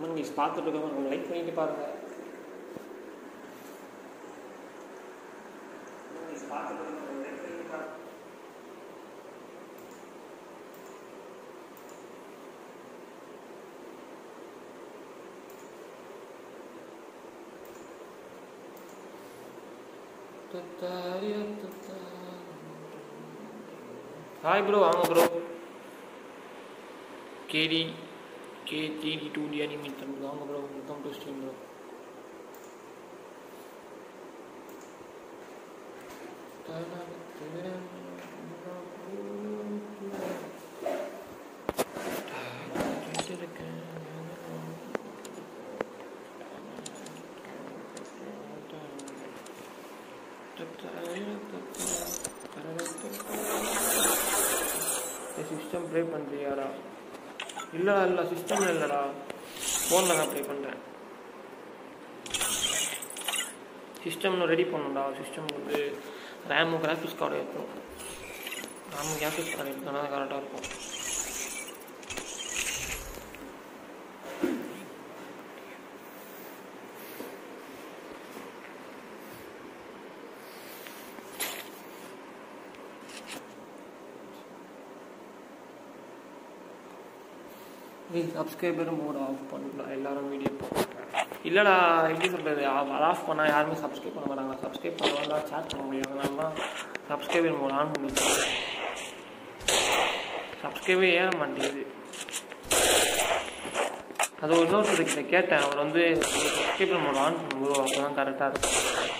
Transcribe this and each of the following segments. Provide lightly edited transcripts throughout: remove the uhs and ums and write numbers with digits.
நீங்கள் பார்த்துட்டு இருக்கவங்க லைக் பண்ணிட்டு பாருங்கள். ஹாய் ப்ரோ, வாங்க ப்ரோ. KD2D அனிமேட் தமிழ் வாங்க bro. Welcome to stream bro. System play பண்ணுறியாடா? இல்லை சிஸ்டமில் இல்லைடா, ஃபோனில் தான் ப்ளே பண்ணுறேன். சிஸ்டம்னு ரெடி பண்ணணும்டா. சிஸ்டம் வந்து ரேமு கிராஃபிக்ஸ் கார்டு இருக்கும். ரேமு கிராஃபிக்ஸ் கார்டு எடுத்தோன்னா கரெக்டாக இருக்கும். சப்ஸ்கிரைபர் மோட் ஆஃப் பண்ணலாம் எல்லாரும் வீடியோ. இல்லைடா, எப்படி சொல்கிறது, ஆஃப் பண்ணால் யாருமே சப்ஸ்கிரைப் பண்ண மாட்டாங்க. சப்ஸ்கிரைப் பண்ணுவாங்க, சேட் பண்ண முடியும். அதனால தான் சப்ஸ்கிரைபர் மோட் ஆன் பண்ணிட்டு சப்ஸ்கிரைபே ஏற மாட்டேங்குது. அது இன்னொருத்தருக்கு கேட்டேன். அவர் வந்து சப்ஸ்கிரைபர் மோட் ஆன் பண்ணும்போது அப்போ தான் கரெக்டாக இருக்கும்.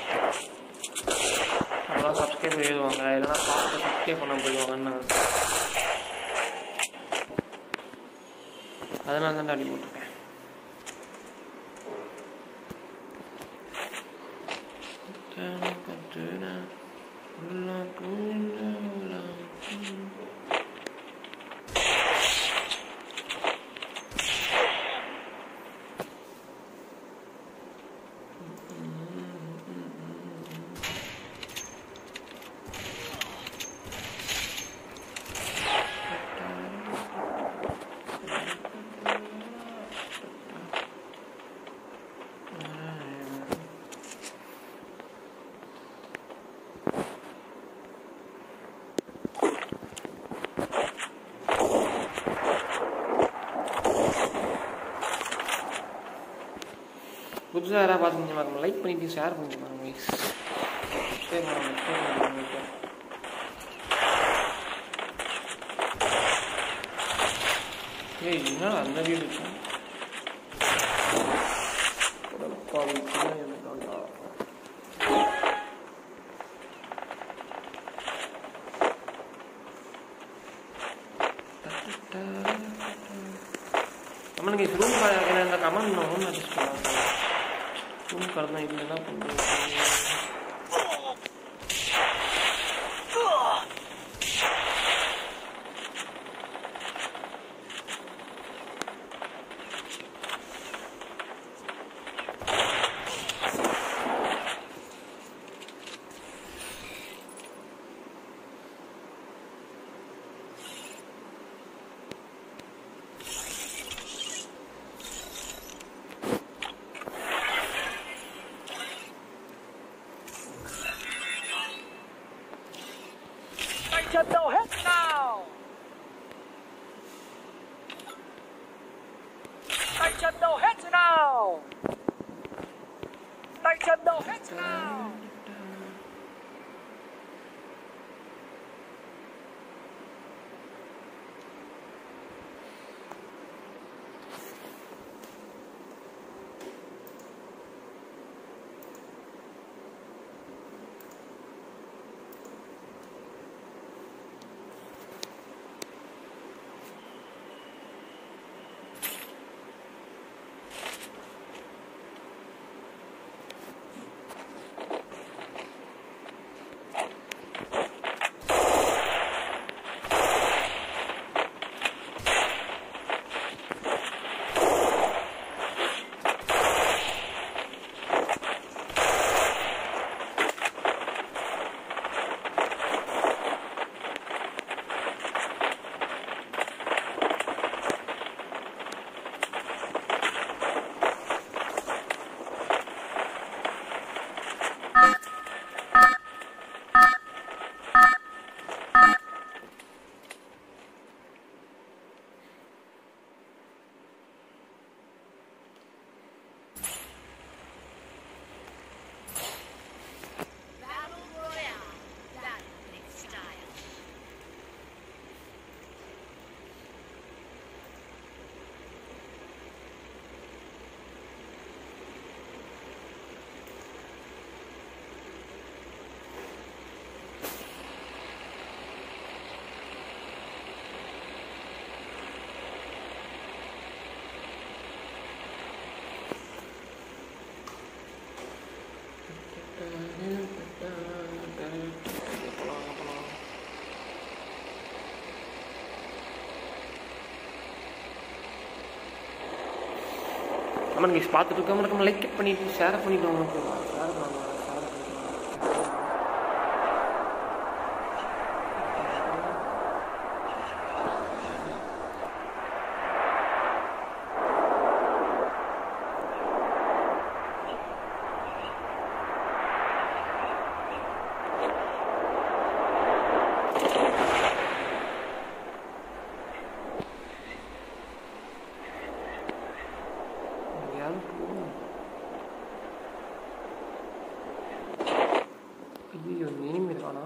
அதெல்லாம் சப்ஸ்கிரைபர் எழுதுவாங்க, இல்லைனா பார்த்து சப்ஸ்கிரைப் பண்ண போயிடுவாங்கன்னு அதனால தான் அடி போட்டிருக்கேன். புதுசாக யாராவது பார்த்துக்கிங்க லைக் பண்ணிட்டு ஷேர் பண்ணிட்டு பாருங்க. என்ன அந்த வீடு நம்மளுக்கு ரூம் இந்த கமெண்ட் ஒன்று அடிச்சு ரூம் கடந்தா இல்லைன்னா No hits now. No hits now. No hits now. Comment guys பார்த்துட்டு இருக்க லைக் பண்ணிவிட்டு ஷேர் பண்ணிவிட்டு உங்களுக்கு ஷேர் பண்ணுவாங்க. ஐயோ இனிமே இருக்கானா?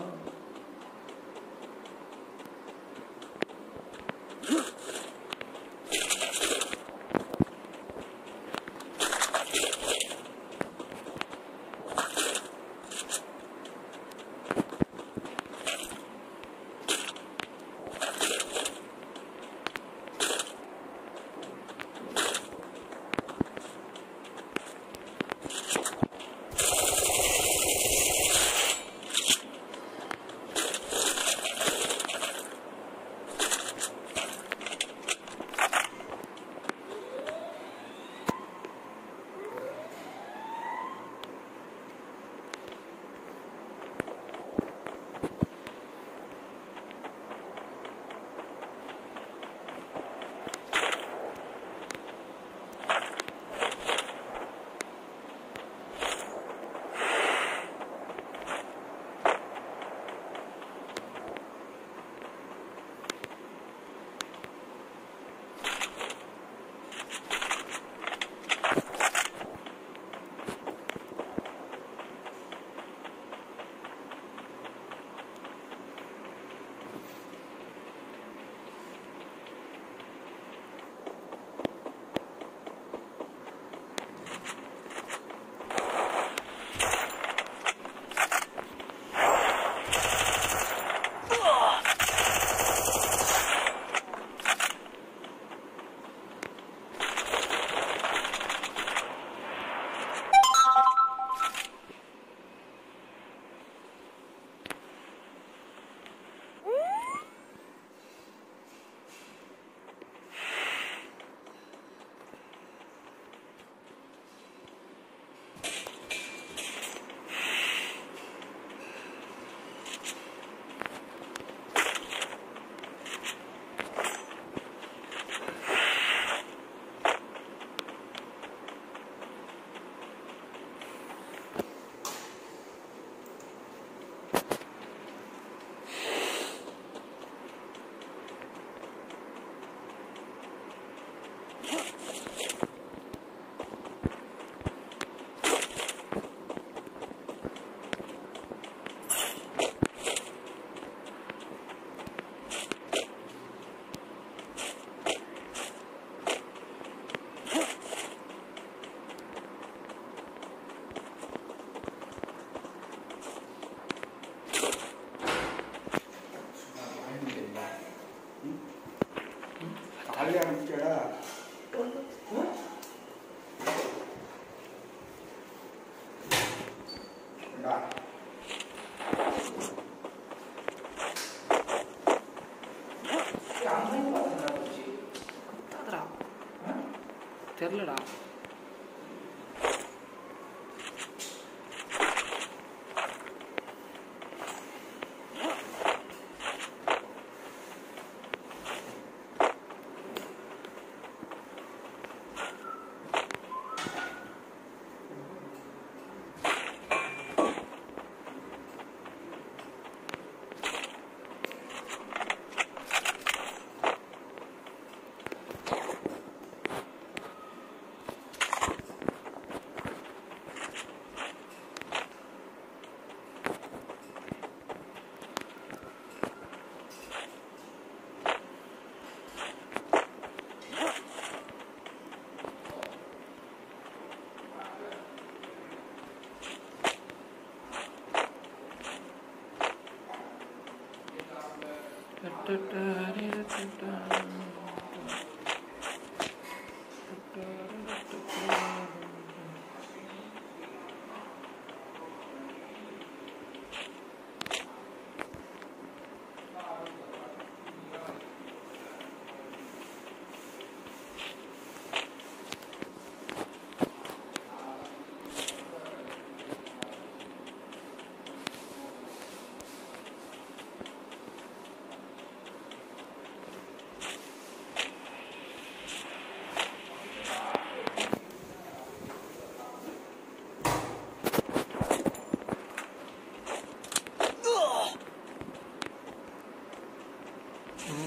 தெரியலடா.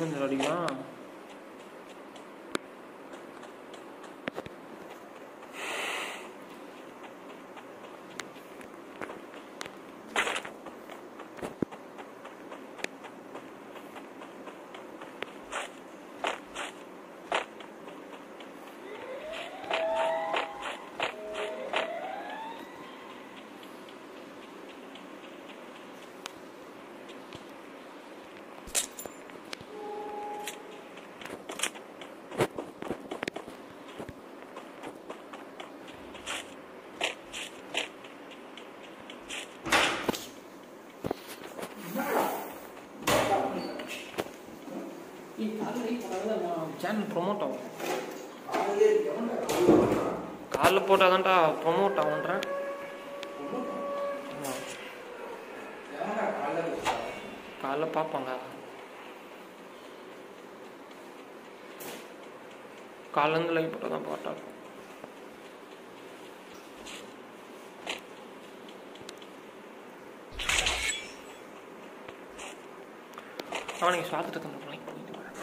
எங்கே அடிக்கலாம்? சேனல் ப்ரொமோட் ஆகும். காலில் போட்டால் தான்டா ப்ரொமோட் ஆகுன்றேன். காலைல பார்ப்பாங்க. காலேருந்து லைவ் போட்டால் தான் பாட்டா இருக்கும். அவனுக்கு சாத்துட்டு லைக் பண்ணிட்டு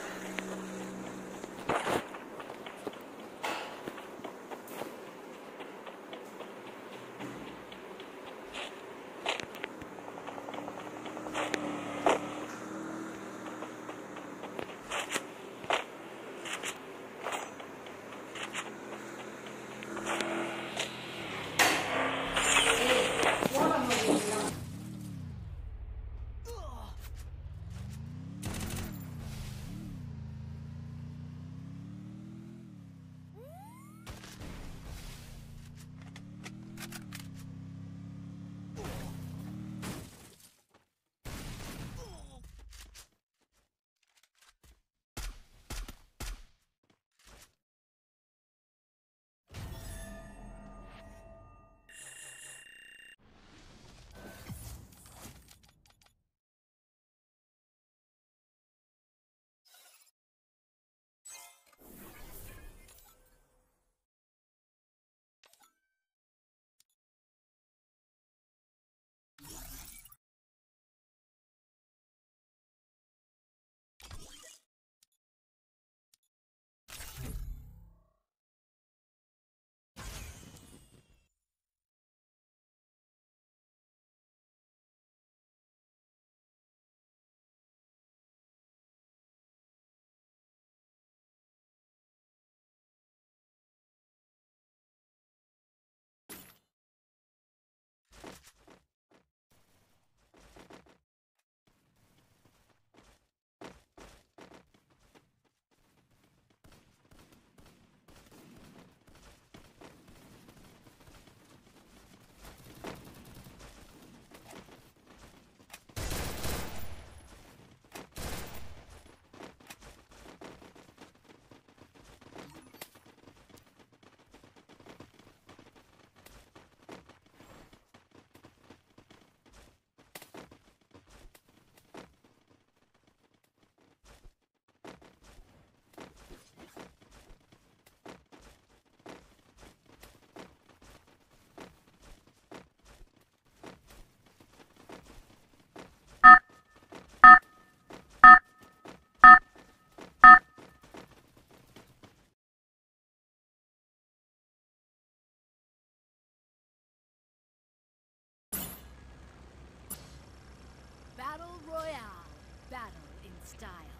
Battle Royale. Battle in style.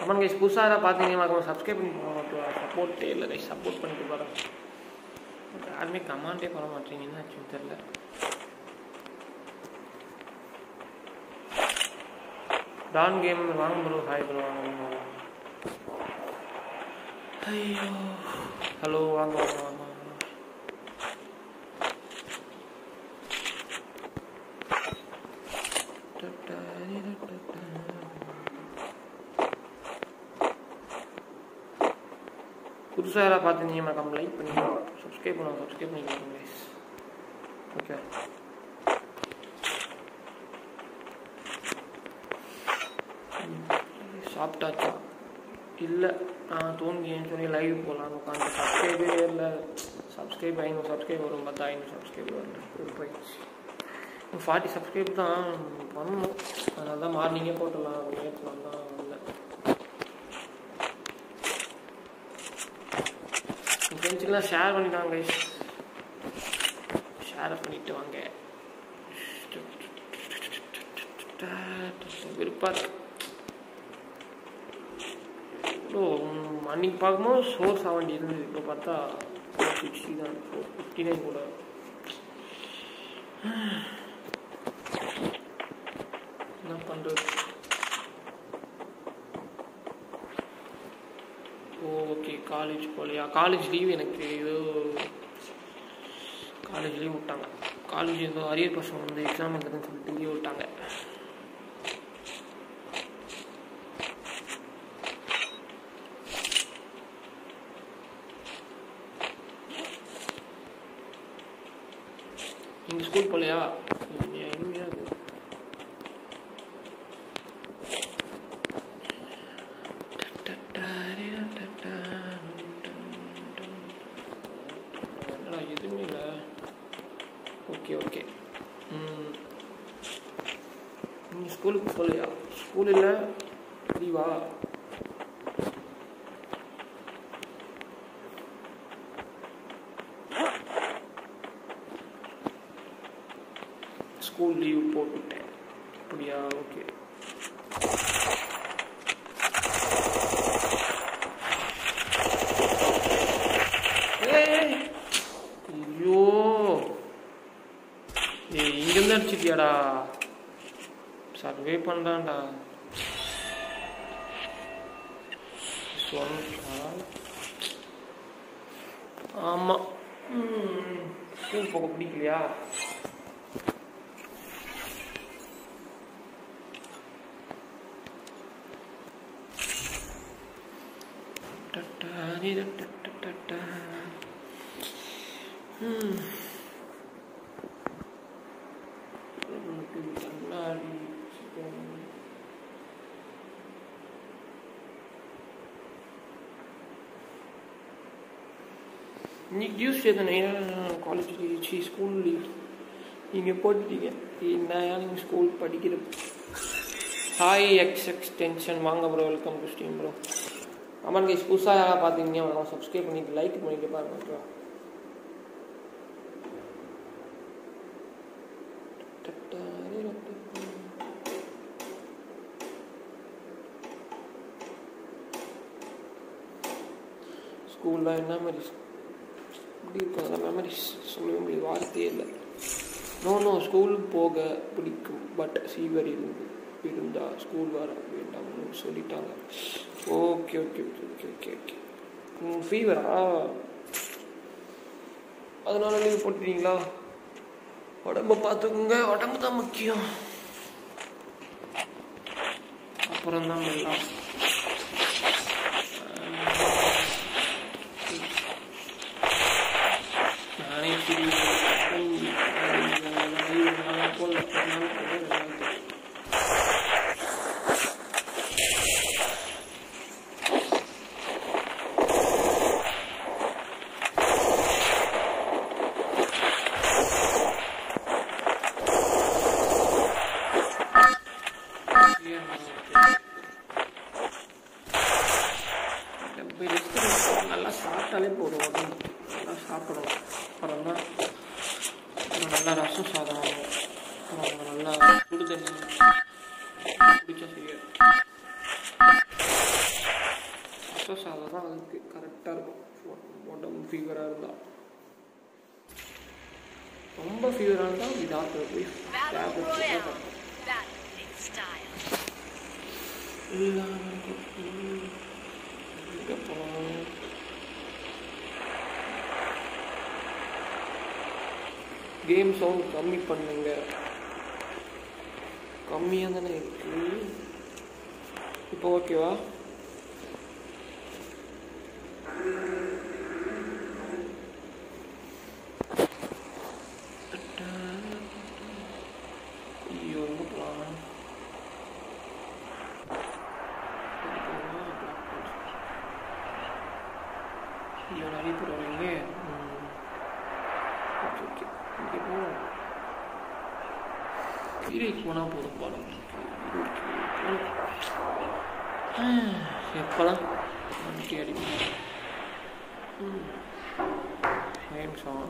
Comment guys புதுசாக ஏதாவது பார்த்தீங்கன்னா சப்ஸ்கிரைப் பண்ணி சப்போர்ட்டே இல்லை கைஸ் சப்போர்ட் பண்ணிட்டு போகிறேன். யாருமே கமெண்டே பண்ண மாட்டேங்கன்னு ஆக்சுவலி தெரில. டான் கேம் வாங்க ப்ரோ. ஹாய் ப்ரோ வாங்க. ஐயோ ஹலோ வாங்க வாங்க வாங்க. புதுசாக யாராவது பார்த்துருந்தீங்க மறக்காம லைக் பண்ணிக்கலாம், சப்ஸ்கிரைப் பண்ணிக்கலாம் கைஸ். ஓகே சாப்பிட்டாச்சா? இல்லை நான் தூங்கின்னு சொல்லி லைவ் போகலான்னு உட்காந்து சப்ஸ்கிரைபே இல்லை. சப்ஸ்கிரைப் 500 சப்ஸ்கிரைப் வரும், பார்த்தா 500 சப்ஸ்கிரைப் வரும் போயிடுச்சு. 40 சப்ஸ்கிரைப் தான் பண்ணணும், அதனால தான் மார்னிங்கே போட்டுடலாம் நேற்றுலாம் தான் இல்லை. ஃப்ரெண்ட்ஸுக்கெல்லாம் ஷேர் பண்ணிட்டாங்க கைஸ், ஷேர் பண்ணிட்டு வாங்க. விருப்பாரு அன்னைக்கு பார்க்கும்போது 470 இருந்தது, இப்போ பார்த்தா 460 தான், 459 கூட. என்ன பண்ணுறது? ஓகே காலேஜ் போகலையா? காலேஜ் லீவ் எனக்கு ஏதோ காலேஜ் லீவ் விட்டாங்க. காலேஜ் ஏதோ அரியர் பசங்க வந்து எக்ஸாம் இருக்குதுன்னு சொல்லிட்டு லீவ் விட்டாங்க. நீங்கள் ஸ்கூல் போகலையா? எதுவுமே இல்லை. ஓகே ஓகே நீங்கள் ஸ்கூலுக்கு போகலையா? ஸ்கூல் இல்லை லீவா? ஸ்கூல் லீவ் போட்டுட்டேன் அப்படியா? ஓகே ஐயோ இங்கேருந்து அடிச்சிட்டியாடா? சர்வே பண்ணுறான்டா. ஆமாம் ஸ்கூல் போக பிடிக்கலையா? இன்னைக்கு டியூஸ்டே தானே, காலேஜ் லீவ் ஸ்கூல் லீவ் நீங்கள் போட்டுட்டீங்க. என்ன நீங்கள் ஸ்கூல் படிக்கிற? ஹாய் எக்ஸ்டென்ஷன் வாங்க bro, welcome to stream bro. ஆமாம் கைஸ் புதுசாக யாராவது பார்த்தீங்கன்னா சப்ஸ்கிரைப் பண்ணிட்டு லைக் பண்ணிட்டு பாருங்க. ஓகேவா? ஸ்கூலில் என்ன மெமரிஸ் இப்படி இருக்கும்? அந்த மெமரிஸ் சொல்லவே முடியாது, வார்த்தையே இல்லை. நோ ஸ்கூல் போக பிடிக்கும், பட் ஃபீவர் இருந்தால் ஸ்கூல் வர வேண்டாம்னு சொல்லிட்டாங்க. Okay okay okay okay okay okay ஃபீவரா? அதனால லீவ் போட்டுட்டீங்களா? உடம்ப பார்த்துக்குங்க, உடம்பு தான் முக்கியம், அப்புறம் தான் எல்லாம். நானே நல்லா சாப்பிட்டாலே போதும், உடம்பு நல்லா சாப்பிடணும். அப்புறம் தான் நல்லா ரசம் சாதம், அப்புறம் நல்லா சுடு தண்ணி குடிச்சா சரியா. உடம்பு ஃபீவராக இருந்தால் ரொம்ப ஃபீவராக இருந்தால் அப்படி டாக்டர் போய் டேப்லெட் எங்கே போகலாம்? கேம் சவுண்ட் கம்மி பண்ணுங்க. கம்மியாக தானே இருக்கு. இப்போ ஓகேவா? ஐயோ எங்கே போகலாம்? ஐயோ நிறைய பேர் வரீங்க. ஓகே ஓகே இங்கே போகணும். ஹீரோக்கு போனால் போதும் பாடம். எப்போதான் வண்டி அடிப்போம். நிமிஷம்.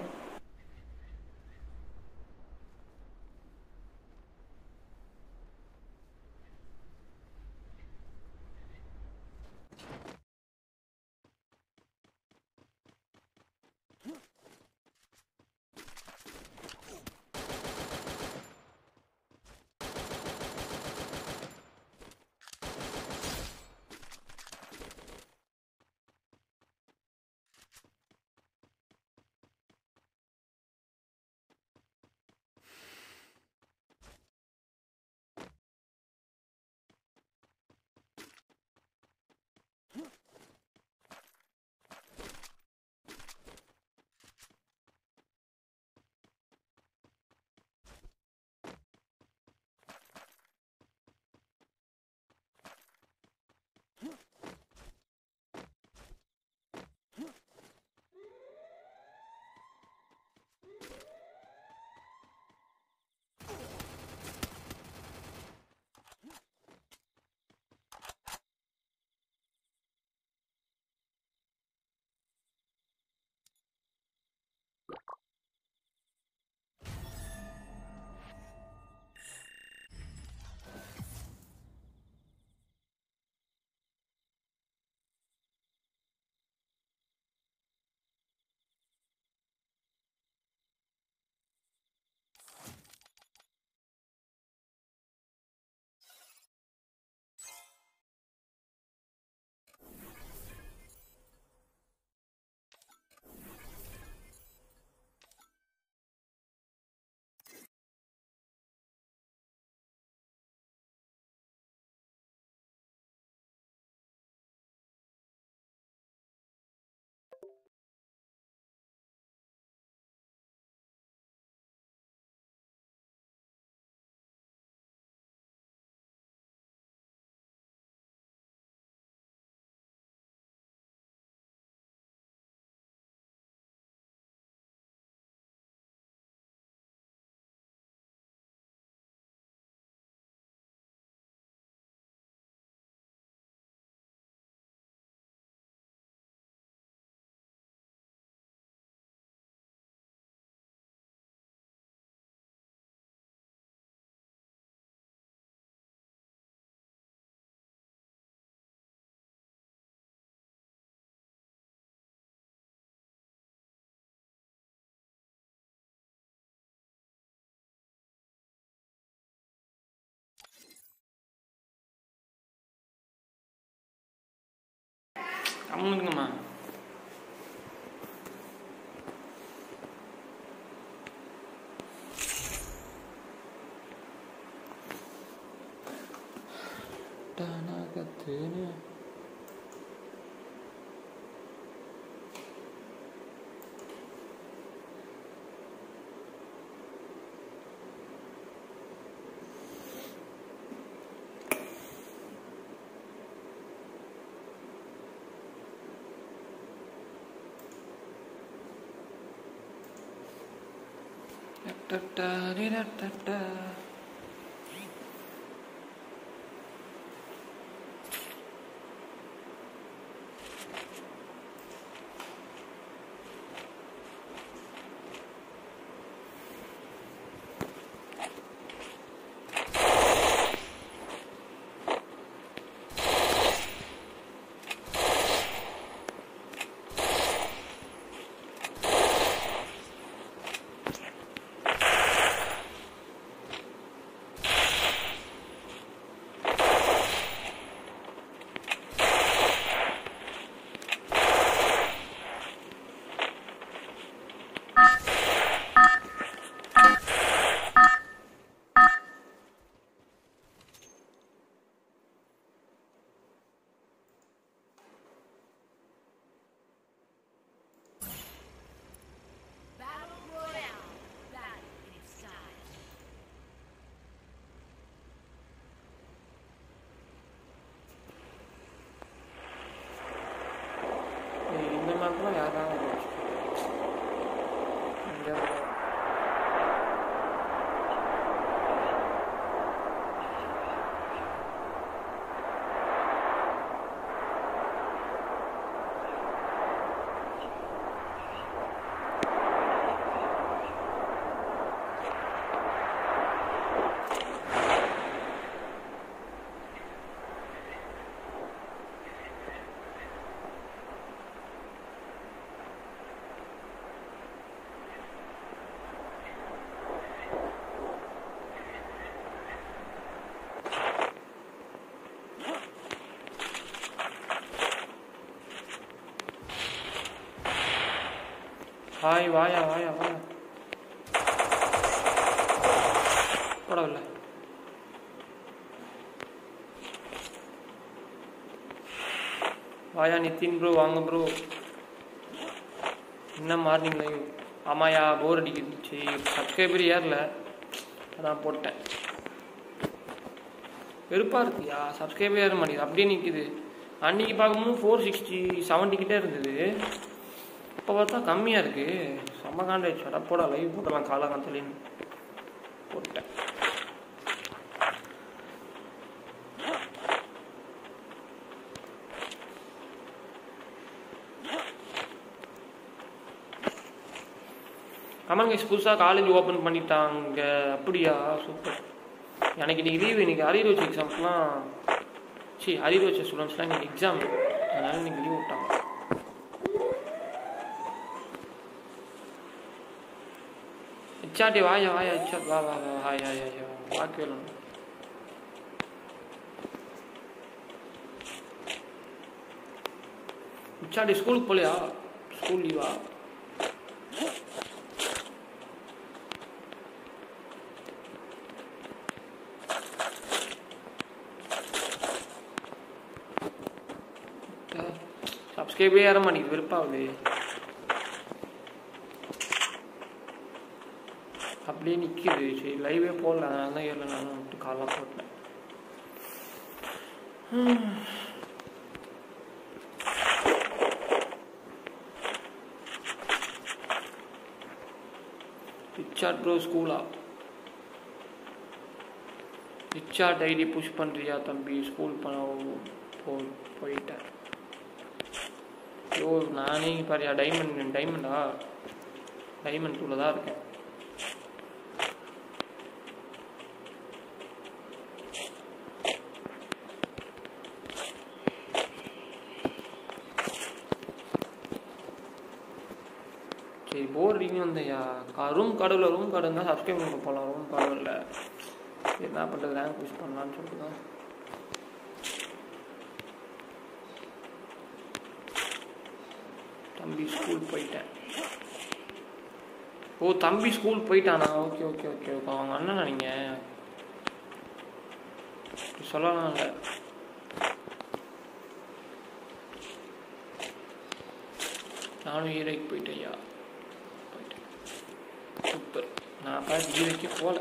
அவங்களுக்குமா கத்துன்னு ஹாய் வாயா வாயா வாயா போடவில்லை. வாயா நிதின் ப்ரோ வாங்க ப்ரோ. என்ன மார்னிங் லைவ்? ஆமாயா போர் அடிக்கிடுச்சு. சப்ஸ்கிரைபர் ஏறல அதான் போட்டேன். வெறுப்பாக இருக்குயா சப்ஸ்கிரைபர் ஏற மாட்டேங்குது அப்படியே நிற்கிது. அன்றைக்கி பார்க்கும்போது 460 70 கிட்டே இருந்தது. இப்போ பார்த்தா கம்மியாக இருக்குது. செம்ம காண்டாயிடுச்சு. அடப்போட லைவ் போட்டலாம் காலகாலத்துலேன்னு போட்டேன். கமல் கைஸ் புதுசாக காலேஜ் ஓப்பன் பண்ணிட்டாங்க. அப்படியா சூப்பர். எனக்கு இன்றைக்கி லீவு. இன்றைக்கி அரியர் வச்ச எக்ஸாம்ஸ்லாம் அரியர் வச்ச ஸ்டூடெண்ட்ஸ்லாம் இன்றைக்கி எக்ஸாம், அதனால் இன்றைக்கி லீவ் விட்டாங்க. இச்சாட்டி வாயா வாயா இச்சா வா வா வா ஹாய் ஹாய் ஹாய் பார்க்கவே இல்லை. இச்சாட்டி ஸ்கூலுக்கு போகலையா? ஸ்கூல் லீவா? சப்ஸ்கிரைபே ஏற மாட்டேங்குது. வெறுப்பாகுது. அப்படியே நிற்கிது. சரி லைவே போடல அதனால தான் ஏறல. நானும் விட்டு காலாக போட்டேன். ரிச்சார்ட் ப்ரோ ஸ்கூலா? ரிச்சார்ட் ஐடி புஷ் பண்ணுறியா தம்பி? ஸ்கூல் போயிட்டேன். ஐயோ நானே பாரியா டைமண்டா டைமண்ட் 2ல தான் இருக்கேன். சரி போர் அடிக்கணும் வந்தையா. ரூம் கார்டு இருந்தால் சப்ஸ்கிரைப் பண்ண போகலாம். ரூம் கார்டு இல்லை என்ன பண்ணுறது, ரேங்க் புஷ் பண்ணலான்னு சொல்லிட்டு தான். தம்பி ஸ்கூல் போயிட்டேன். ஓ தம்பி ஸ்கூல் போயிட்டானா? Okay okay okay okay. அவங்க அண்ணனா நீங்கள் சொல்லலாம் இல்லை. நானும் ஈரைக்கு போயிட்டேன்யா. போயிட்டேன் சூப்பர். நான் பார்த்து ஈரைக்கு போகல.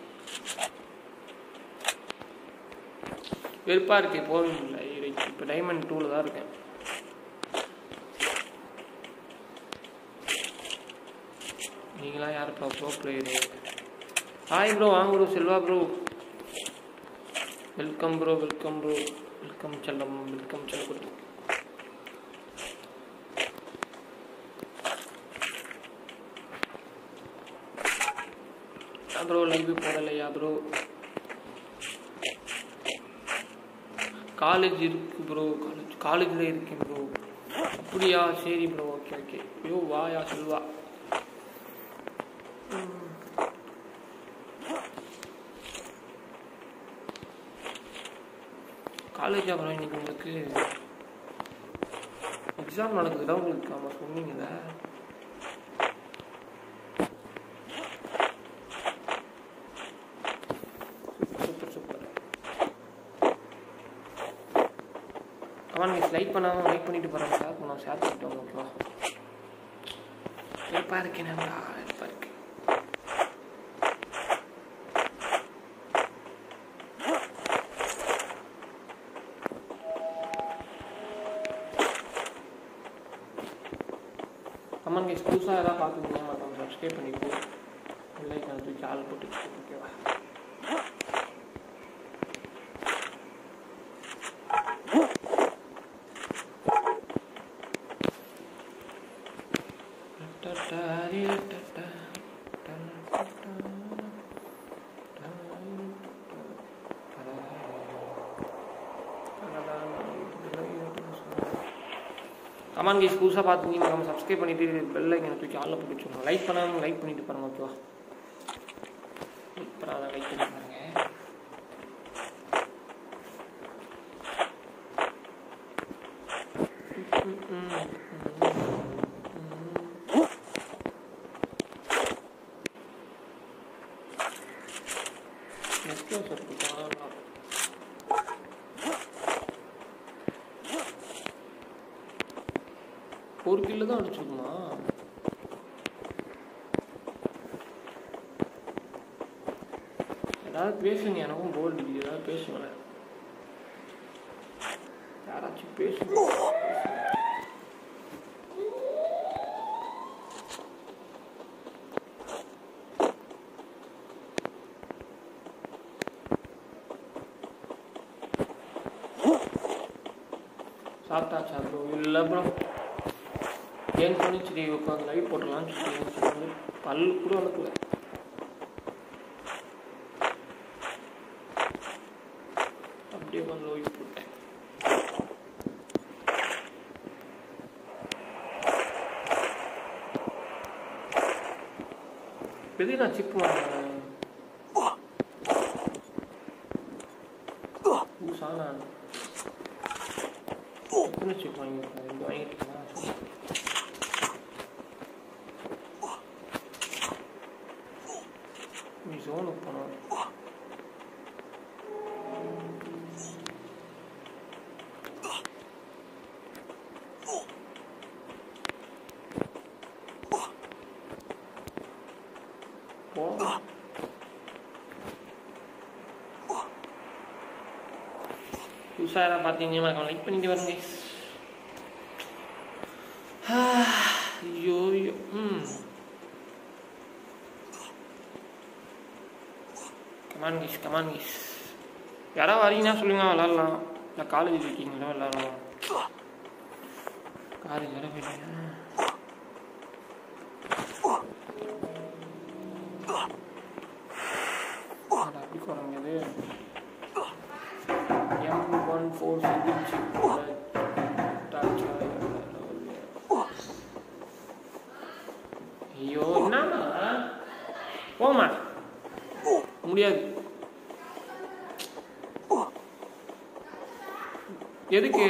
வெறுப்பாக இருக்கேன் போகவே இல்லை ஈரைக்கு. இப்போ டைமண்ட் 2ல தான் இருக்கேன். நீங்களாம் யார் ப்ரோ பிளேயரு? ஹாய் ப்ரோ வாங்க bro. Selva bro welcome bro. Welcome bro. Welcome செல்லம். வெல்கம் செல்லக்குட்டி. ப்ரோ லைவ் போடலையா ப்ரோ? காலேஜ் இருக்கு ப்ரோ. காலேஜில் இருக்கேன் ப்ரோ. அப்படியா சரி ப்ரோ ஓகே ஓகே. ஐயோ வாயா செல்வா. காலேஜ் அப்புறம் இன்னைக்கு உங்களுக்கு எக்ஸாம் நடக்குதுடா உங்களுக்கு. ஆமாம் சொன்னீங்கல்ல. Super super. அவன் நீங்கள் லைக் பண்ணாமல் லைக் பண்ணிட்டு போகிறாங்க. ஷேர் பண்ணாமல் ஷேர் பண்ணிட்டு வாங்க ஓகேவா? வெறுப்பாக இருக்கேன் நல்லா வெறுப்பாக இருக்கேன். கமெண்ட் கைஸ் புதுசாக எதாவது பார்த்துருந்தீங்க மற்றவங்க சப்ஸ்கிரைப் பண்ணிவிட்டு லைக் தூக்கி ஆள் போட்டு ஓகேவா? கமான் கைஸ் புதுசாக பார்த்துக்கிங்க நம்ம சப்ஸ்கிரைப் பண்ணிவிட்டு பெல் ஐக்கனை தூக்கி ஆளில் போட்டு வச்சுக்கோங்க. லைக் பண்ணாமல் லைக் பண்ணிட்டு பாருங்க ஓகேவா? அப்புறம் அதை லைக் பண்ணி பாருங்க. ஒரு கிலோ தான் அடிச்சிருக்குமா? ஏதாவது பேசுங்க, எனக்கும் போல் அடிக்குது. ஏதாவது பேசுங்களேன், யாராச்சும் பேசுங்க. சாப்பிட்டாச்சா ப்ரோ? இல்லை ப்ரோ, ஏன் தோணுச்சு உட்காந்து லைவ் போட்டுடலான்னு சொல்லி பல் கூட வளர்க்கல. அப்படியே உட்காந்து லைவ் போட்டேன். எது நான் சிப்பு வாங்கினேன் பூசானா எத்தனை சிப் வாங்கியிருக்கேன்? 2 வாங்கியிருக்கேன். நீ ஜோனுக்கு போனோம். புதுசாக யாராவது பார்த்தீங்கன்னா லைக் பண்ணிட்டு வருங்க. ஐயோ ஐயோ. கமான் கைஸ் யாராவது வரீங்கன்னா சொல்லுங்க, விளாட்லாம். இல்லை காலேஜ் இருக்கீங்களா? விளாட்லாம். காலேஜ் வர போயிட்டீங்க. அப்படி குறைஞ்சது M147 ஐயோ என்னமா போமா முடியாது. எதுக்கு?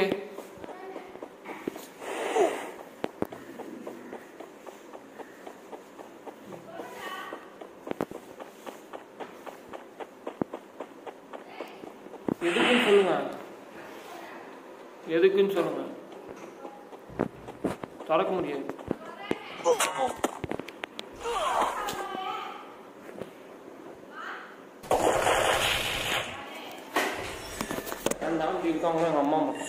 எதுக்குன்னு சொல்லுங்க, எதுக்குன்னு சொல்லுங்க. திறக்க முடியாது. இருக்காங்க எங்கள் அம்மா மட்டும்.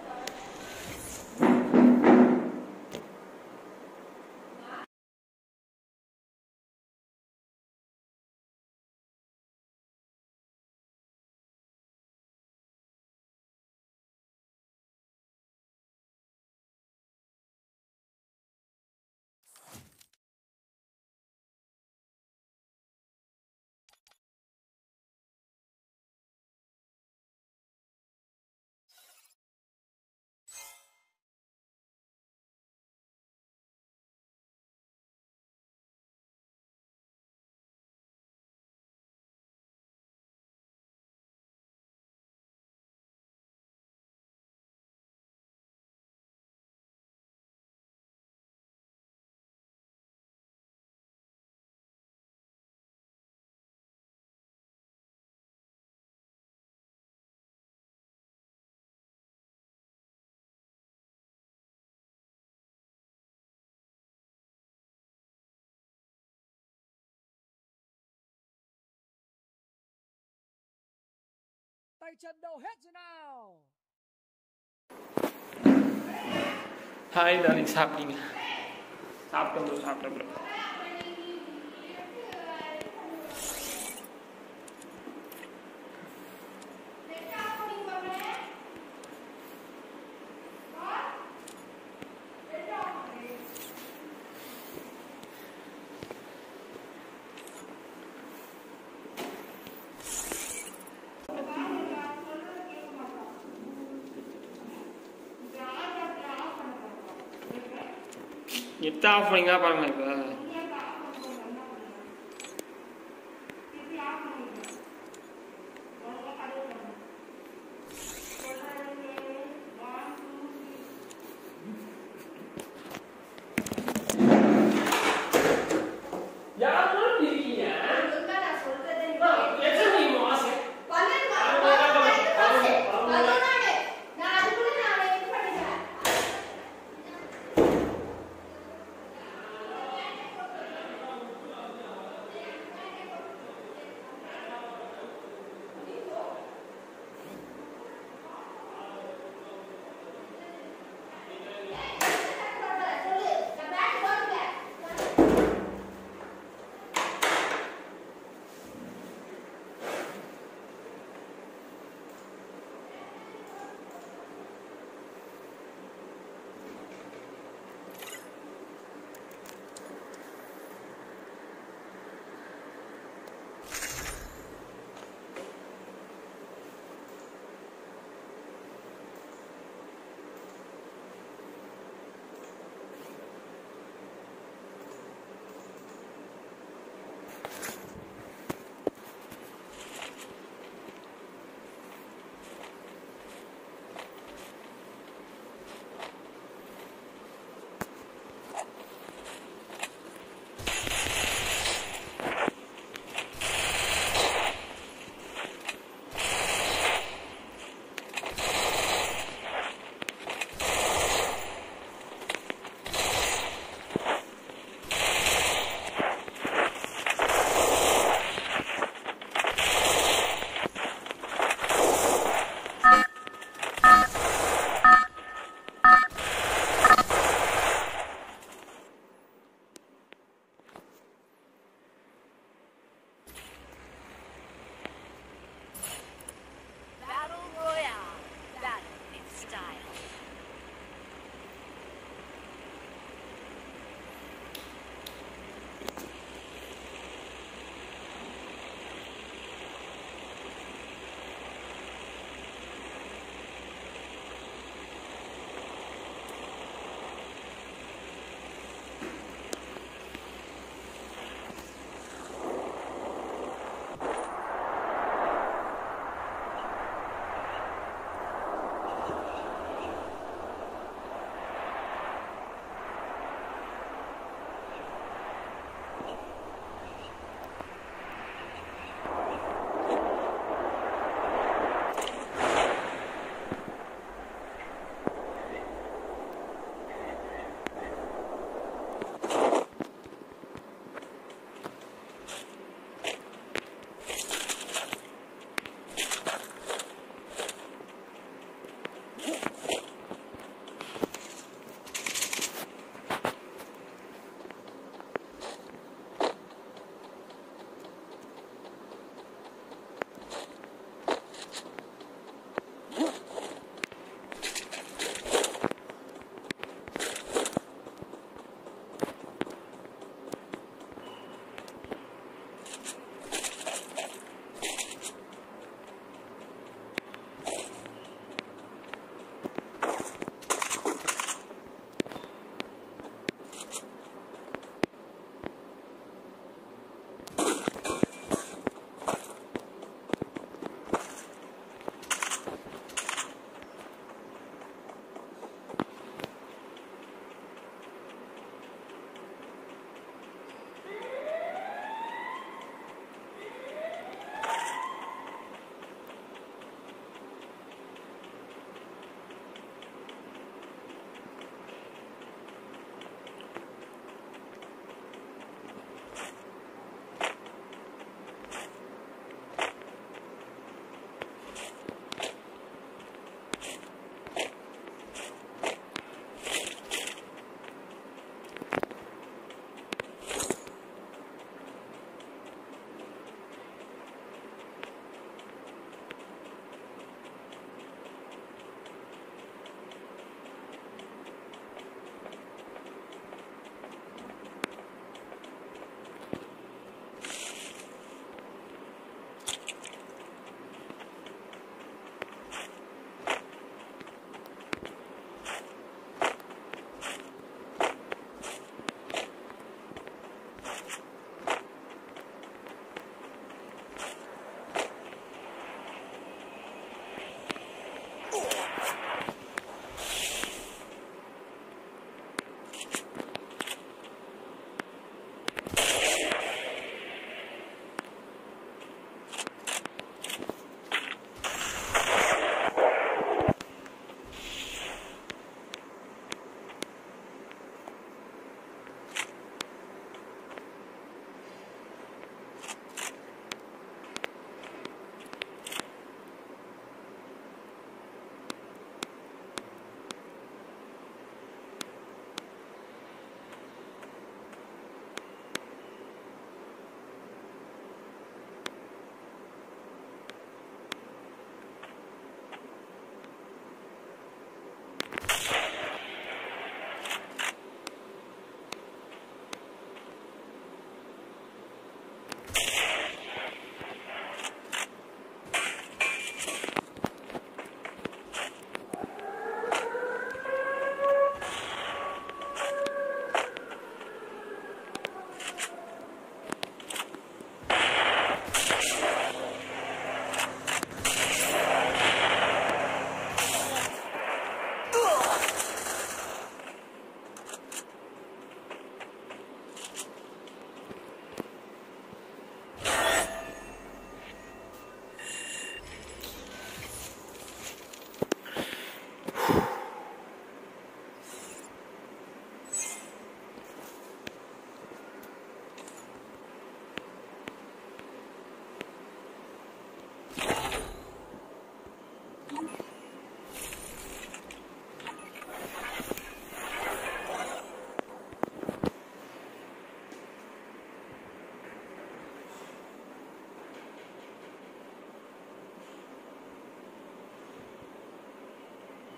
ஹாய் டார்லிங், சாப்பிட்டீங்க? சாப்பிட்டேன் ப்ரோ. நெட் ஆஃப் பண்ணிங்க பாருங்க. இப்போ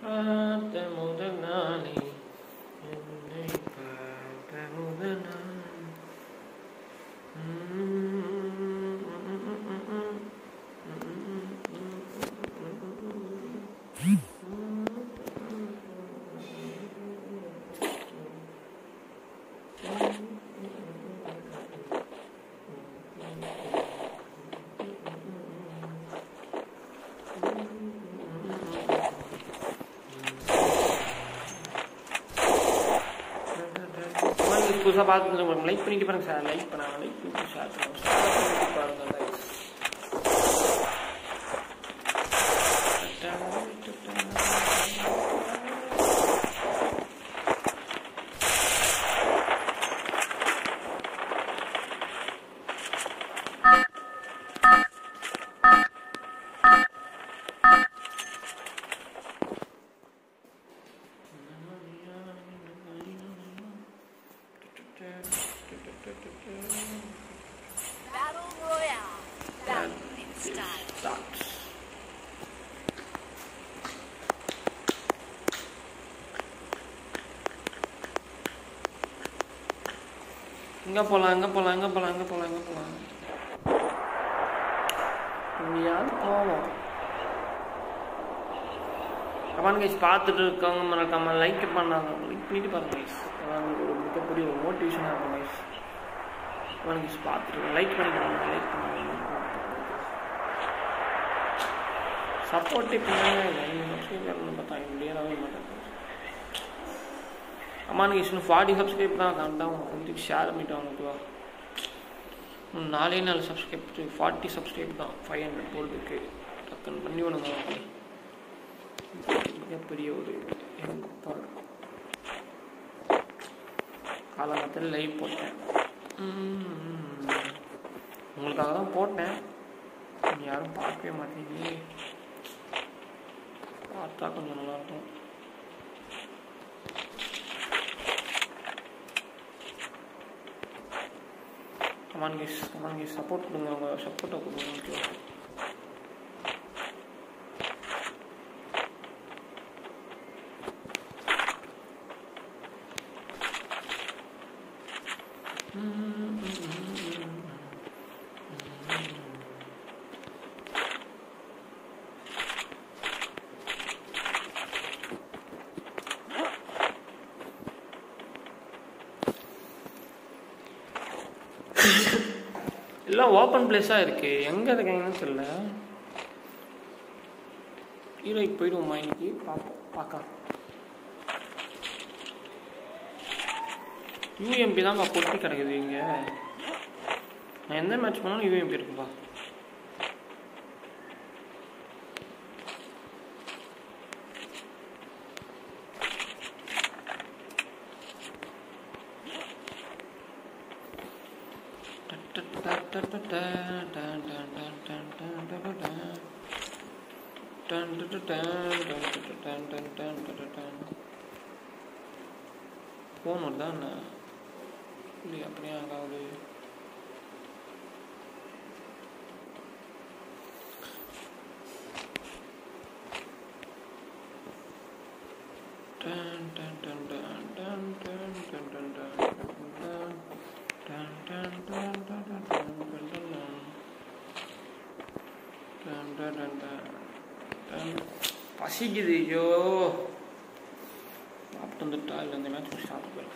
பார்த்த முதல் நாளே என்னை பார்த்த முதல் நாள். புதுசாக பார்த்து உங்களுக்கு லைக் பண்ணிட்டு பாருங்க சார். லைக் பண்ணாங்க, லைக் பண்ணிட்டு ஷேர் பண்ணுங்க, பாருங்க guys. Battle Royale. Battle in style. இங்கே போகலாம், இங்கே போகலாம், இங்கே போகலாம், இங்கே போகலாம், இங்கே போகலாம். இங்கேயாவது போவோம். கமெண்ட் கைஸ் பார்த்துட்டு இருக்கவங்க மறக்காம லைக் பண்ணாங்க, லைக் பண்ணிட்டு பாருங்க கைஸ். அதான் ஒரு மிகப்பெரிய ஒரு மோட்டிவேஷனாக இருக்கும் கைஸ். கமெண்ட் கைஸ் பார்த்துட்டு லைக் பண்ணிக்கிறாங்க, லைக் பண்ணுவாங்க. சப்போர்ட்டே பண்ணாங்க இல்லை, சப்ஸ்கிரைப் பார்த்தா இப்படியாவே மாட்டாங்க. கமெண்ட் கைஸ் இன்னும் 40 சப்ஸ்கிரைப் தான் கரெக்டாக கொஞ்சம் ஷேர் பண்ணிட்டு வாங்க. 4 சப்ஸ்கிரைப் 40 சப்ஸ்கிரைப் தான் 500 போல்டுக்கு டக்குன்னு பண்ணி விடுங்க. மிகப்பெரிய ஒரு காலகட்டத்தில் லைவ் போட்டேன், உங்களுக்காக தான் போட்டேன். யாரும் பார்க்கவே மாட்டேங்க, பார்த்தா கொஞ்சம் நல்லாயிருக்கும். கமான் கைஸ் சப்போர்ட் கொடுங்க, அவங்க சப்போர்ட்டை கொடுங்க. ஓகே எல்லாம் ஓப்பன் பிளேஸாக இருக்குது, எங்கே இருக்கீங்கன்னு தெரியல. ஹீரோய்க்கு போயிடுவோம்மா இன்னைக்கு, பார்க்கலாம். யூஎம்பி தான்ப்பா பொட்டி கிடக்குது இங்கே. நான் எந்த மேட்ச் போனாலும் யூஎம்பி இருக்குப்பா. ஃபோன் வருதா என்ன இல்லையா? அப்படியே ஆகாது. பசிக்குது. ஐயோ சாப்பிட்டு வந்துட்டா இல்லை இந்த மேட்ச் சாப்பிட்டு போயிடும்.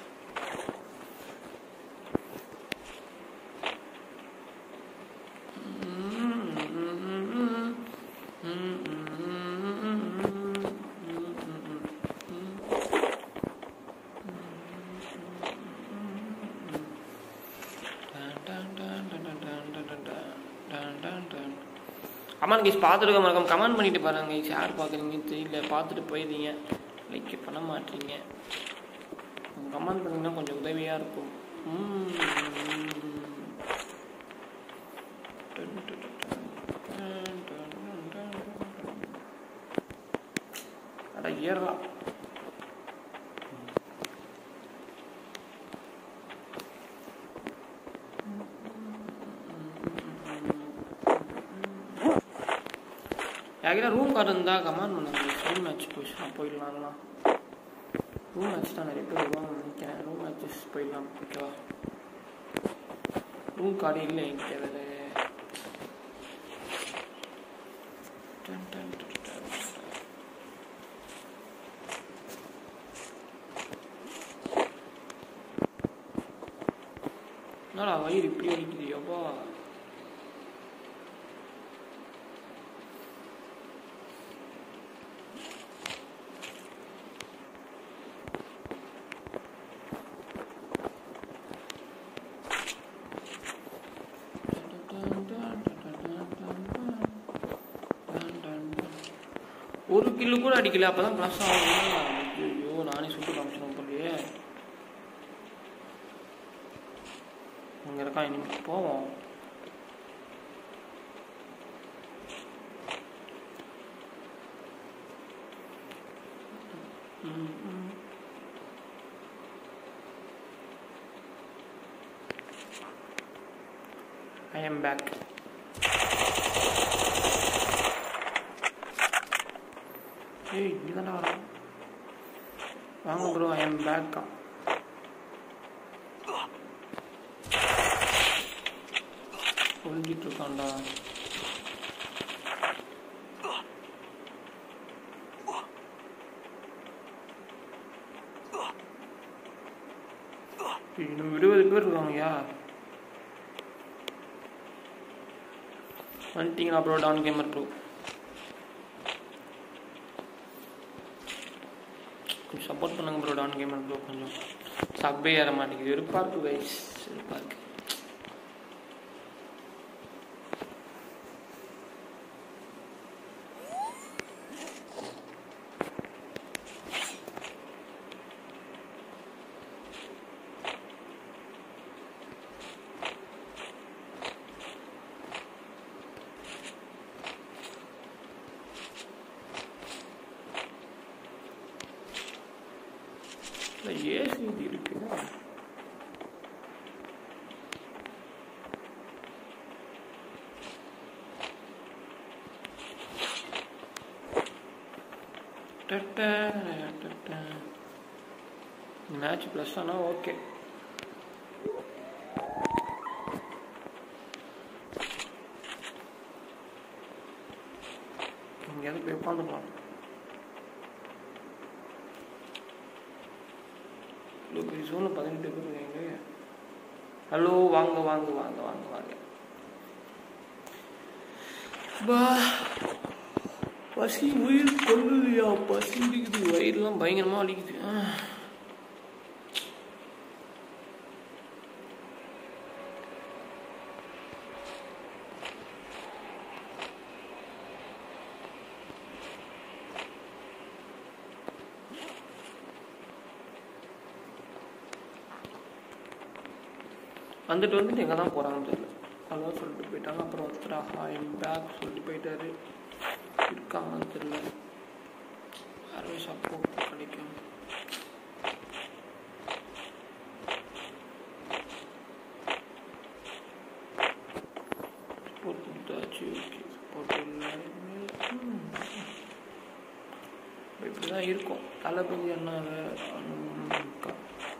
கமெண்ட் கைஸ் பார்த்துருக்க மறக்காம கமெண்ட் பண்ணிட்டு பாருங்க கைஸ். யார் பார்க்குறீங்கன்னு தெரியல, பார்த்துட்டு போயிடுறீங்க, லைக் பண்ண மாட்டீங்க. கமெண்ட் பண்ணிங்கன்னா கொஞ்சம் உதவியாக இருக்கும். அட ஏறா யாருக்கிட்ட ரூம் கார்டு இருந்தால் கமெண்ட் பண்ணுங்க. ஃபுல் மேட்ச் போய் மேட்ச்லாம் போயிடலாம்லாம். ரூம் மேட்ச் தான் நிறைய பேர் வருவாங்கன்னு நினைக்கிறேன். ரூம் மேட்சஸ் போயிடலாம். ஓகேவா? ரூம் கார்டு இல்லை என்கிட்ட வேறு. என்னடா வயிறு இப்படி வலிக்குது எவ்வளோ? ஒரு கிலோ கூட அடிக்கல. அப்பதான் ப்ளஸ் ஆகும். ஐயோ நானே சுட்டு காமிச்சிடும் போலையே. அங்கே இருக்கா. இனிமேல் போவோம். I am back. ஏய் இதுதான்டா வரும். வாங்க ப்ரோ, I am back. ஒழிஞ்சிட்டு இருக்கான்டா. இன்னும் 20 பேர் இருக்காங்கயா. வந்துட்டீங்களா ப்ரோ? டான் கேமர் ப்ரோ கொஞ்சம் சப்போர்ட் பண்ணுங்க ப்ரோ. டான் கேமர் ப்ரோ கொஞ்சம் சப்பே ஏற மாட்டேங்குது. வெறுப்பா இருக்கு கைஸ், வெறுப்பா இருக்கு. ஏசி இருக்கு. மேட்ச் ப்ளஸ் ஆனால் ஓகே. எங்கேயாவது போய் உட்காந்துக்கலாம். ஜோனில் 18 பேர் இருக்காங்க. ஹலோ வாங்க வாங்க வாங்க வாங்க வாங்க. பசி உயிர் கொள்ளுதியா. பசி இருக்குது. வயிறுலாம் பயங்கரமாக வலிக்குது. வந்துட்டு எங்கே தான் போகிறாங்கன்னு தெரியல. அதான் சொல்லிட்டு போயிட்டாங்க. அப்புறம் ஒருத்தர் ஐம் பேக் சொல்லிட்டு போயிட்டாரு. இருக்காங்கன்னு தெரியல. யாருமே சப்போர்ட் கிடைக்கும். சப்போர்ட் கொடுத்தாச்சு. ஓகே சப்போர்ட் இல்லை. இப்படி தான் இருக்கும். தளபதி என்ன இருக்கா.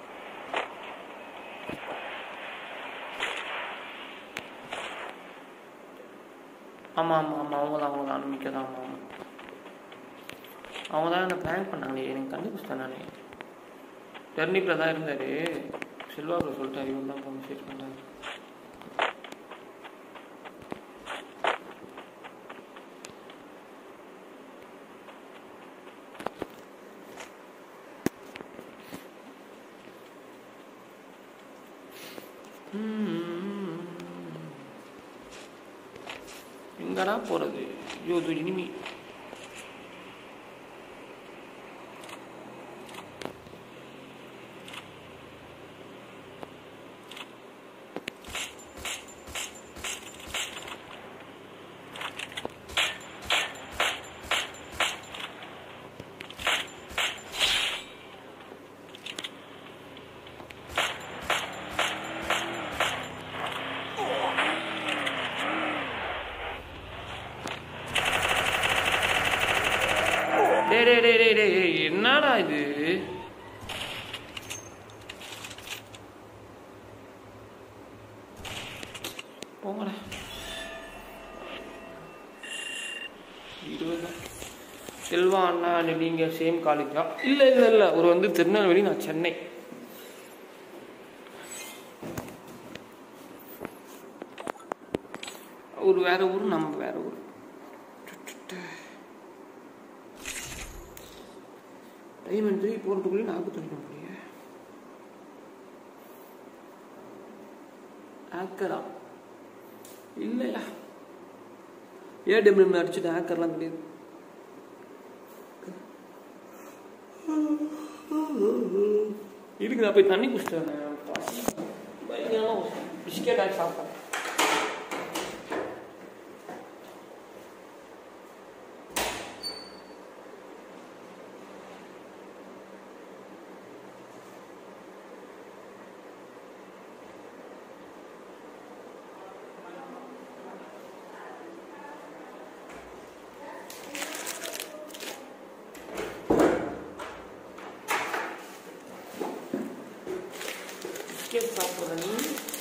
ஆமாம் ஆமாம் ஆமாம் அவங்க தான் அனுமிக்க தான். ஆமாம் அவங்க தான் என்ன ப்ராங்க் பண்ணாங்களே. எனக்கு கண்டுபிடிச்சிட்டேன். நான் டெர்னிப்பில் தான் இருந்தார். செல்வாவில் சொல்லிட்டாரு. இவன் தான் போன மெசேஜ் பண்ணாரு. எங்கடா போகிறது? ஐயோ இது இனிமே டேய் என்னடா இது? போங்கடா. 20 செல்வா அண்ணா நீங்கள் சேம் காலேஜா? இல்லை ஒரு வந்து திருநெல்வேலி, நான் சென்னை. ஒரு வேற ஊர், நம்ம வேற ஊர். டைமண்ட் 3 போகிறதுக்குள்ளே 49 முடிய ஹேக்கரா? இல்லையா, ஏடபிள்யூ அடிச்சுட்டு ஹேக்கர்லாம் கிடையாது. இருக்கு, நான் போய் தண்ணி குடிச்சிட்டேன். பிஸ்கெட் ஆகி சாப்பிட்டேன். பிஸ்கெட் சாப்பிட்றேன் நீ.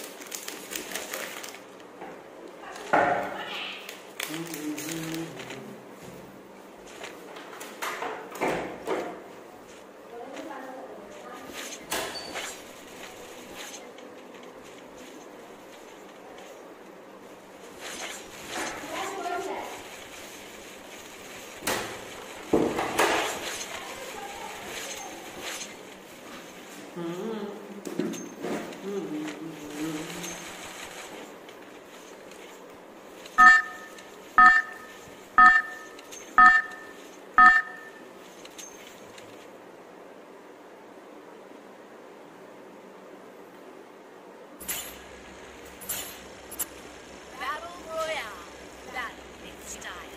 Battle Royale. Battle in style.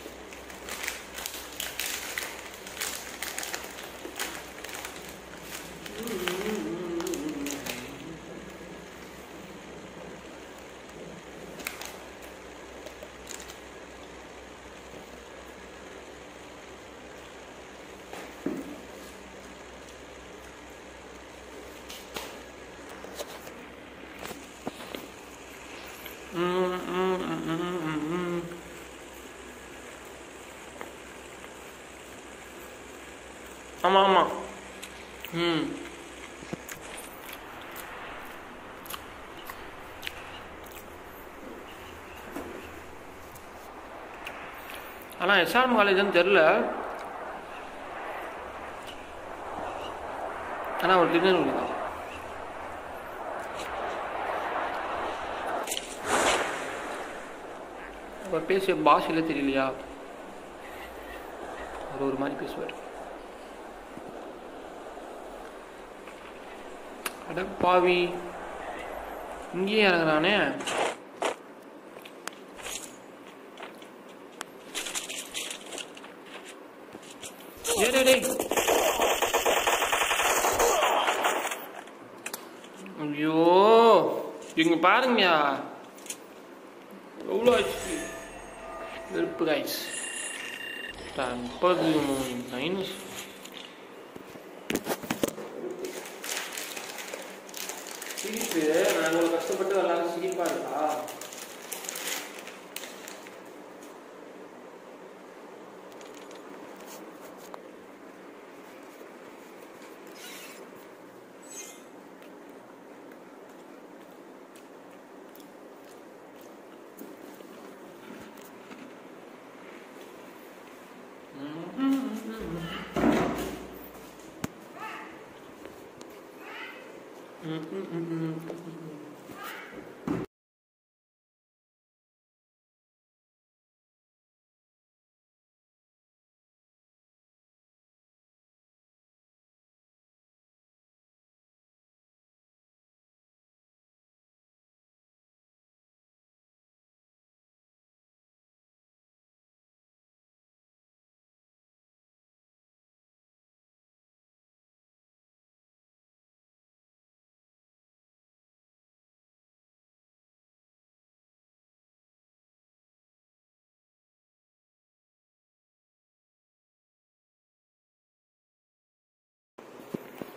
ஆமாம். ஆனால் எஸ்ஆர்எம் காலேஜ்னு தெரில. ஆனால் ஒரு திருநெல்வேலி தான். அவர் பேசிய பாஷையில் தெரியலையா, அவர் ஒரு மாதிரி பேசுவார். அடப்பாவி, இங்கேயே இறங்குறானே. டேய் ஐயோ, இங்க பாருங்க எவ்வளோ ஆச்சு. வெறுப்பு கைஸ். 30 மைனஸ் சிரிப்பு. நாங்கள் கஷ்டப்பட்டு எல்லாரும் சிரிப்பா இருக்கா?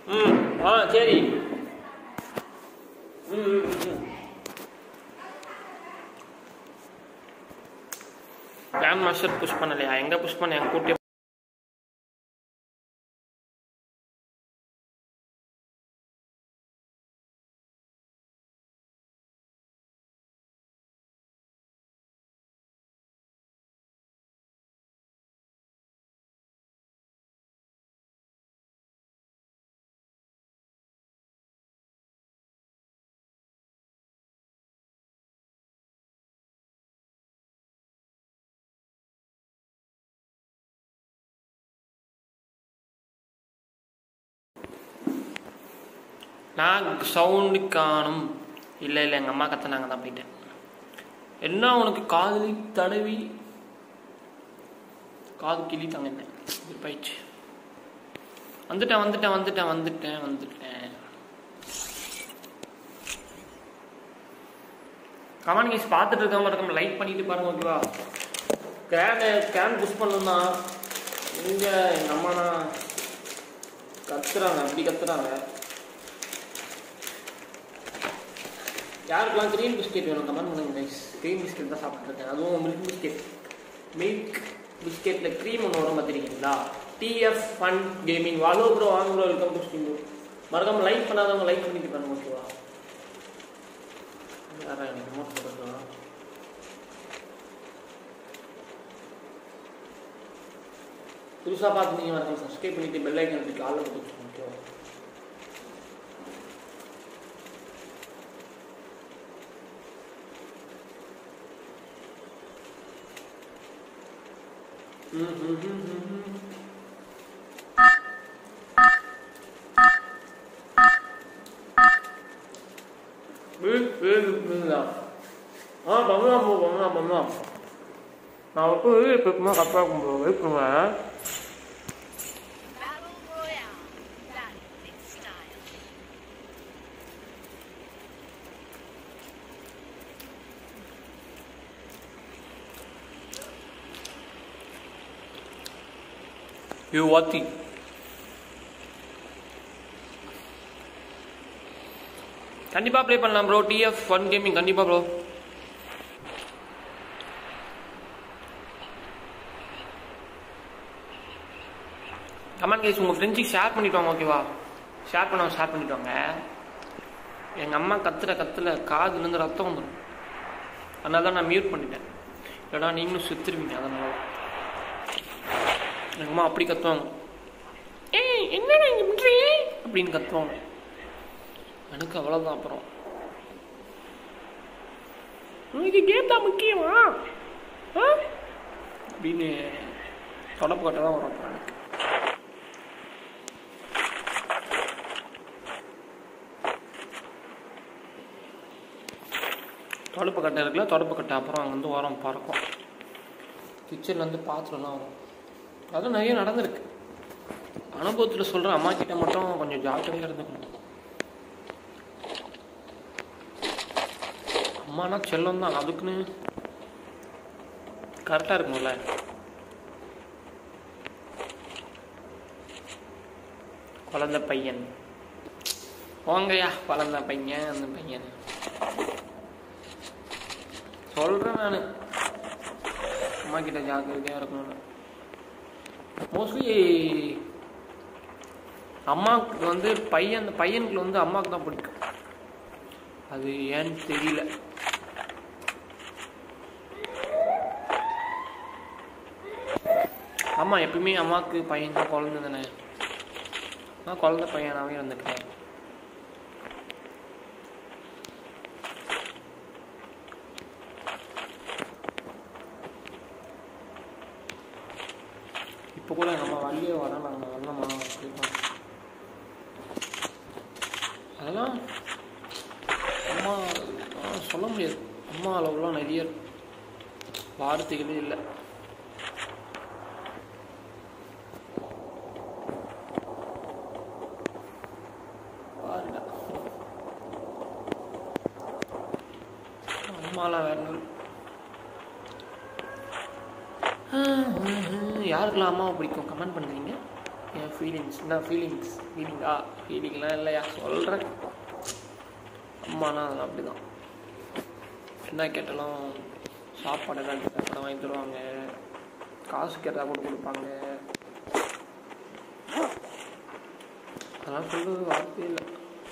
சரி. கிராண்ட் மாஸ்டர் புஷ் பண்ணலையா? எங்கே புஷ் பண்ண? என் கூட்டி நான் சவுண்டு காணும். இல்லை எங்கள் அம்மா கத்தினாங்க தான் போயிட்டேன். என்ன உனக்கு காதலி தடவி காது கிளிட்டாங்க என்ன போயிடுச்சு. வந்துட்டேன். கமெண்ட் கேஸ் பார்த்துட்டு இருக்காம லைக் பண்ணிட்டு பாருங்க. ஓகேவா? கேன் புஷ் பண்ணணும்னா இங்கே எங்கள் அம்மானா கத்துறாங்க, அப்படி கத்துறாங்க. யாருக்கெல்லாம் க்ரீம் பிஸ்கெட் வேணும் கமெண்ட் பண்ணுங்க கைஸ். க்ரீம் பிஸ்கெட் தான் சாப்பிட்ருக்கேன். அதுவும் மில்க் பிஸ்கெட்டில் க்ரீம் ஒன்று வரும் பார்த்துருக்கீங்களா? TF fun gaming. Valo bro, வாங்க ப்ரோ, வெல்கம் டு ஸ்ட்ரீம். மறக்காம லைக் பண்ணாதவங்க லைக் பண்ணிட்டு பாருங்க. ஓகேவா? யாரா எனக்கு நோட் போட்டுருக்கலாம். புதுசாக பார்த்துட்டீங்க மறக்காம சப்ஸ்கிரைப் பண்ணிட்டு பெல் ஐக்கன் இருக்கு ஆளில் போட்டு வச்சுக்கோங்க. ஓகேவா? பண்ணலாம். நான் இப்போ எப்பவுமே கரெக்டாக இருக்கும் வெயிட் பண்ணுவேன். You watching? கண்டிப்பா ப்ளே பண்ணலாம் ப்ரோ. TF ஃபன் கேமிங் கண்டிப்பா ப்ரோ. கமெண்ட் கேஸ் உங்கள் ஃப்ரெண்ட்ஸுக்கு ஷேர் பண்ணிட்டு வாங்க. ஓகேவா? ஷேர் பண்ணிட்டு வாங்க. எங்கள் அம்மா கத்துல காதுலேருந்து ரத்தம் வந்துடும். அதனால தான் நான் மியூட் பண்ணிட்டேன். இல்லைடா நீங்களும் சுற்றுருவீங்க. அதனால எங்கள் அம்மா அப்படி கத்துவாங்க. என்னடா இங்கே பண்ணுறீ அப்படின்னு கத்துவாங்க. எனக்கு அவ்வளோதான். அப்புறம் உனக்கு கேம் தான் முக்கியமா அப்படின்னு தொடப்பு கட்ட தான் வரும். அப்புறம் எனக்கு தொடப்பு கட்டை இருக்குல்ல, தொடப்பு கட்டை அப்புறம் அங்கேருந்து வரும் பறக்கும். கிச்சன்லேருந்து பாத்திரம்லாம் வரும். அதுவும் நிறைய நடந்திருக்கு. அனுபவத்தில் சொல்கிறேன். அம்மா கிட்ட மட்டும் கொஞ்சம் ஜாக்கிரதையாக இருந்துக்கணும். அம்மானா செல்லம் தான். அதுக்குன்னு கரெக்டாக இருக்கணும்ல. குழந்தை பையன் வாங்கய்யா, குழந்தை பையன் அந்த பையன் சொல்கிறேன் நான். அம்மா கிட்ட ஜாக்கிரதையாக இருக்கணும்னு. மோஸ்ட்லி அம்மாவுக்கு வந்து அந்த பையனுக்கு வந்து அம்மாவுக்கு தான் பிடிக்கும். அது ஏன்னு தெரியல. அம்மா எப்பயுமே அம்மாவுக்கு பையன் தான், குழந்தை தானே. நான் குழந்தை பையனாகவே வந்துட்டேன். இப்போ கூட நம்ம வழியே வர நாங்கள் வரலாமா அதெல்லாம் அம்மா சொல்ல முடியாது. அம்மா அளவுலாம் நிறைய வார்த்தைகளே இல்லை. பாருங்க அம்மாலாம் வேற. யாருக்கெல்லாம் அம்மாவை பிடிக்கும் கமெண்ட் பண்ணுறீங்க. என் ஃபீலிங்ஸ் என்ன ஃபீலிங்லாம் இல்லையா சொல்கிறேன். அம்மானா அதெல்லாம் அப்படி தான். என்ன கேட்டாலும் சாப்பாடு எல்லாம் கேட்டால் வாங்கி தருவாங்க, காசு கேட்டால் கூட கொடுப்பாங்க. அதெல்லாம் சொல்கிறது வார்த்தையே இல்லை.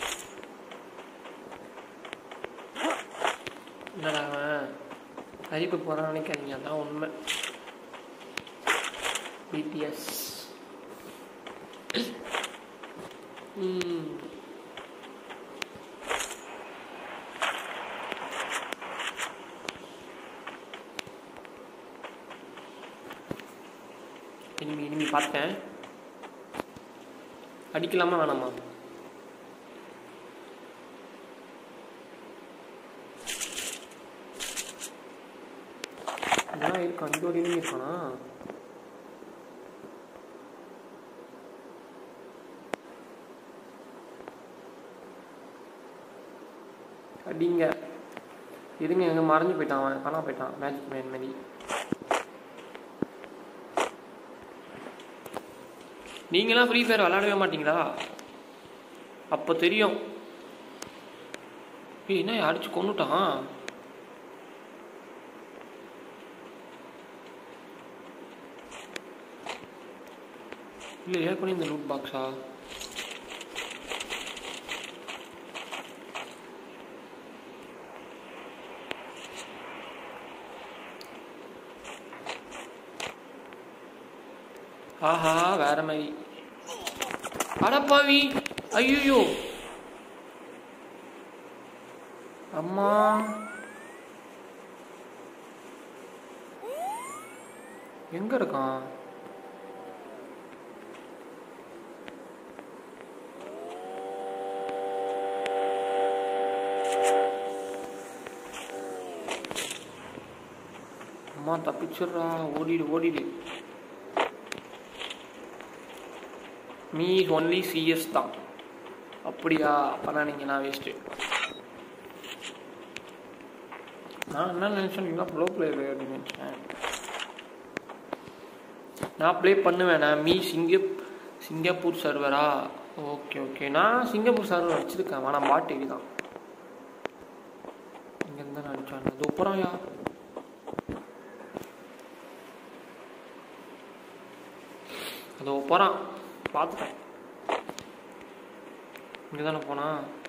என்னடா அவன் அரிப்பு போகிறான்னு நினைக்காதீங்க, அதான் உண்மை. பிடிஎஸ் இனிமே பார்த்தேன். அடிக்கலாமா வேணாமா? இதெல்லாம் இருக்கா? இங்கே ஒரு இனிமே இருக்கானா? அடிங்க இருங்க, எங்கே மறைஞ்சு போயிட்டான் அவன், காணா போயிட்டான் மேஜிக் மேன் மாதிரி. நீங்களாம் ஃப்ரீ ஃபயர் விளையாடவே மாட்டீங்களா? அப்போ தெரியும். என்ன அடிச்சு கொண்டுட்டான்? இல்லை ஏற்கனவே இந்த லூட் பாக்ஸா? ஆஹா வேற மாதிரி. அடப்பாவி, ஐயோ அம்மா. எங்க இருக்கான்? அம்மா தப்பிச்சிடுறா, ஓடிடு. மீ ஒன்லி சிஎஸ் தான். அப்படியா? அப்போதான் நான் வேஸ்ட்டு. நான் என்ன நினச்சேன், ப்ரோ பிளேயர் அப்படின்னு நினச்சேன். நான் ப்ளே பண்ணுவேண்ணா. சிங்கப்பூர் சர்வரா? ஓகே. நான் சிங்கப்பூர் சர்வர் வச்சுருக்கேன், ஆனால் பாட்டு தான் இங்கேருந்து தான் நினச்சான். அது அப்புறம்யா அது போகிறான், பார்த்துட்டேன். இங்கே தானே போனா?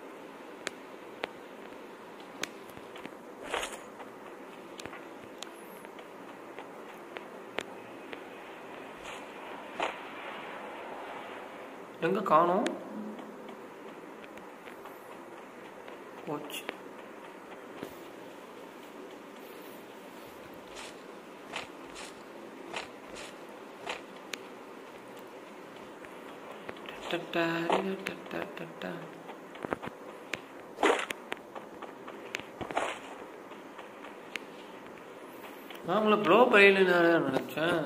எங்க காணோம்? போச்சு. நான் உங்களை ப்ரோ பையில நினைச்சேன்.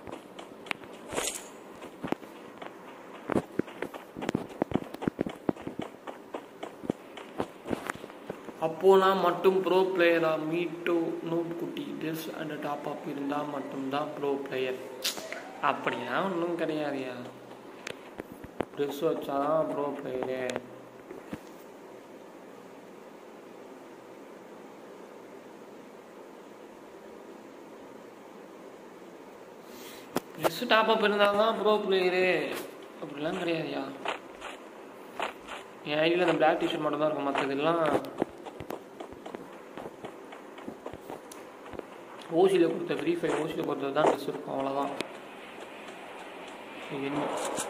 அப்போ நான் மட்டும் ப்ரோ பிளேயரா? மீட்டோ நோட் குட்டி ட்ரெஸ் அண்ட் டாப் அப் இருந்தால் மட்டும்தான் ப்ரோ பிளேயர். அப்படிலாம் ஒன்றும் கிடையாதுயா. ட்ரெஸ் வச்சாதான் bro player. Dress top up இருந்தால் தான் ப்ரோ பிளேயரு அப்படிலாம் கிடையாதுயா. என் ஐடியில் அந்த பிளாக் டிஷர்ட் மட்டும் தான் இருக்கும், மற்றதெல்லாம் ஓசியில் கொடுத்த ஃப்ரீ ஃபயர் ஓசியில் கொடுத்தது தான் ட்ரெஸ் இருக்கும், அவ்வளோதான். என்ன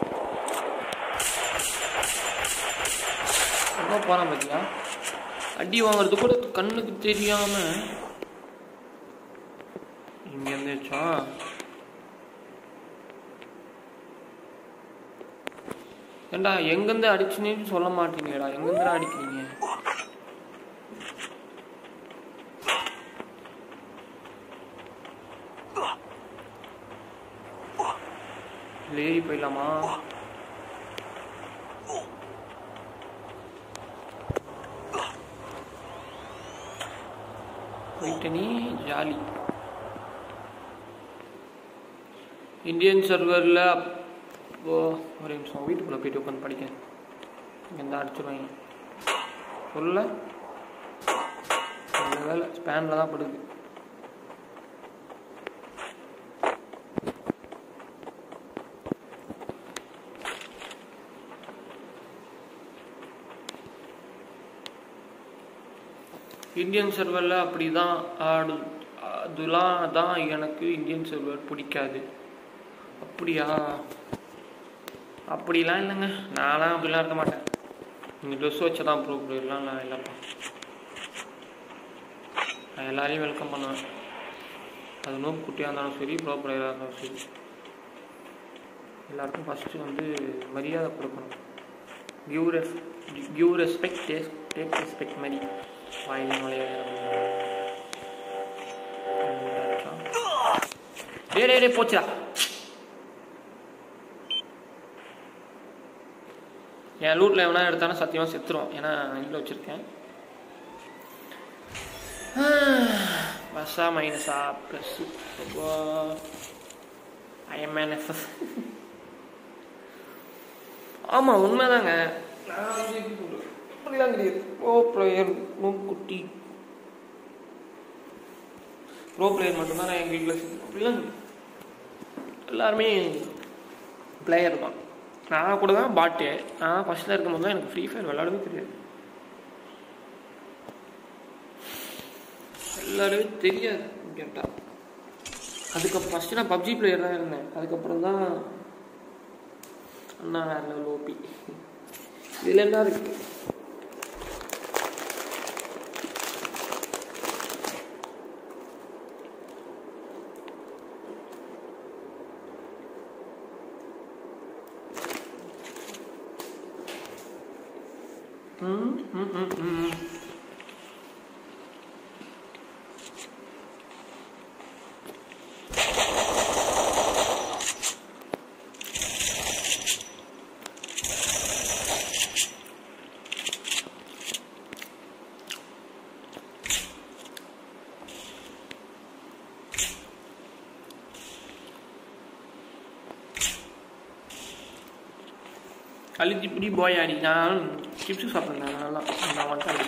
எங்கே போகிறான் பார்த்தியா? அடி வாங்குறது கூட கண்ணுக்கு தெரியாமல் இங்கேருந்து வச்சான். ஏண்டா எங்கேருந்து அடிச்சுன்னு சொல்ல மாட்டீங்களேடா, எங்கேருந்து அடிக்கிறீங்க? ஏறி போயிடலாமா? போயிட்ட நீ ஜாலி. இந்தியன் சர்வரில் ஓ ஒரு நிமிஷம் வீட்டுக்குள்ளே போயிட்டு உட்காந்து படிக்க. இங்கே இருந்தால் அடிச்சுருவாங்க. சொல்ல நல்ல வேலை ஸ்பேனில் தான் படுது. இந்தியன் சர்வரில் அப்படி தான் அதெல்லாம் தான் எனக்கு இந்தியன் சர்வர் பிடிக்காது. அப்படியா? அப்படிலாம் இல்லைங்க, நான்லாம் அப்படிலாம் இருக்க மாட்டேன். நீங்கள் ட்ரெஸ் வச்சு தான் ப்ரோ பிளேயர்லாம் நான் இல்லைப்பா. நான் எல்லாரையும் வெல்கம் பண்ணுவேன். அது நோக்கு குட்டியாக இருந்தாலும் சரி, ப்ரோ பிளேயராக இருந்தாலும் சரி, எல்லாருக்கும் ஃபஸ்ட்டு வந்து மரியாதை கொடுக்கணும். கிவ் ரெஸ்பெக்ட், டேக் ரெஸ்பெக்ட் மாதிரி வாயிலே டே போச்சா. என் லூட்டில் எவனா எடுத்தாலும் சத்தியமாக செத்துரும். ஏன்னா இதில் வச்சுருக்கேன். ப்ளஸ்ஸா மைனஸா? ப்ளஸ்ஸு. IMNFS. ஆமாம் உண்மைதாங்க. நான் வந்து அப்படிலாம் கிடையாது. ப்ரோ பிளேயர் குட்டி ப்ரோ பிளேயர் மட்டும்தான் நான் எங்கள் வீட்டில் அப்படிலாம் எல்லாருமே பிளேயர் தான். நான் கூட தான் பாட்டு. நான் ஃபஸ்ட்டில் இருக்கும்போது தான் எனக்கு ஃப்ரீ ஃபயர் விளையாடவே தெரியாது. விளையாடவே தெரியாது கேட்டால். அதுக்கப்புறம் ஃபஸ்ட்டு நான் பப்ஜி பிளேயர் தான் இருந்தேன். அதுக்கப்புறம் தான் அண்ணா வேறு லெவல் ஓபி. இதில் என்ன இருக்குது? கழிச்சு இப்படி போய் ஆடி நான் சிப்ஸு சாப்பிட்றேன். நல்லா நான் வந்துட்டேன்.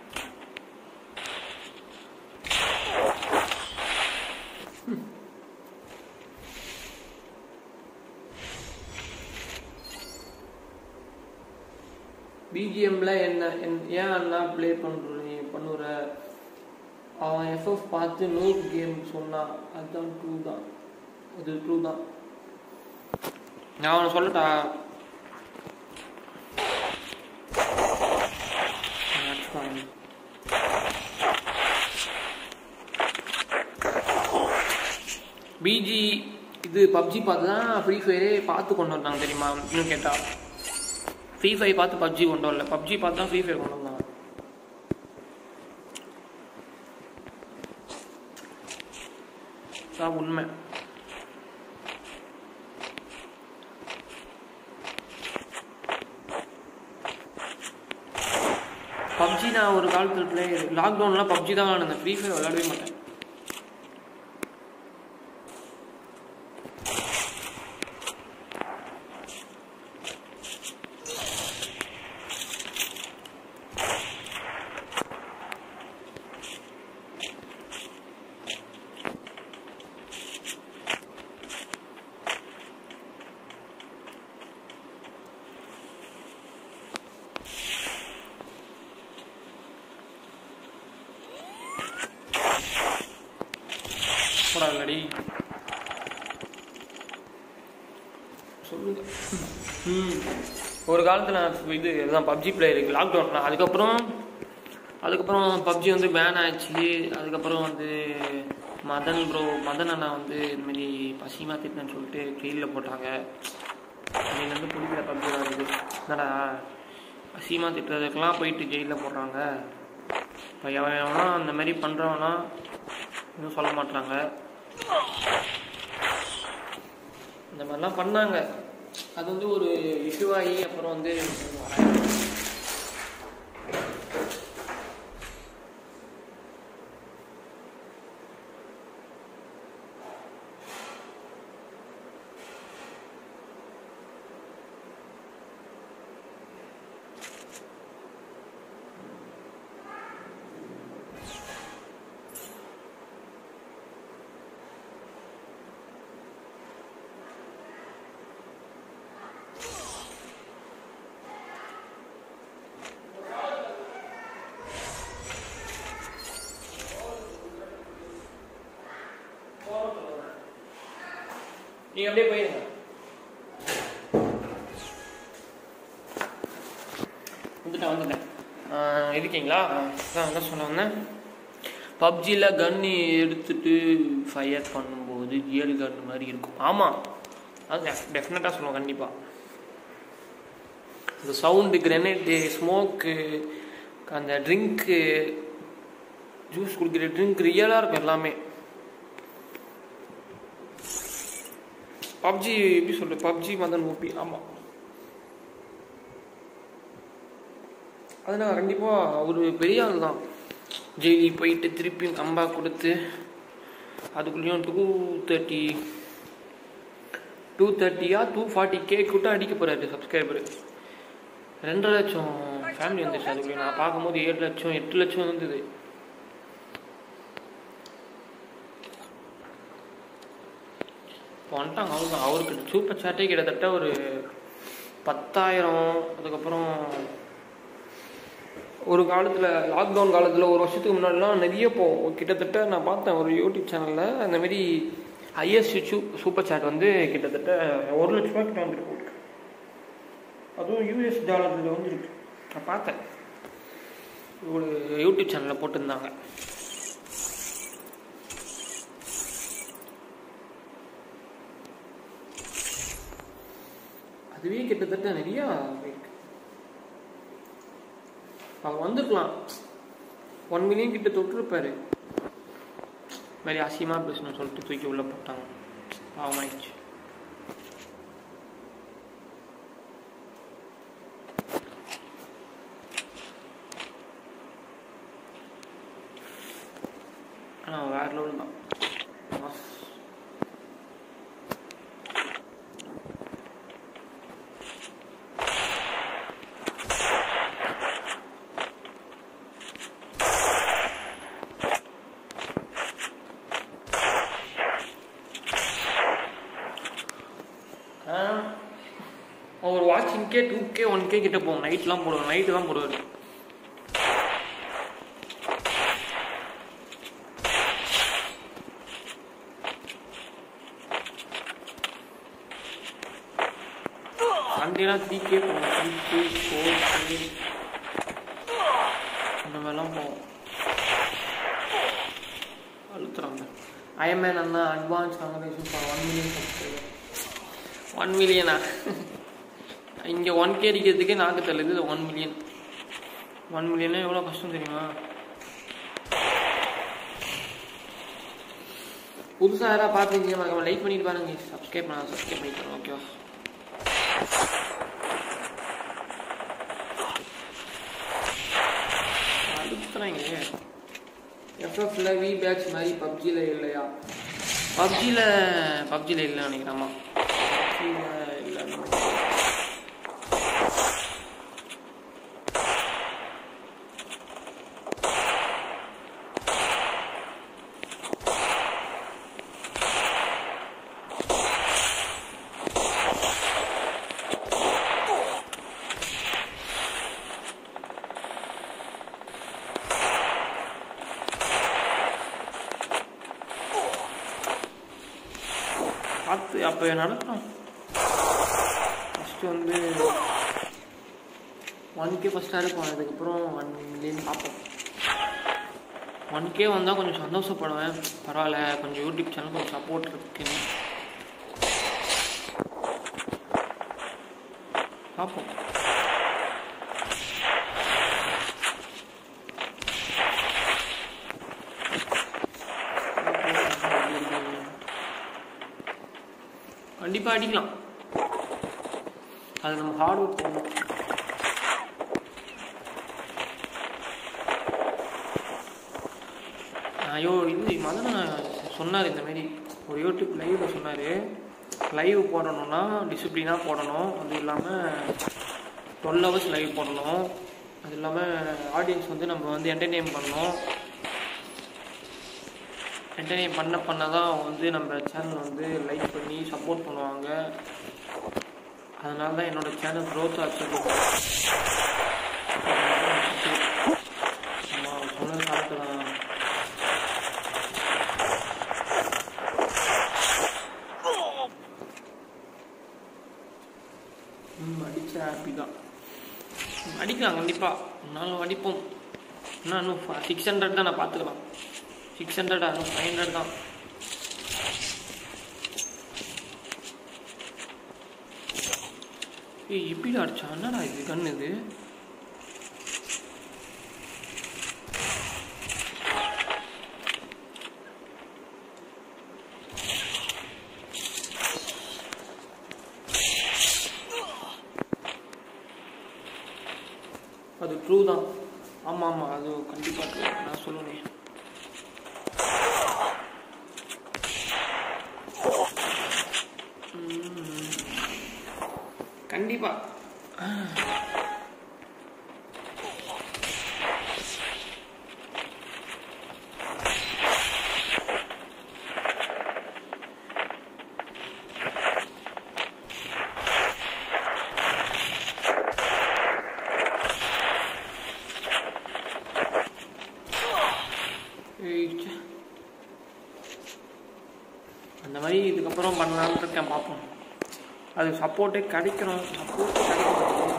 பிஜிஎம்ல என்ன ஏன் அண்ணா ப்ளே பண்ணுற? அவன் எஃப்எஃப் பார்த்து நோட் கேம் சொன்னான். அதுதான் ட்ரூ தான். அது ட்ரூ தான். நான் அவனை சொல்லட்டா? பிஜி இது பப்ஜி பார்த்து தான் ஃப்ரீ ஃபயரே பார்த்து கொண்டு வந்தாங்க தெரியுமா? இன்னும் கேட்டால் ஃப்ரீ ஃபயர் பார்த்து பப்ஜி கொண்டு வரல, பப்ஜி பார்த்து தான் ஃப்ரீ ஃபயர் கொண்டு வந்தாங்க. தான் உண்மை. பப்ஜி நான் ஒரு காலத்தில் பிளேயர். லாக்டவுன்லாம் பப்ஜி தான் விளாடுனேன். ஃப்ரீ ஃபயர் விளையாடவே மாட்டேன். இல்லடி சொல்லுங்க. ஒரு காலத்தில் நான் இது இதுதான் பப்ஜி பிளேயருக்கு லாக்டவுன்லாம். அதுக்கப்புறம் பப்ஜி வந்து பேன் ஆயிடுச்சு. அதுக்கப்புறம் வந்து மதன் அண்ணா வந்து இதுமாரி பசிமா திட்டன்னு சொல்லிட்டு ஜெயிலில் போட்டாங்க. அதில் வந்து பிடிக்கிற பப்ஜி வருது. என்னடா பசிமா திட்டத்துக்கெல்லாம் போயிட்டு ஜெயிலில் போடுறாங்க. இப்போ எவனா அந்த மாதிரி பண்ணுறவனா இன்னும் சொல்ல மாட்டாங்க. இந்த மாதிரிலாம் பண்ணாங்க. அது வந்து ஒரு இஷ்யூவாகி அப்புறம் வந்து நீங்கள் அப்படியே போயிருங்க. வந்துட்டேன். இருக்கீங்களா? அதான் என்ன சொல்ல வந்தேன். பப்ஜியில் கன்னு எடுத்துட்டு ஃபயர் பண்ணும்போது ரியல் கன் மாதிரி இருக்கும். ஆமாம், அது டெஃபினட்டாக சொல்லுவோம். கண்டிப்பாக இந்த சவுண்டு, கிரெனேட்டு, ஸ்மோக்கு, அந்த ட்ரிங்க்கு, ஜூஸ் குடிக்கிற ட்ரிங்க் ரியலாக இருக்கும் எல்லாமே. பப்ஜி எப்படி சொல்கிறேன், பப்ஜி மதன் ஓபி. ஆமாம், அது நான் கண்டிப்பாக ஒரு பெரிய ஆள் தான். ஜெயிலி போயிட்டு திருப்பி கம்பா கொடுத்து அதுக்குள்ளேயும் 240K கூட்ட அடிக்க போகிறாரு சப்ஸ்கிரைபரு. 2.5 லட்சம் ஃபேமிலி வந்துச்சு. அதுக்குள்ளே நான் பார்க்கும்போது 7 லட்சம் 8 லட்சம் வந்தது. இப்போ வந்துட்டாங்க. அவ்வளோதான். அவருக்கு சூப்பர் சாட்டே கிட்டத்தட்ட ஒரு 10,000. அதுக்கப்புறம் ஒரு காலத்தில் லாக்டவுன் காலத்தில் ஒரு வருஷத்துக்கு முன்னாடிலாம் நிறைய கிட்டத்தட்ட நான் பார்த்தேன் ஒரு யூடியூப் சேனலில் அந்தமாரி ஹையஸ்ட் சூப்பர் சாட் வந்து கிட்டத்தட்ட 1 லட்ச ரூபா கிட்ட வந்துருக்கு. அதுவும் US டாலரில் வந்துருக்கு. நான் பார்த்தேன், ஒரு யூடியூப் சேனலில் போட்டிருந்தாங்க. அதுவே கிட்டத்தட்ட நிறையா இருக்கு. அவர் வந்துருக்கலாம் 1 மில்லியன் கிட்ட தொட்டிருப்பாரு. மாதிரி அசியமாக பேசணும்னு சொல்லிட்டு தூக்கி உள்ள போட்டாங்க. பாவமாயிடுச்சு. ஆனால் வேற லெவல் தான். அவர் வாட்சிங்க்கே 2K 1K கிட்ட போகும். நைட்லாம் போடுவார், நைட்டு தான் போடுவார். சண்டேலாம் 3K போகும், 3K 4K அந்த மாதிரிலாம் போகும். அழுத்துறாங்க. ஐஎம்ஏன் அண்ணா advance congratulation for 1 million subscriber. 1 மில்லியனா? இங்கே 1K அடிக்கிறதுக்கே நாக்கு தள்ளுது. 1 மில்லியன் 1 மில்லியனா எவ்வளோ கஷ்டம் தெரியுமா? புதுசாக யாராவது பார்த்துருக்கீங்க மறக்காம லைக் பண்ணிட்டு பாருங்க. சப்ஸ்கிரைப் பண்ணிக்கிறோம். ஓகேவா? அடுத்துறாங்க. எஃப்எஃப்ல வி பேட்ச் மாதிரி பப்ஜியில் இல்லையா? பப்ஜியில் இல்லை நினைக்கிறேம்மா. பப்ஜியில் இல்லை. பார்த்து அப்போ நடக்கும். ஃபஸ்ட்டு வந்து 1K ஃபஸ்ட்டாக இருக்கும். அதுக்கப்புறம் 1 மில்லியன் பார்ப்போம். 1K வந்தால் கொஞ்சம் சந்தோஷப்படுவேன். பரவாயில்ல, கொஞ்சம் யூடியூப் சேனல் கொஞ்சம் சப்போர்ட் இருக்குன்னு பார்ப்போம். கண்டிப்பாக அடிக்கலாம். அது நம்ம ஹார்ட் ஒர்க் பண்ணணும். ஐயோ, இது மதன சொன்னார் இந்தமாரி ஒரு யூடியூப் லைவில் சொன்னார். லைவ் போடணுன்னா டிசிப்ளினாக போடணும். அது இல்லாமல் 12 hours லைவ் போடணும். அது இல்லாமல் ஆடியன்ஸ் வந்து நம்ம வந்து என்டர்டெயின் பண்ணணும். என்டர்டெயின் பண்ண தான் வந்து நம்ம சேனல் வந்து லைக் பண்ணி சப்போர்ட் பண்ணுவாங்க. அதனால தான் என்னோடய சேனல் க்ரோத் ஆச்சு. சொன்னது கரெக்டு தான். அடிச்ச ஹாப்பி தான். அடிக்கலாம் கண்டிப்பாக, நானும் அடிப்போம். இன்னும் 600 தான், நான் பார்த்துக்கலாம். 600 இன்னும் 500 தான். எப்படி அடிச்சா? என்னடா இது கண்ணு இது? அது ட்ரூ தான். ஆமாம் ஆமாம், அது கண்டிப்பாக ட்ரூ. நான் சொல்லுவேன். கண்டிப்பாக அந்த மாதிரி இதுக்கப்புறம் பண்ணலான்னு இருக்கேன். பார்ப்போம். அது சப்போர்ட்டே கிடைக்கணும். சப்போர்ட்டே கிடைக்கணும்.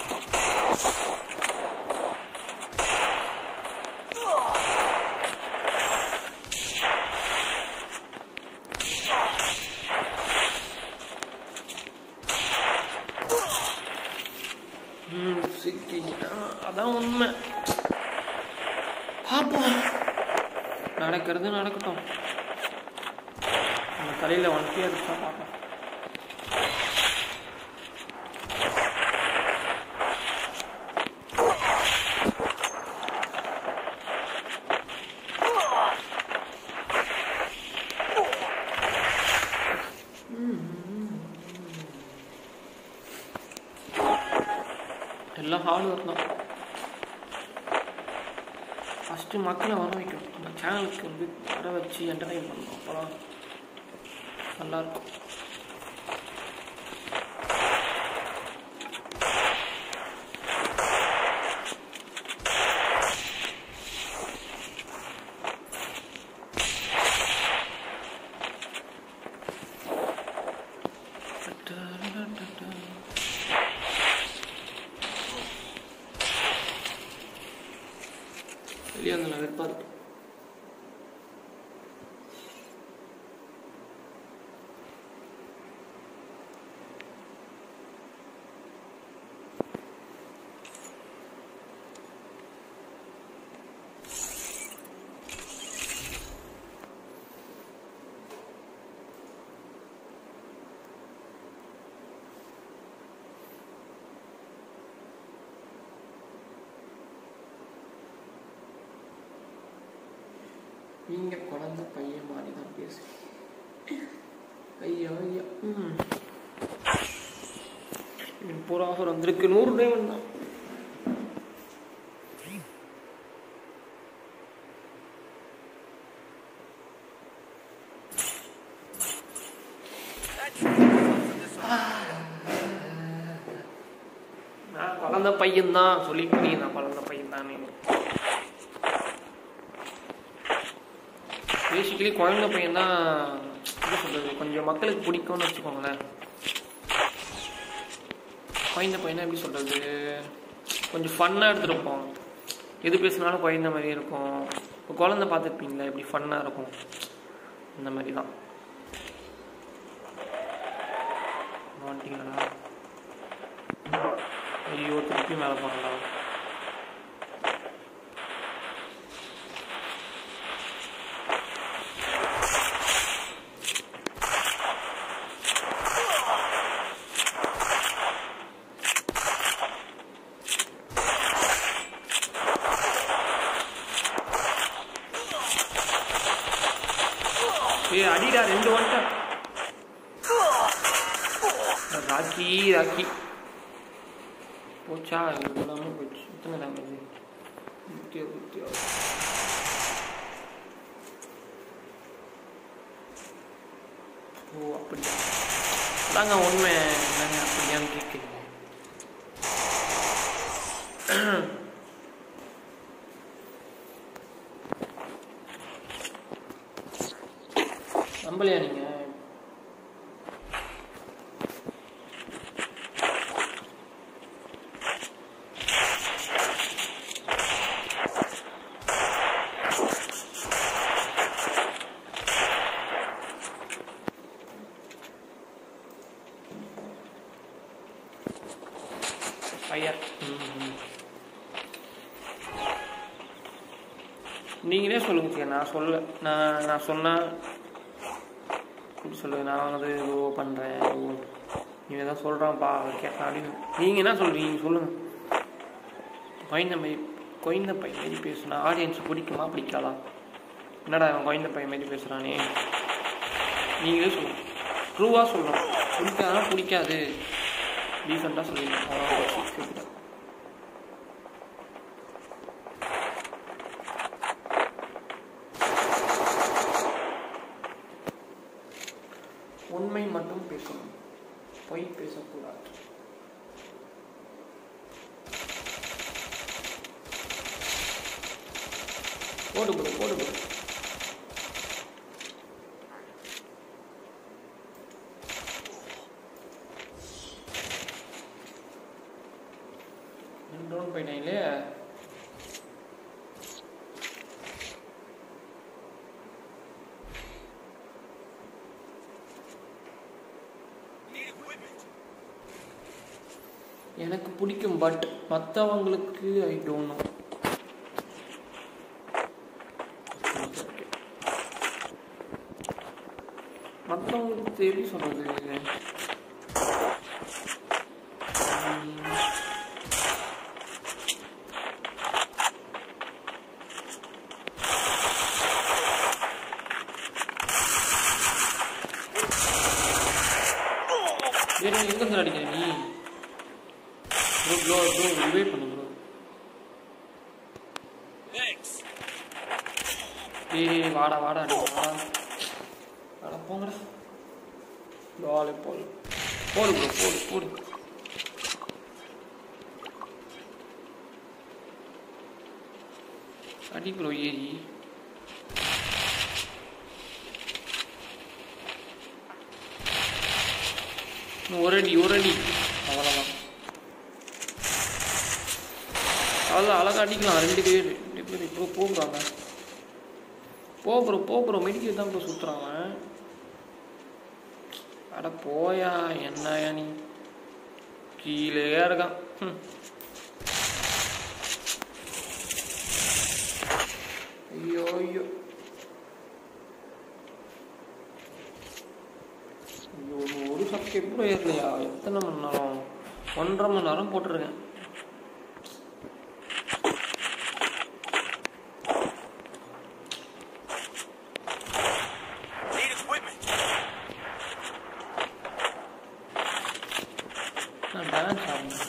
அதான் உண்மை. பார்ப்போம், நடக்கிறது நடக்கட்டும். நம்ம தலையில் வந்துட்டே இருக்கா பார்ப்போம். எல்லாம் ஹார்ட் ஒர்க் தான். ஃபஸ்ட்டு மக்களை வர வைக்கணும். நம்ம சேனலுக்கு வந்து வர வச்சு என்டர்டைன் பண்ணணும். அப்போலாம் நல்லாயிருக்கும். வெளியே வந்து வெறுப்பாக இருக்கு. நீங்கள் குழந்தை பையன் மாதிரி தான் பேசு. ஐயா ஐயா. பூரா ஆஃபர் வந்திருக்கு. 100 டைமண்ட் தான். நான் குழந்தை பையன் தான் சொல்லிட்டு நான் குழந்தை பையன் தானே. பேசிக்கலி குழந்தை பையன் தான் என்ன சொல்கிறது, கொஞ்சம் மக்களுக்கு பிடிக்கும்னு வச்சுக்கோங்களேன். குழந்தை பையனா எப்படி சொல்கிறது, கொஞ்சம் ஃபன்னாக எடுத்துருப்போம். எது பேசினாலும் குழந்த மாதிரி இருக்கும். இப்போ குழந்தை பார்த்துருப்பீங்களா, எப்படி ஃபன்னாக இருக்கும், அந்த மாதிரி தான். மாட்டிங்களா? ஐயோ, திருப்பி மேலே போனலாம். அடிடா, 2 வந்துட்டேன். ராக்கி ராக்கி போச்சா? எல்லாமே போச்சு. எத்தனை டேமேஜ்? 166. ஓ அப்படியா? தாங்க உண்மை. என்னங்க அப்படியான்னு கேட்குறீங்க? நம்பலையா நீங்கள்? ஃபயர். நீங்களே சொல்லுங்க. நான் சொன்னால் எப்படி சொல்லுங்க, நான் வந்து ஏதோ பண்ணுறேன், நீங்கள் எதாவது சொல்கிறான்ப்பா கேட்க அப்படின்னு நீங்கள் என்ன சொல்கிறீங்க சொல்லுங்கள். குழந்த பையன் மாரி பேசுனா ஆடியன்ஸ் பிடிக்குமா பிடிக்காதா? என்னடா அவன் குழந்த பையன் மாரி பேசுகிறானே, நீங்களே சொல்லுங்கள். ட்ரூவாக சொல்கிறோம். பிடிக்காதான் பிடிக்காது, டீசெண்டாக சொல்லிடலாம். அவ்வளோ உண்மை மட்டும் பேசணும், பொய் பேசக்கூடாது. போடு போடு போடு போடு. ட்ரோன் போயிட்டாங்களே. எனக்கு பிடிக்கும், பட் மற்றவங்களுக்கு ஐ டோன்ட் நோ. மற்றவங்களுக்கு எப்படி சொல்றது, எங்க அடிக்கிற நீ? ப்ரோ ரிவைவ் பண்ணு ப்ரோ. ஏய் வாடா வாடா வாடா வாடா போங்கடா. பால் போடு போடு ப்ரோ போடு போடு. அடி ப்ரோ ஏறி. ஒரு அடி அவ்வளோதான். அவ்வளோ அழகாக அடிக்கலாம். ரெண்டு பேர் இப்போ போகிறாங்க. போகிறோம் மெடிக்கல் தான் இப்போ சுற்றுறாங்க. அட போயா, என்னயா நீ கீழே இருக்கான். ஐயோ ஐயோ ஒரு சப்ஸ்கிரைப் கூட ஏறலையா? எத்தனை மணி நேரம்? 1.5 மணி நேரம் போட்டிருக்கேன். டான்ஸ் ஆடணும்.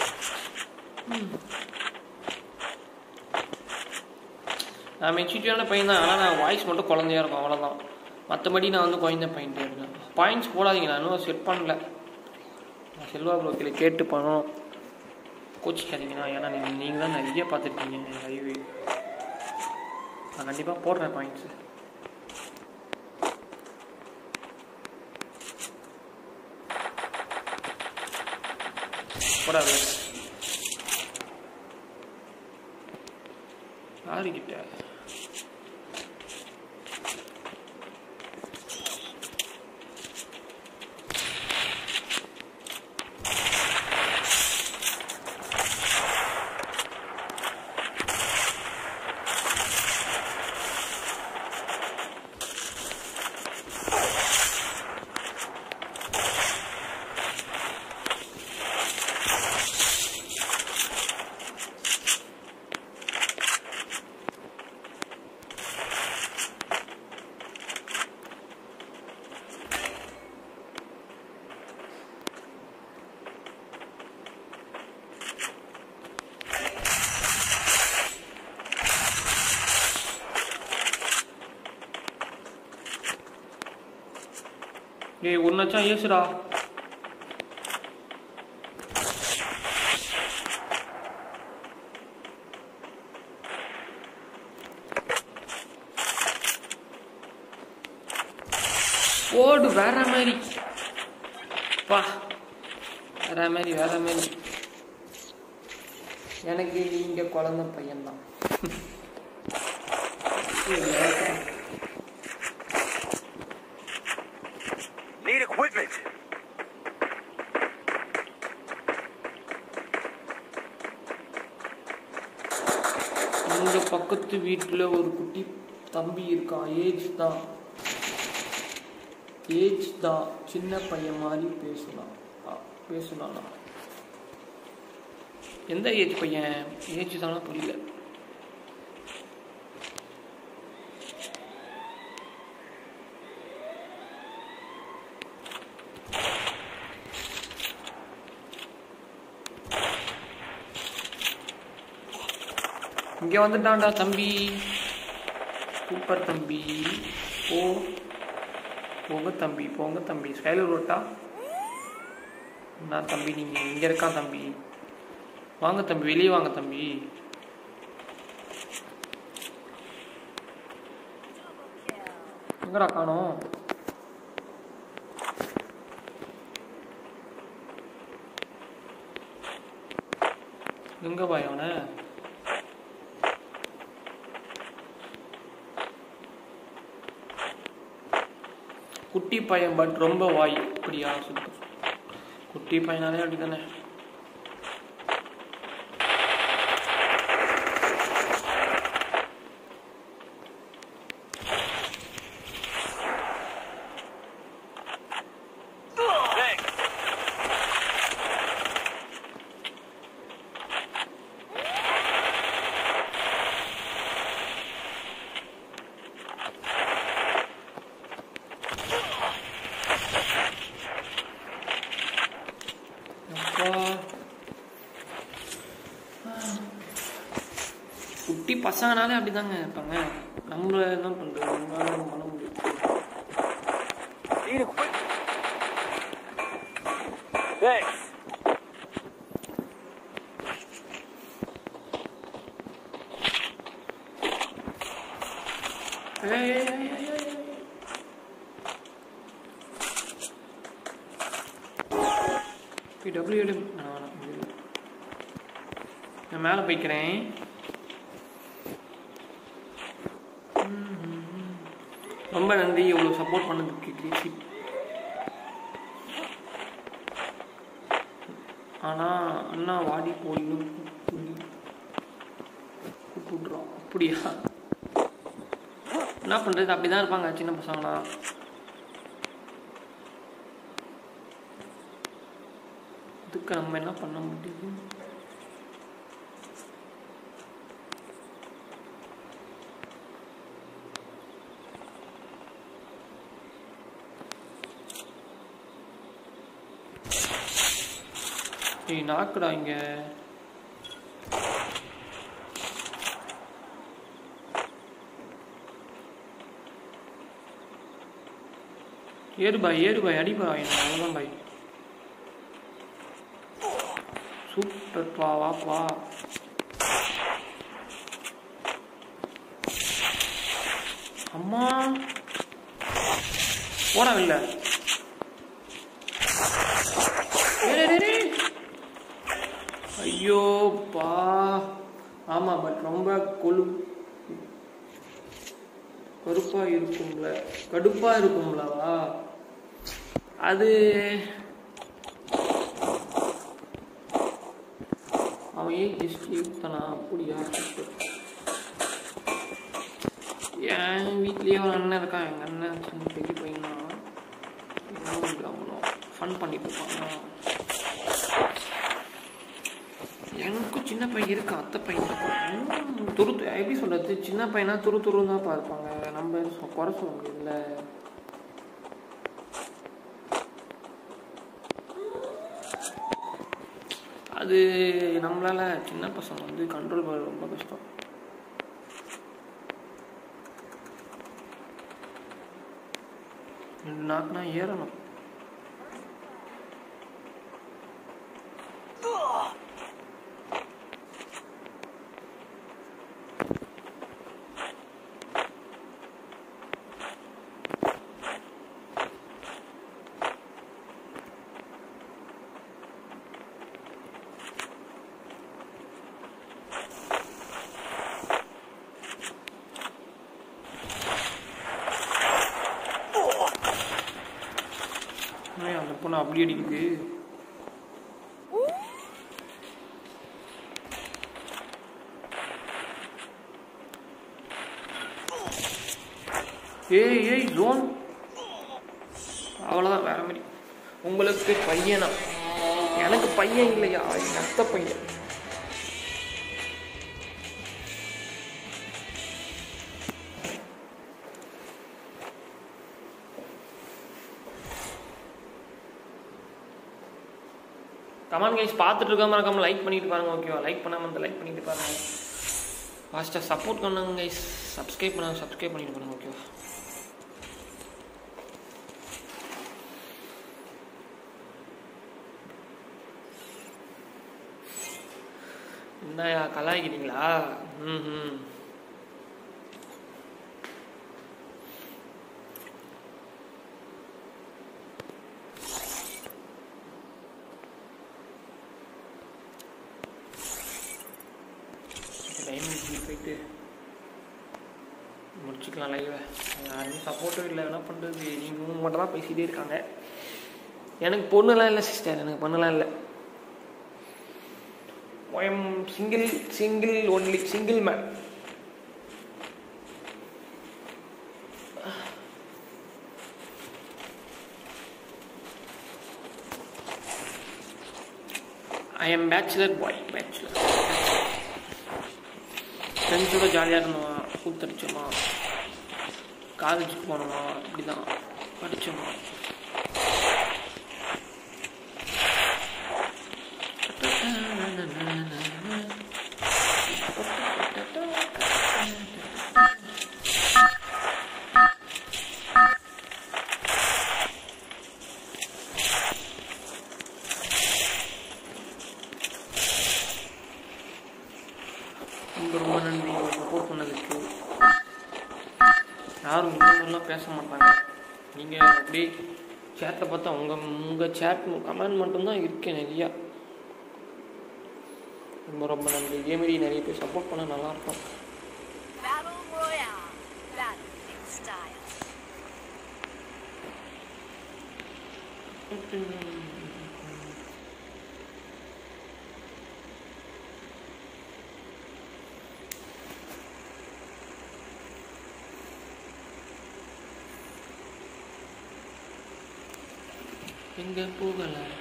நான் மெச்சூரிட்டியான பையன் தான், ஆனால் நான் வாய்ஸ் மட்டும் குழந்தையா இருக்கும், அவ்வளோதான். மற்றபடி நான் வந்து குழந்தை பையன்ட்டு இருக்கேன். பாயிண்ட்ஸ் போடாதீங்க, நான் இன்னும் செட் பண்ணல. நான் செல்வா ப்ரோக்கில் கேட்டு பண்ணணும். கோச்சிக்காதீங்கண்ணா, ஏன்னா நீங்கள் தான் நிறைய பார்த்துருக்கீங்க என் லைவு. நான் கண்டிப்பாக போடுறேன் பாயிண்ட்ஸு. போடாது யாருக்கிட்ட ஏய் ஒன்னாச்சா ஏசுடா. ஓடு வேற மாதிரி பா, வேற மாதிரி எனக்கு நீங்க குழந்தை பையன்தான். Need equipment. எங்க பக்கத்து வீட்டில் ஒரு குட்டி தம்பி இருக்கான். ஏஜ் தான் சின்ன பையன் மாதிரி பேசுனானா? எந்த ஏஜ் பையன்? ஏஜ் தானா புரியல. இங்க வந்துட்டான்டா தம்பி. சூப்பர் தம்பி. போங்க தம்பி. ஸ்கைலர் ரோட்டா நான் தம்பி. நீங்க இங்க இருக்கான் தம்பி. வாங்க தம்பி, வெளியே வாங்க தம்பி. எங்கடா காணோம்? எங்க பாய் அவன? குட்டி பையன் பட் ரொம்ப வாய். அப்படியா? சூப்பர். குட்டி பையனாலே அப்படித்தானே. குட்டி பசங்கனாலே அப்படிதாங்க இருப்பாங்க. நம்மள என்ன பண்றது? நம்மளால பண்ண முடியும். நான் மேலே போய்க்கிறேன். ரொம்ப நன்றி இவ்வளோ சப்போர்ட் பண்ணதுக்கு கிரேசி. ஆனால் அண்ணா வாடி போயின்னு கூப்பிட்றோம். அப்படியா? என்ன பண்ணுறது? அப்படி தான் இருப்பாங்க சின்ன பசங்களா. இதுக்கு நம்ம என்ன பண்ண முடியுது? நாக்குடா இங்க. ஏறு பாய் அடிப்பா. அவ்வளோதான் பாய். சூப்பர் வா. அம்மா போடா இல்ல. ஐயோப்பா. ஆமா பட் ரொம்ப கடுப்பா இருக்கும்லவா அது. அவன் ஏன் அப்படியா? என் வீட்லயே ஒரு அண்ணன் இருக்கான். எங்க அண்ணன் பெரிய பையனா ஃபன் பண்ணிட்டு இருப்பான். எனக்கும் சின்ன பையன் இருக்கு. அத்தை பையன் எப்படி சொல்றது? சின்ன பையனா துருன்னு தான் பார்ப்பாங்க. நம்ம குறை சொல்ல முடியல. அது நம்மளால சின்ன பசங்க வந்து கண்ட்ரோல் பண்ண ரொம்ப கஷ்டம். நாக்குனா ஏறணும். அந்த பொண்ணு அப்படி அடிக்குது. ஏய் ஜோன் அவ்வளோதான். வேற மாதிரி உங்களுக்கு பையனா? எனக்கு பையன் இல்லையா, என் அத்தை பையன். கமெண்ட் கைஸ் பார்த்துட்டு இருக்காம இருக்காம லைக் பண்ணிட்டு பாருங்க. ஓகேவா? லைக் பண்ணாமல் வந்து லைக் பண்ணிட்டு பாருங்க. ஃபாஸ்ட்டாக சப்போர்ட் பண்ணுங்க கைஸ். சப்ஸ்கிரைப் பண்ணாமல் சப்ஸ்கிரைப் பண்ணிட்டு பாருங்க. ஓகேவா? என்னையா கலாய்க்கிறீங்களா? ம் போயிட்டு முடிச்சுக்கலாம் லைவை. யாருமே சப்போர்ட்டும் இல்லை. என்ன பண்ணுறது? நீங்கள் மட்டும் தான் பேசிகிட்டே இருக்காங்க. எனக்கு பொண்ணுலாம் இல்லை சிஸ்டர், எனக்கு பொண்ணுலாம் இல்லை. I am single man. I am bachelor boy. ஃப்ரெண்ட்ஸோட ஜாலியாக இருந்தோமா, கூத்தடிச்சோமா, காலேஜுக்கு போனோமா, இப்படி தான் படித்தோமா. ரொம்ப நன்றி சப்போர்ட் பண்ணதுக்கு. யாரும் இன்னும் பேச மாட்டாங்க. நீங்கள் அப்படியே சேட்டை பார்த்தா உங்கள் சேட் கமெண்ட் மட்டும்தான் இருக்கேன் நிறையா. ரொம்ப நன்றி. இதேமாரி நிறைய பேர் சப்போர்ட் பண்ண நல்லாயிருக்கும். எங்கே போகலாம்?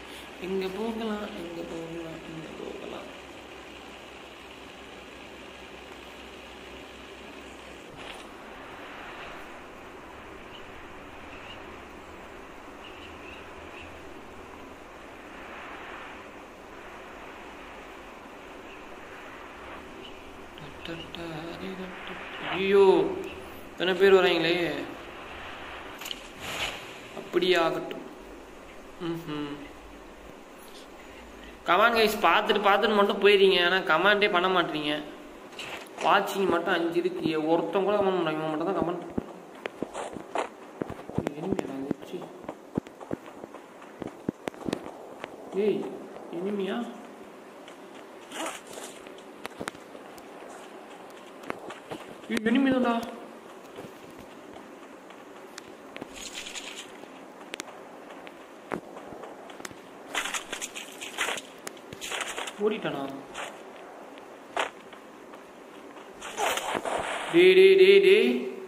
ஐயோ எத்தனை பேர் வராங்களே. அப்படியே ஆகட்டும். கமெண்ட் கைஸ் பார்த்துட்டு மட்டும் போயிடுறீங்க. ஆனால் கமெண்டே பண்ண மாட்டீங்க. வாட்சிங் மட்டும் 5 இருக்கு. ஒருத்தவங்க கூட கமெண்ட் பண்ணுறாங்க. இவங்க மட்டும் தான் கமெண்ட். ஏய் இனிமையா இனிமைதான்டா. ஓடிட்டானா? டேய்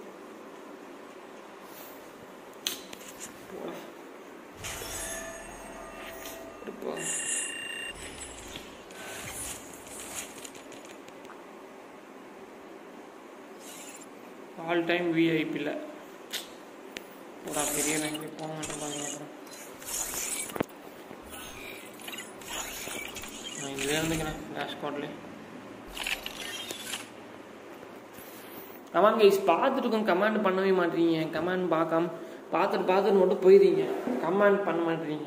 ஆல் டைம் விஐபி இல்லை. ஒரு பெரிய ரேங்க்ல போக மாட்டேன். நான் இங்கே இருந்துக்கிறேன் டேஷ்போர்ட்ல. கமெண்ட் கைஸ் பார்த்துட்டு கமெண்ட் பண்ணவே மாட்டீங்க. கமெண்ட் பார்த்துட்டு மட்டும் போயிடுறீங்க. கமெண்ட் பண்ண மாட்டீங்க.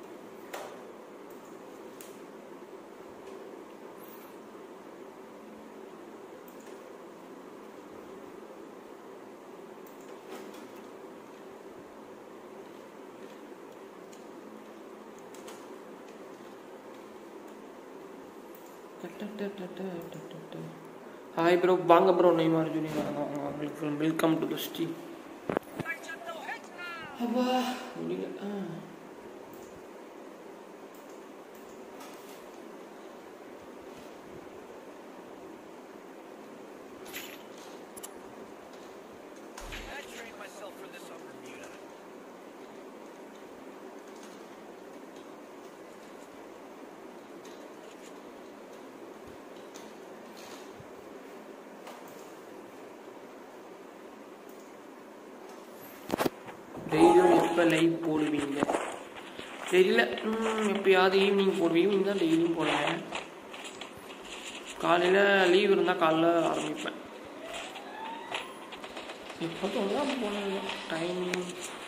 ஹாய் ப்ரோ, வாங்க ப்ரோ. நெய்மார் ஜூனியர் வாங்க. Welcome to the stream. அப்பா முடியல. எப்போ லைவ் போடுவீங்க தெரியல. எப்போயாவது ஈவினிங் போடுவேன். ஈவினிங் தான் டெய்லியும் போடுவேன். காலையில் லீவ் இருந்தால் காலைல ஆரம்பிப்பேன். இப்போ தான் போனது டைமிங்.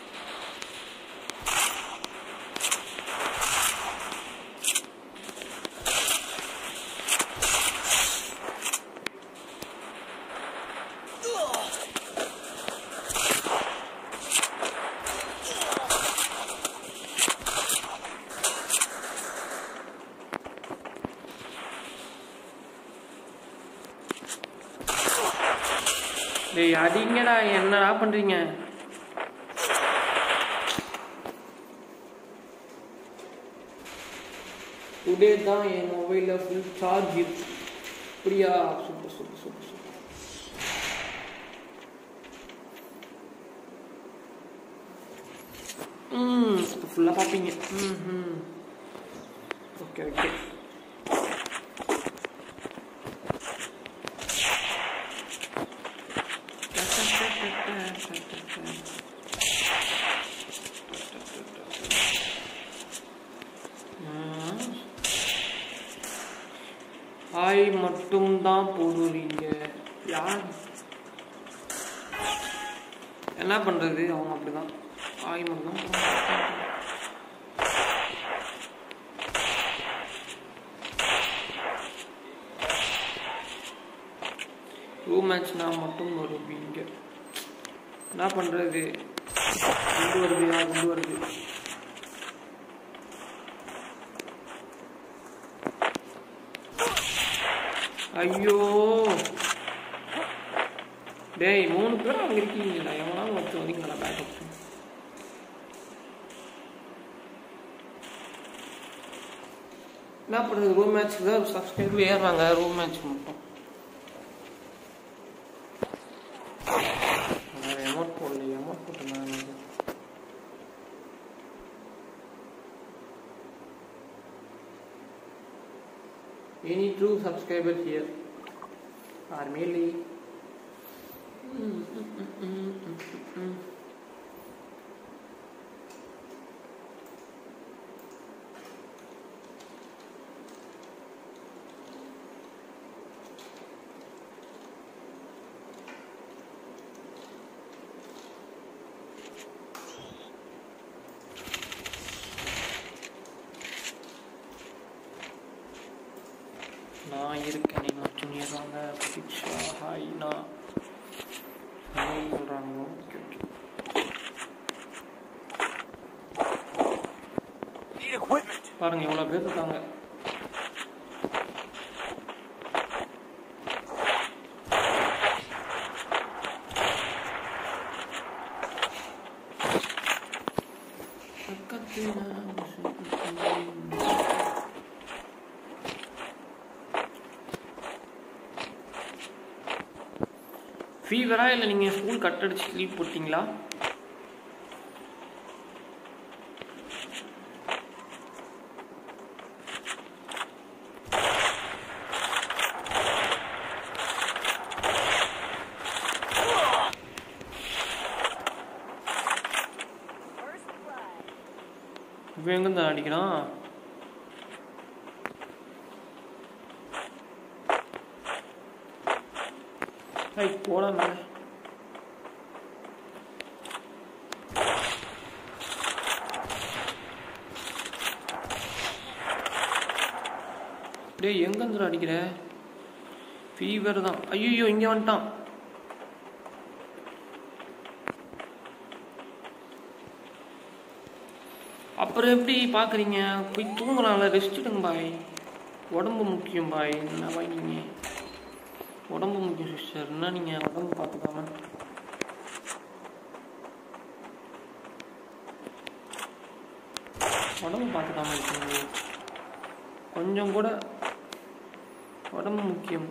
டேய் அடிங்கடா, என்னடா பண்றீங்க? டுடே தான் என் மொபைலில் ஃபுல் சார்ஜ் இருக்கு. அப்படியா? Super super super super. ஃபுல்லாக பார்ப்பீங்க. Okay okay. ஹாய் மட்டும் தான் போடுவீங்க. யார் என்ன பண்றது? அவங்க அப்படிதான் ஹாய் மட்டும் ரூம் மேட்ச்னா மட்டும் வருவீங்க. என்ன பண்றது? குண்டு வருது, குண்டு வருது. ஐயோ டேய், 3 பேர் அங்கே இருக்கீங்களா? எவனாலும் ஒருத்தர் வரீங்களா பேக்கப்? என்ன பண்ணுறது? ரூம் மேட்ச்சுக்கு தான் சப்ஸ்கிரைபர் ஏறுறாங்க. ரூம் மேட்ச் மட்டும் அமௌண்ட் போடல. அமௌண்ட் போட்டுருந்தாங்க. Any true subscriber here? Or merely? நான் இருக்கேன். நான் ஜூனியர் வாங்க. பிரதீக்ஷா ஹாய். நான் ஹாய் சொல்கிறாங்க. Okay okay. பாருங்க எவ்வளோ பேர் இருக்காங்க. ஃபீவரா இல்லை நீங்கள் ஸ்கூல் கட் அடிச்சு லீவ் போட்டிங்களா? இவன் எங்கேருந்து அடிக்கிறான்? போடா மேலே. டேய் எங்கேருந்து அடிக்கிற? ஃபீவர் தான். ஐயோ இங்கே வந்துட்டான். அப்புறம் எப்படி பார்க்குறீங்க? போய் தூங்கலாம்ல, ரெஸ்ட் எடுங்க பாய். உடம்பு முக்கியம் பாய். என்ன பாய் நீங்கள்? உடம்பு முக்கியம் சிஸ்டர். என்ன நீங்கள் உடம்பு பார்த்துக்காம? உடம்பு பார்த்துக்காம இருக்கீங்க. கொஞ்சம் கூட உடம்பு முக்கியம்.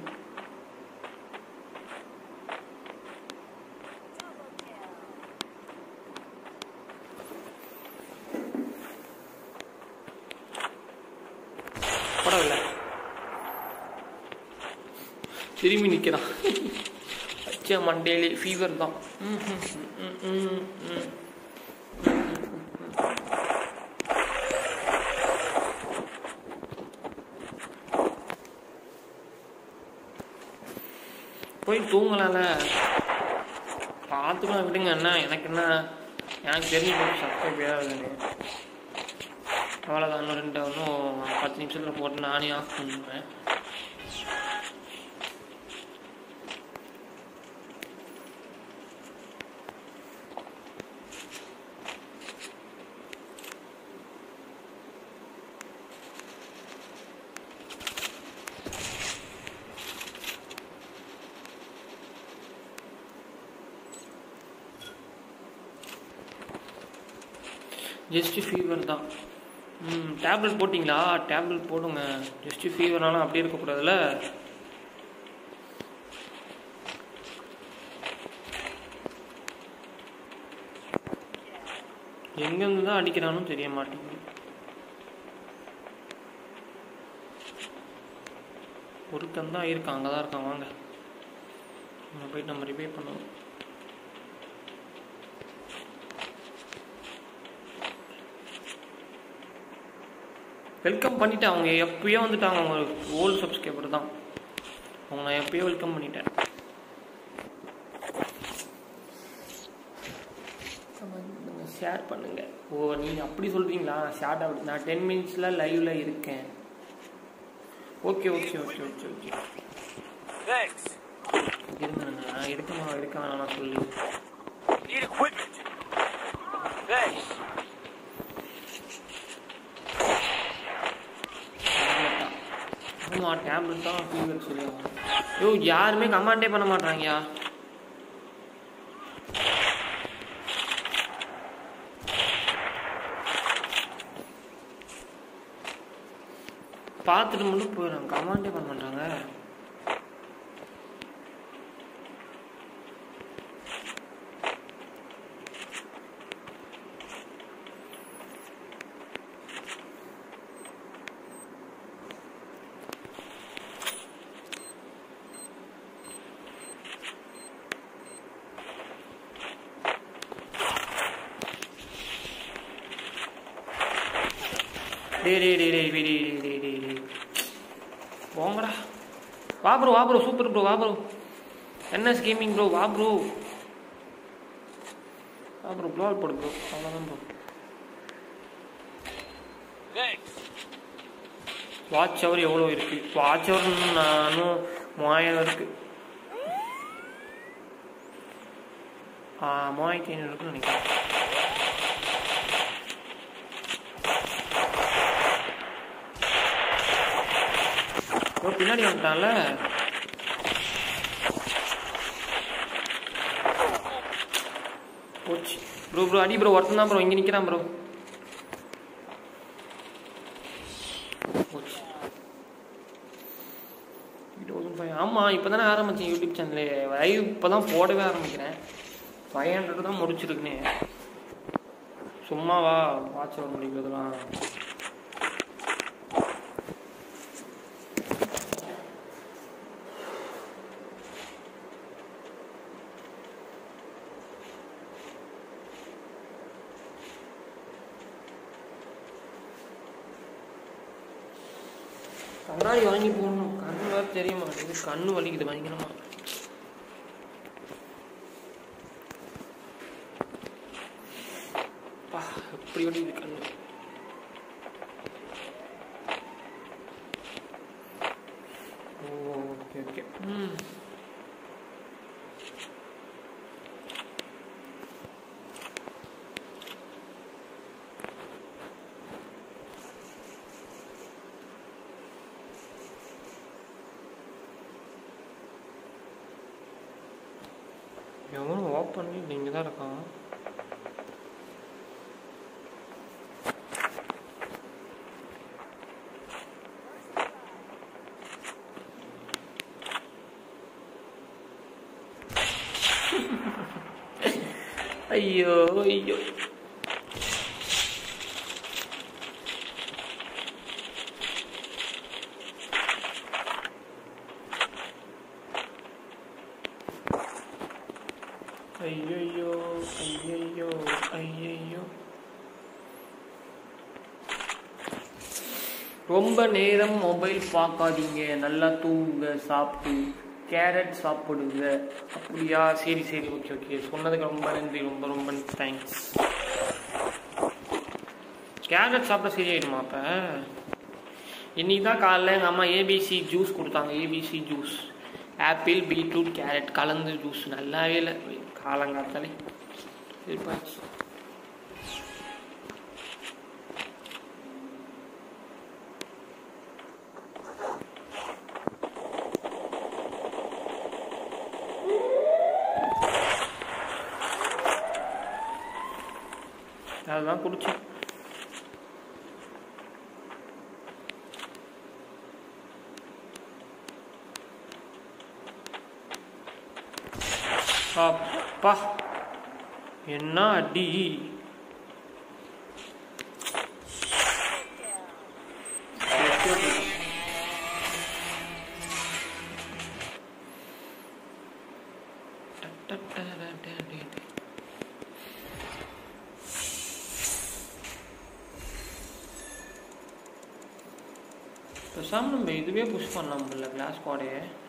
பரவாயில்ல, திரும்பி நிற்கிறான். அச்சா மண்டேலி ஃபீவர் தான். போய் தூங்கலாம்ல. பார்த்துக்கலாம் விடுங்க அண்ணா. எனக்கு என்ன, எனக்கு தெரிஞ்சு போட்டு சப்ஸ்கிரைப் ஏதாவது அவ்வளோதான். இன்னும் 10 நிமிஷத்தில் போட்டு நானே ஆஃப் பண்ணுவேன். ஜஸ்ட் ஃபீவர் தான். டேப்லெட் போட்டிங்களா? டேப்லெட் போடுங்க. ஜஸ்ட் ஃபீவர்னாலும் அப்படியே இருக்கக்கூடாதுல்ல. எங்கேருந்து தான் அடிக்கிறானும் தெரிய மாட்டேங்குது. ஒருத்தன் தான் இருக்கான், அங்கே தான் இருக்கான். வாங்க போயிட்டு நம்ம ரிவைவ் பண்ணுவோம். வெல்கம் பண்ணிட்டேன். அவங்க எப்பயோ வந்துட்டாங்க. அவங்க ஓல்டு சப்ஸ்கிரைபர் தான். அவங்க நான் எப்பயோ வெல்கம் பண்ணிட்டேன். ஷேர் பண்ணுங்க. ஓ நீங்கள் அப்படி சொல்கிறீங்களா? ஷேர் அப்படி நான் 10 மினிட்ஸில் லைவில் இருக்கேன். Okay okay okay okay okay இருங்க. நான் இருக்க வேணாம் சொல்லி டேப்லெட் தான் ஃபீவர் சொல்லுவாங்க. ஐயோ யாருமே கமாண்டே பண்ண மாட்டாங்கயா. பார்த்துட்டு மட்டும் போயிடுறாங்க, கமாண்டே பண்ண மாட்டாங்க. போங்கடா. வா ப்ரோ சூப்பர் ப்ரோ. வா ப்ரோ என்எஸ் கேமிங் ப்ரோ. வா ப்ரோ ப்ளோட் போடு ப்ரோ. அவ்வளோதான் ப்ரோ. வாட்ச் ஹவர் எவ்வளோ இருக்கு? வாட்ச் ஹவர் நானும் 3000 இருக்கு. 3500 இருக்குன்னு நினைக்கிறேன். பின்னாடி வந்துட்டான்ல. போச்சு ப்ரோ அடி ப்ரோ. ஒருத்தன் தான் ப்ரோ இங்கே நிற்கிறான் ப்ரோ. போச்சு. ஆமாம் இப்போ தானே ஆரம்பிச்சேன் யூடியூப் சேனலு. லைவ் இப்போ தான் போடவே ஆரம்பிக்கிறேன். 500 தான் முடிச்சிருக்குனே. சும்மாவா வாட்ச் வர முடிக்கிறதுலாம். கண்ணாடி வாங்கி போடணும். கண்ணு வேறு தெரிய மாட்டேங்குது. கண்ணு வலிக்குது பயங்கரமா. எப்படி வலிக்குது கண்ணு. Okay okay. எவனும் ஓப்பன் பண்ணி இங்கே தான் இருக்கான். ஐயோ ஐயோ. ஐயோ ஐயோ ஐயோ. ரொம்ப நேரம் மொபைல் பார்க்காதீங்க. நல்லா தூங்க, சாப்பிட்டு கேரட் சாப்பிடுங்க. அப்படியா? சரி சரி, ஓகே ஓகே, சொன்னதுக்கு ரொம்ப நன்றி, ரொம்ப ரொம்ப தேங்க்ஸ். கேரட் சாப்பிட்டா சரியாயிடுமா? அப்போ இன்னைக்கு தான் காலைல எங்கள் அம்மா ஏபிசி ஜூஸ் கொடுத்தாங்க. ABC juice, apple beetroot carrot கலந்து ஜூஸ். நல்லாவே இல்லை, காலங்காத்தாலே இருப்பாச்சு. அதுதான் குடிச்சேன். அப்பா என்ன அடி! பேசாம நம்ம இதுவே புஷ் பண்ணலாம் போல, கிளாஸ் ஸ்குவாடே.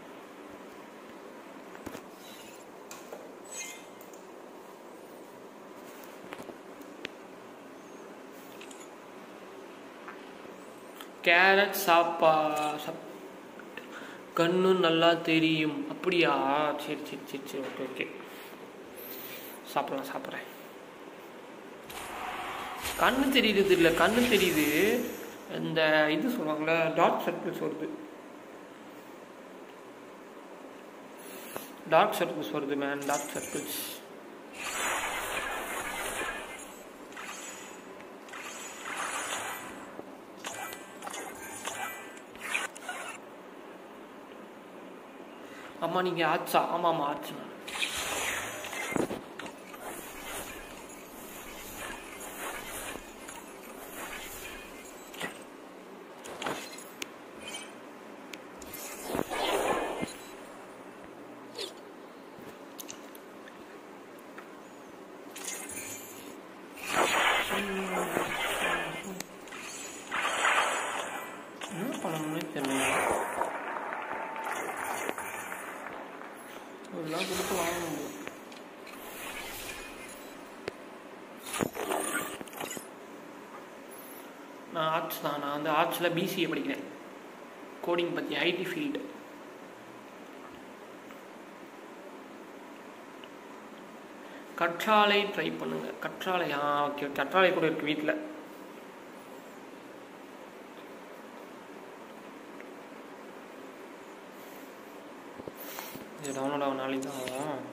கேரட் கண்ணு நல்லா தெரியும். அப்படியா? சரி சரி சரி சரி, ஓகே ஓகே, சாப்பிட்றேன். கண்ணு தெரியுது இல்லை, கண்ணு தெரியுது. இந்த இது சொல்லுவாங்களே, டார்க் சர்க்கிள்ஸ் வருது மேன், டார்க் சர்க்கிள்ஸ். அம்மா நீங்கள் ஆச்சா? ஆமாம் ஆச்சு. என்ன பண்ணணும்னே தெரியல, இதெல்லாம் கொடுத்து வாங்கணும். நான் ஆர்ட்ஸ் தான். நான் வந்து ஆர்ட்ஸில் பிசிஏ படிக்கிறேன், கோடிங் பற்றி, ஐடி ஃபீல்டு. கற்றாழை ட்ரை பண்ணுங்க. கற்றாழை, ஓகே, கற்றாழை கூட இருக்கு வீட்டில். இது டவுன்லோட் ஆகும், நாளைக்கு தான் ஆகும்.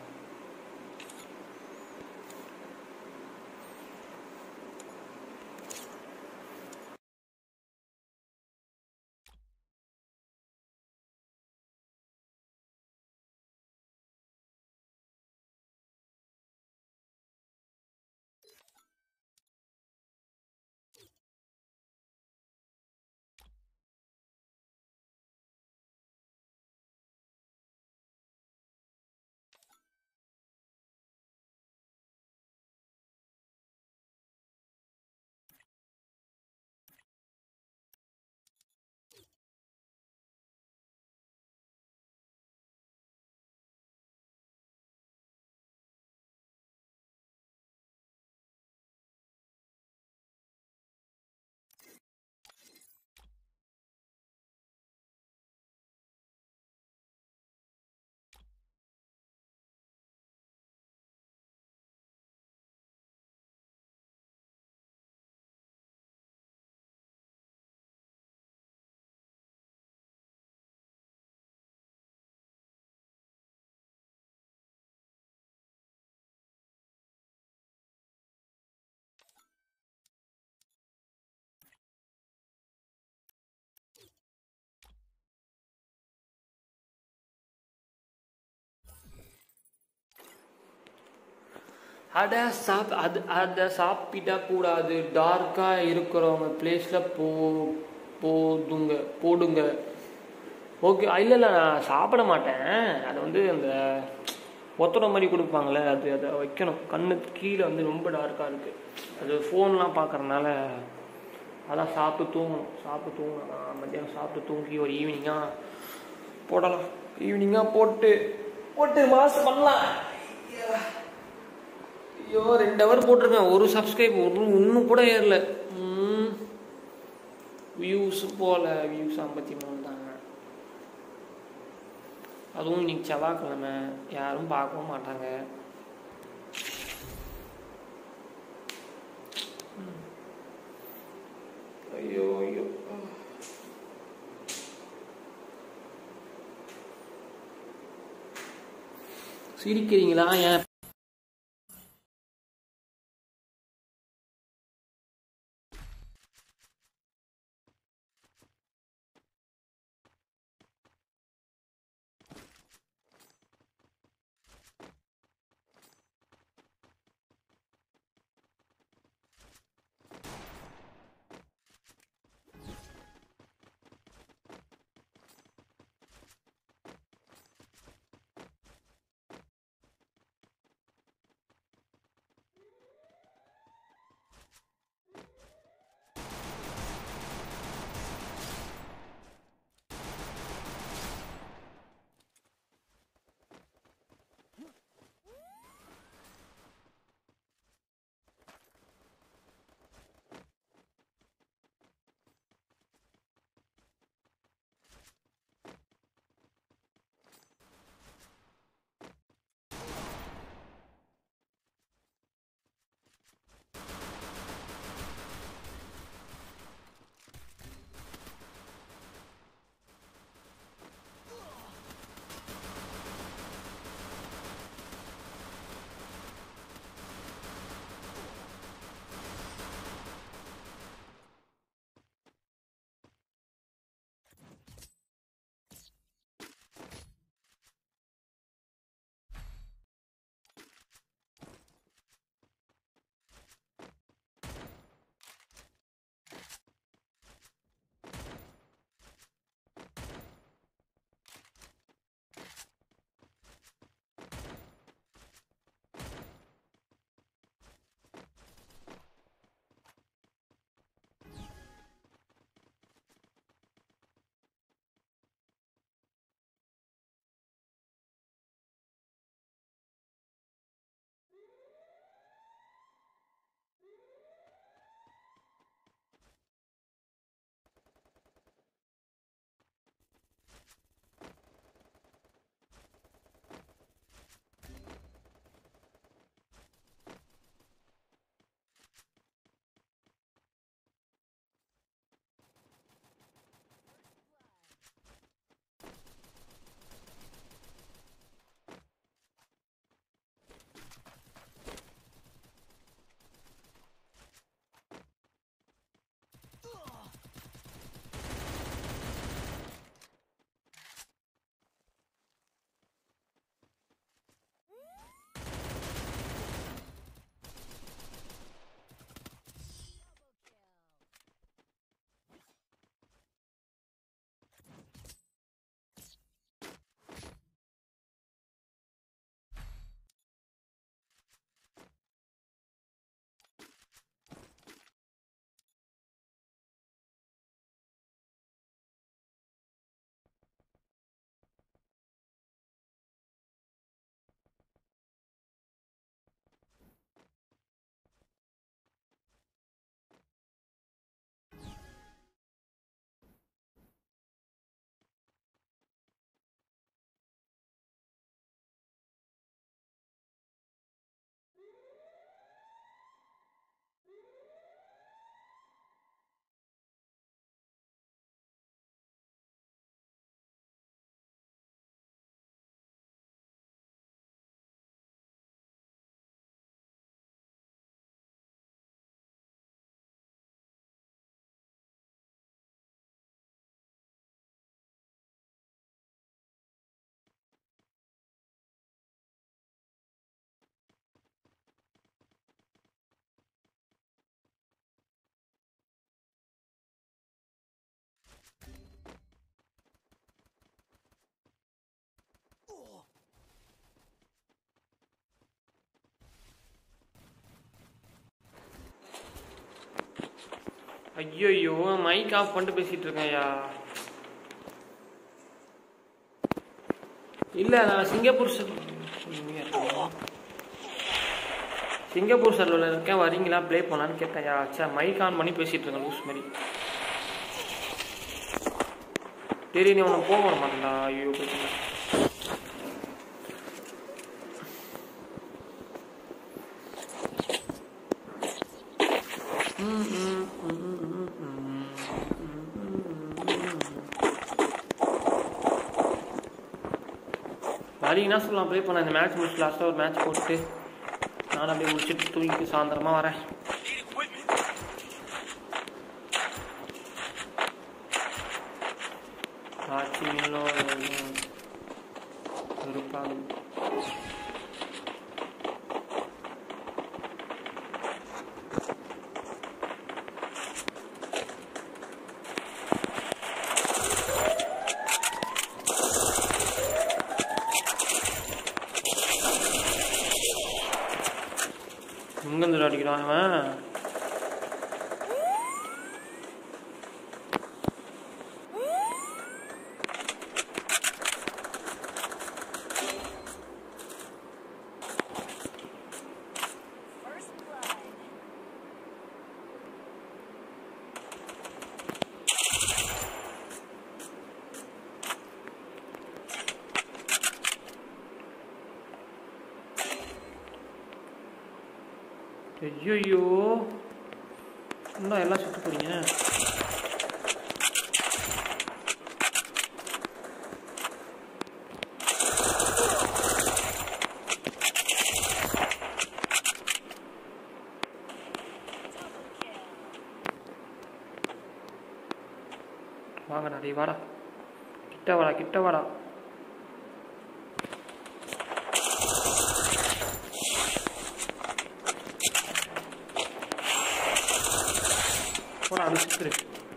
அதை சாப்பிடக்கூடாது. டார்க்காக இருக்கிறவங்க பிளேஸில் போடுங்க. ஓகே, இல்லை நான் சாப்பிட மாட்டேன். அது வந்து அந்த ஒத்தனை மாதிரி கொடுப்பாங்களே, அதை வைக்கணும். கண்ணு கீழே வந்து ரொம்ப டார்க்காக இருக்குது. அது ஃபோன்லாம் பார்க்குறதுனால அதான் சாப்பிட்டு தூங்கணும். மத்தியானம் சாப்பிட்டு தூங்கி ஒரு ஈவினிங்காக போடலாம். ஈவினிங்காக போட்டு மாஸ் பண்ணலாம். ஐயோ 2 ஹவர் போட்டிருக்கேன், ஒரு சப்ஸ்கிரைப் ஒன்றும் கூட ஏறல. வியூஸ் போல, வியூஸ் 53 தாங்க. அதுவும் இன்னைக்கு செவ்வாய்க்கிழமை, யாரும் பார்க்கவும் மாட்டாங்க. ஐயோ ஐயோ சிரிக்கிறீங்களா? ஏன் ஐயோ மைக் ஆஃப் பண்ணிட்டு பேசிட்டு இருக்கேன்யா. இல்லை நான் சிங்கப்பூர் சர்வரில் இருக்கேன், வரீங்களா ப்ளே பண்ணலான்னு கேட்டேன். ஆச்சா மைக் ஆன் பண்ணி பேசிகிட்டு இருக்கேன் லூஸ் மாதிரி. சரி நீ உன்னை போக மாட்டேன்டா. ஐயோ போயிட்டு வரீங்கன்னா சொல்லலாம் ப்ளே பண்ண. இந்த மேட்ச் முடிச்சு லாஸ்ட்டாக ஒரு மேட்ச் போட்டு நான் அப்படியே முடிச்சுட்டு தூங்கிட்டு சாயந்தரமாக வரேன். ஆட்சி வெறுப்பாகும். எங்கேருந்து அடிக்கிறான் அவன்? ஐயோ இன்னும் எல்லாம் சுட்டு போறீங்க. வாங்க நிறைய வாடா, கிட்ட வாடா கிட்ட வாடா. போடா அது சுத்துரு.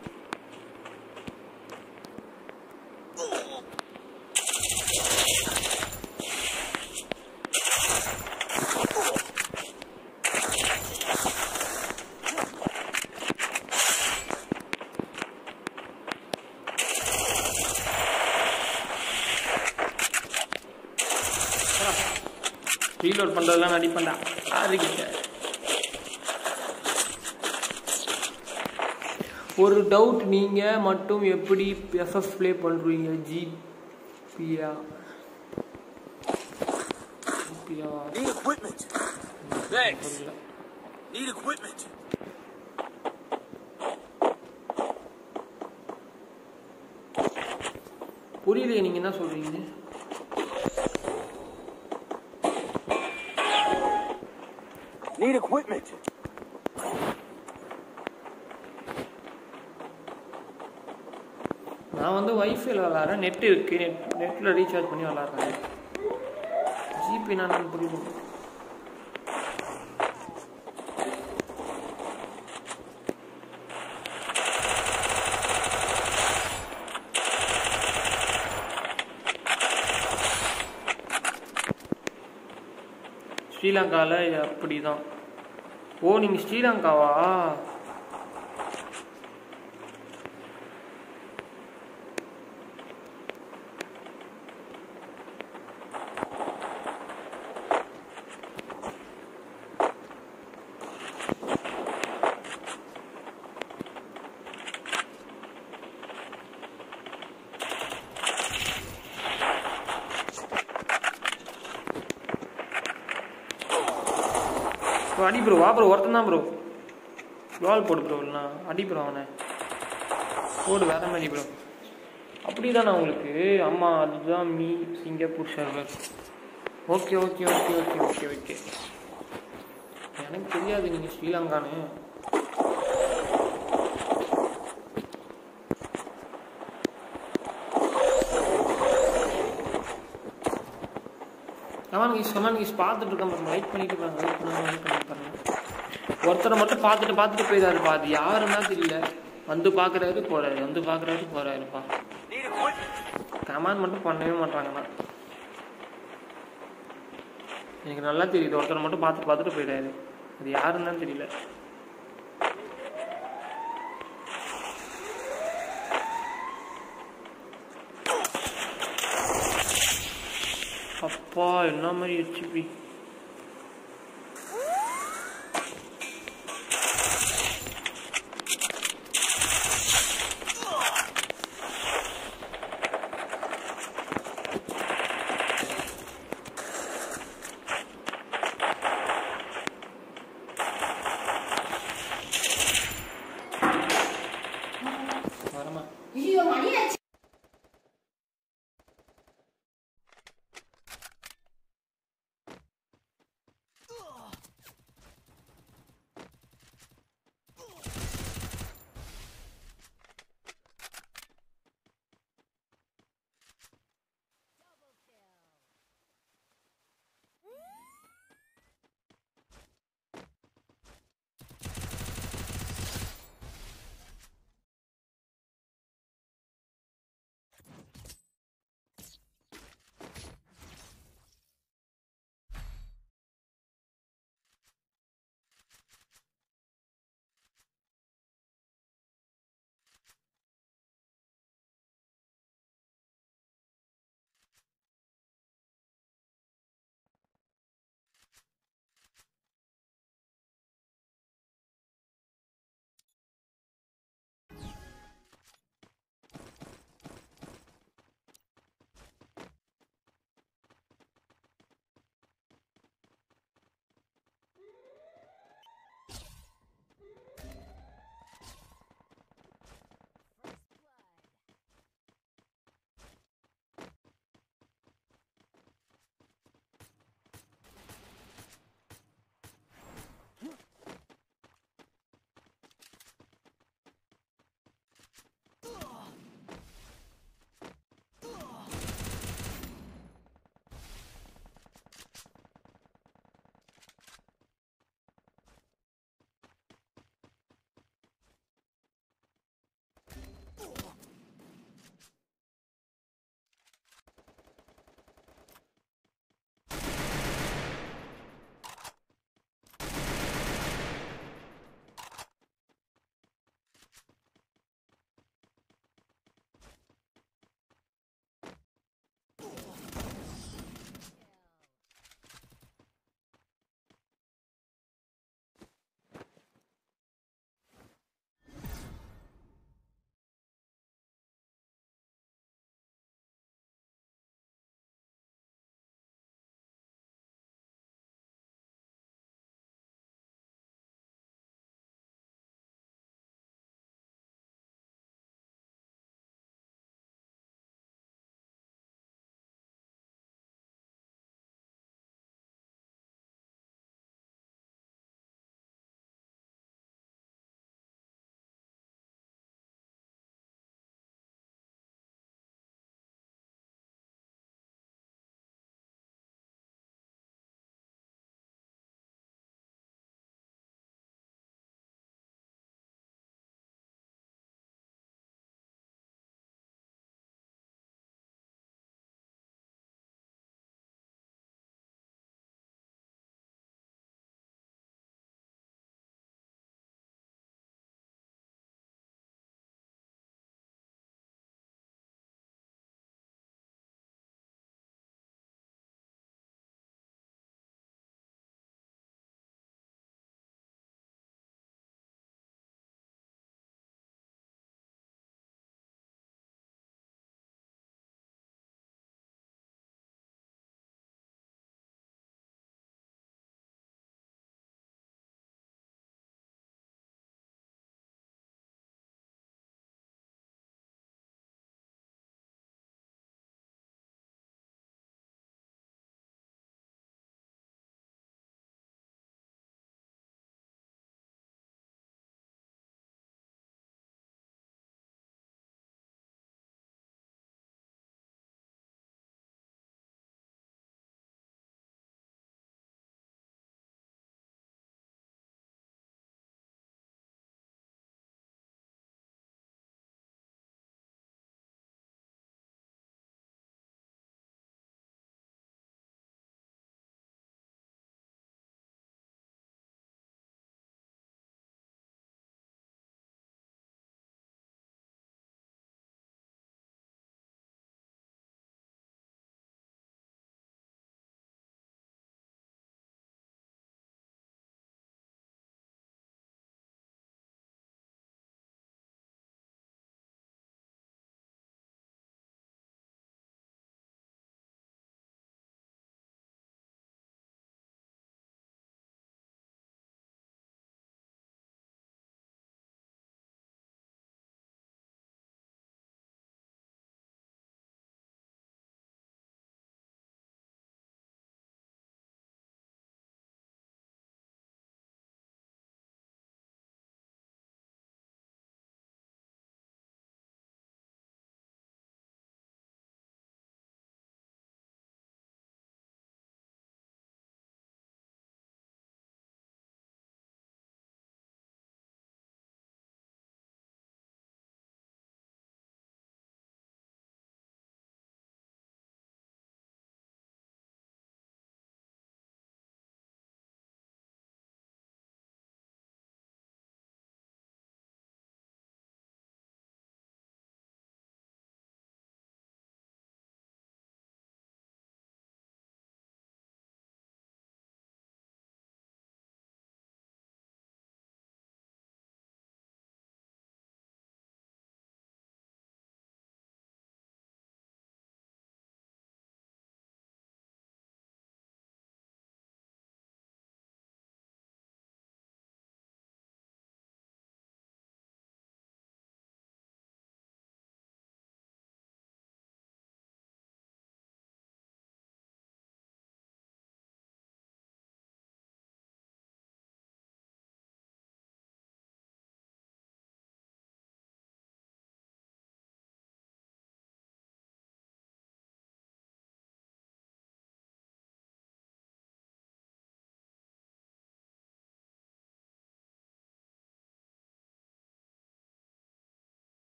ரீலோட் பண்றதெல்லாம் நடிப்பண்டா அதுக்கிட்ட. ஒரு டவுட், நீங்கள் மட்டும் எப்படி எஃப்எஃப் ப்ளே பண்ணுறீங்க? ஜிபியா புரியலையே நீங்கள் என்ன சொல்கிறீங்க? Need equipment. நான் வந்து வைஃபைல விளாட்றேன், நெட் இருக்கு, நெட்டில் ரீசார்ஜ் பண்ணி விளாட்றேன். ஜிபி நான் புரியுது. ஸ்ரீலங்காவில் அப்படி தான். ஓ நீங்கள் ஸ்ரீலங்காவா? அடி ப்ரோ, வா ப்ரோ, ஒருத்தன் தான் ப்ரோ. வால் போடு ப்ரோ, இல்லைனா அடி ப்ரோ, அவனை போடு வேற மாதிரி ப்ரோ. அப்படி தானே உங்களுக்கு? அம்மா அதுதான் மீ Singapore server. Okay okay okay okay okay okay. எனக்கு தெரியாது நீங்கள் ஸ்ரீலங்கான்னு. கமான் பார்த்துட்டு இருக்கேன் பாருங்க, வெயிட் பண்ணிட்டு பாருங்க, வெயிட் பண்ணி பாருங்க. ஒருத்தரை மட்டும் பார்த்துட்டு போயிடாருப்பா. அது யாருன்னா தெரியல, வந்து பார்க்குறாரு போறாரு, வந்து பார்க்குறாரு போறாருப்பா. கமான் மட்டும் பண்ணவே மாட்டாங்கண்ணா. எனக்கு நல்லா தெரியுது, ஒருத்தரை மட்டும் பார்த்துட்டு போயிடாரு. அது யாருன்னு தான் தெரியல. அப்பா என்ன மாதிரி ஹெச்பி. வரமா ஐயோ மணி ஆச்சு.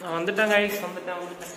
நான் வந்துட்டேன் கைஸ், வந்துட்டேன்.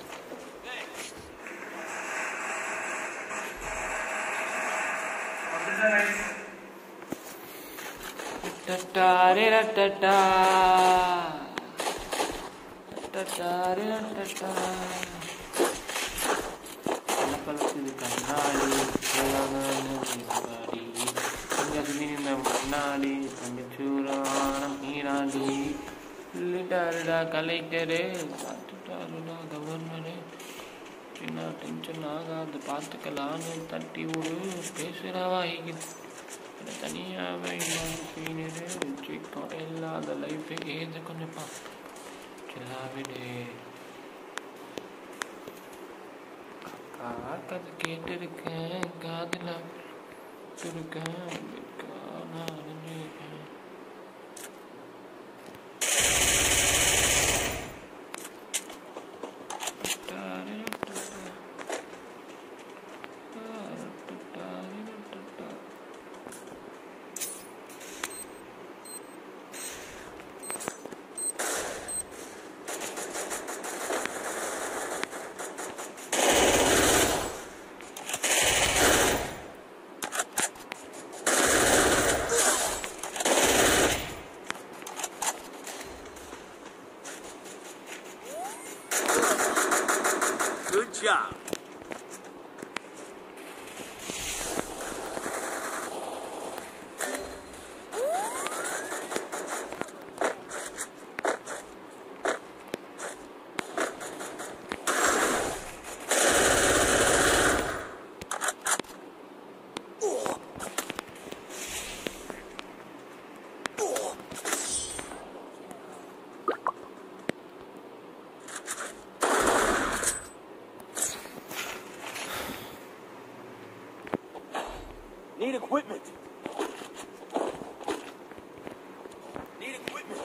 கண்ணாடி தங்கச்சூரானம் நீராண்டி சொல்லிட்டாருடா கலெக்டரு, பார்த்துட்டாருடா கவர்னரு, சின்ன டென்ஷன் ஆகாது பார்த்துக்கலான்னு தட்டி விடு பேசுகிறவாய்க்கு தனியாகவே சீனியரு வச்சுக்கோ இல்லாத லைஃபு ஏது கொஞ்சம் பார்க்கலாவிடு. கதை கேட்டிருக்கேன், காதில் இருக்கேன், நான் அறிஞ்சிருக்கேன். Good job. Need equipment. Need equipment.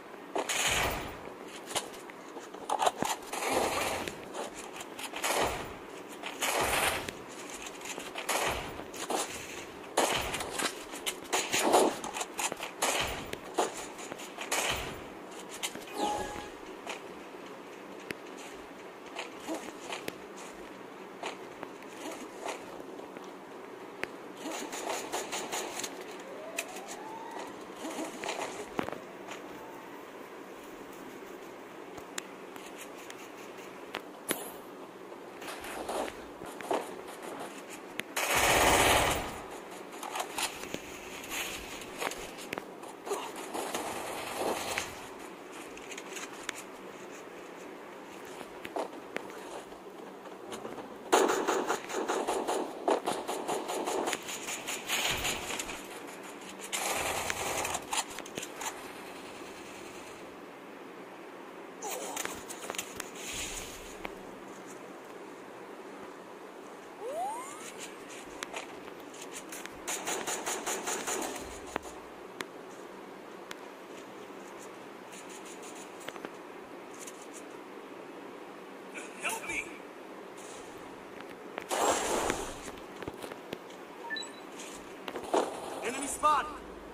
Enemy spotted.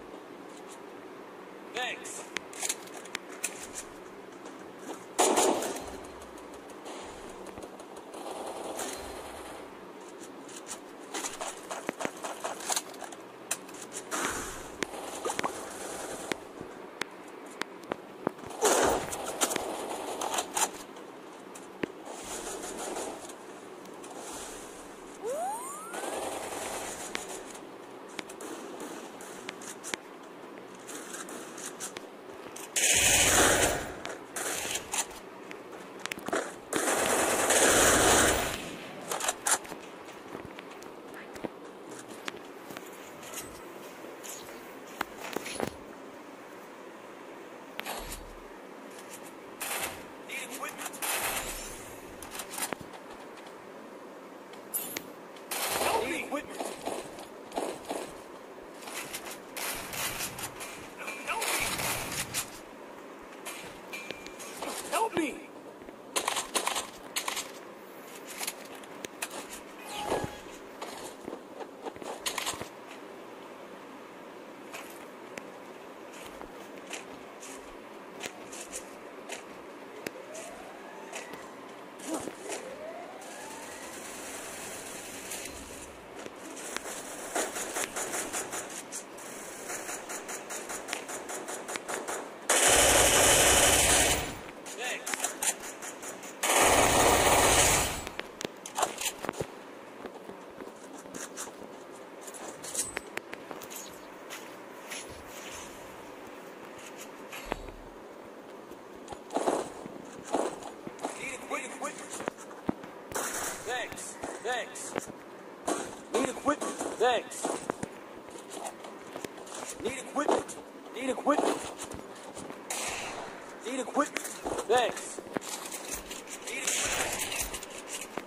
Thanks. Help me! Thanks. Need equipment. Need equipment. Need equipment. Thanks. Need equipment.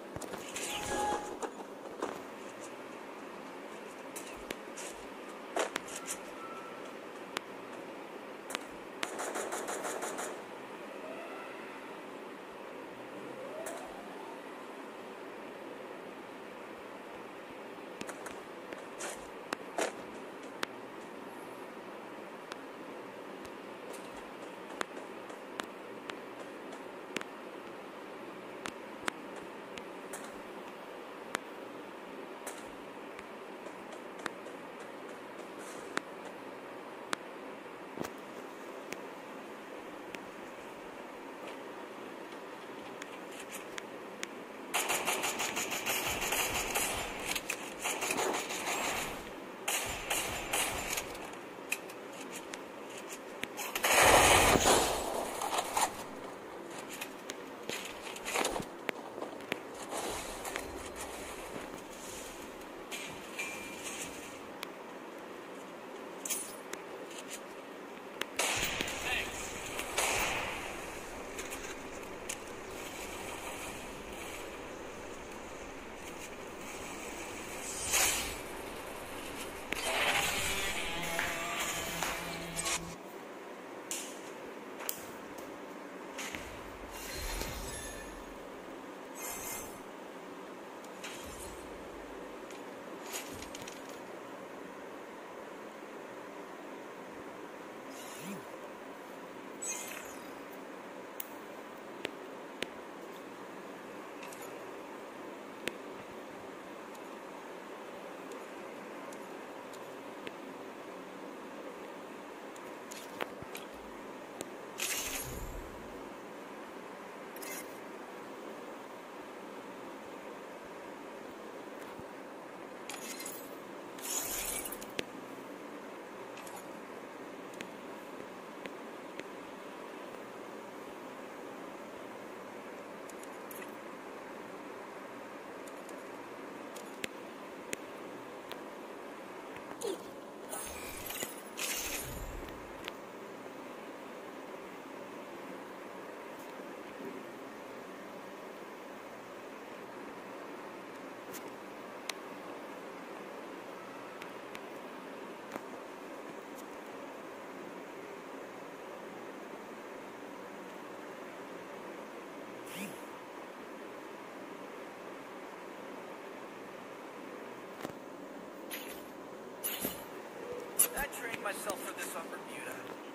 I trained myself for this on Bermuda.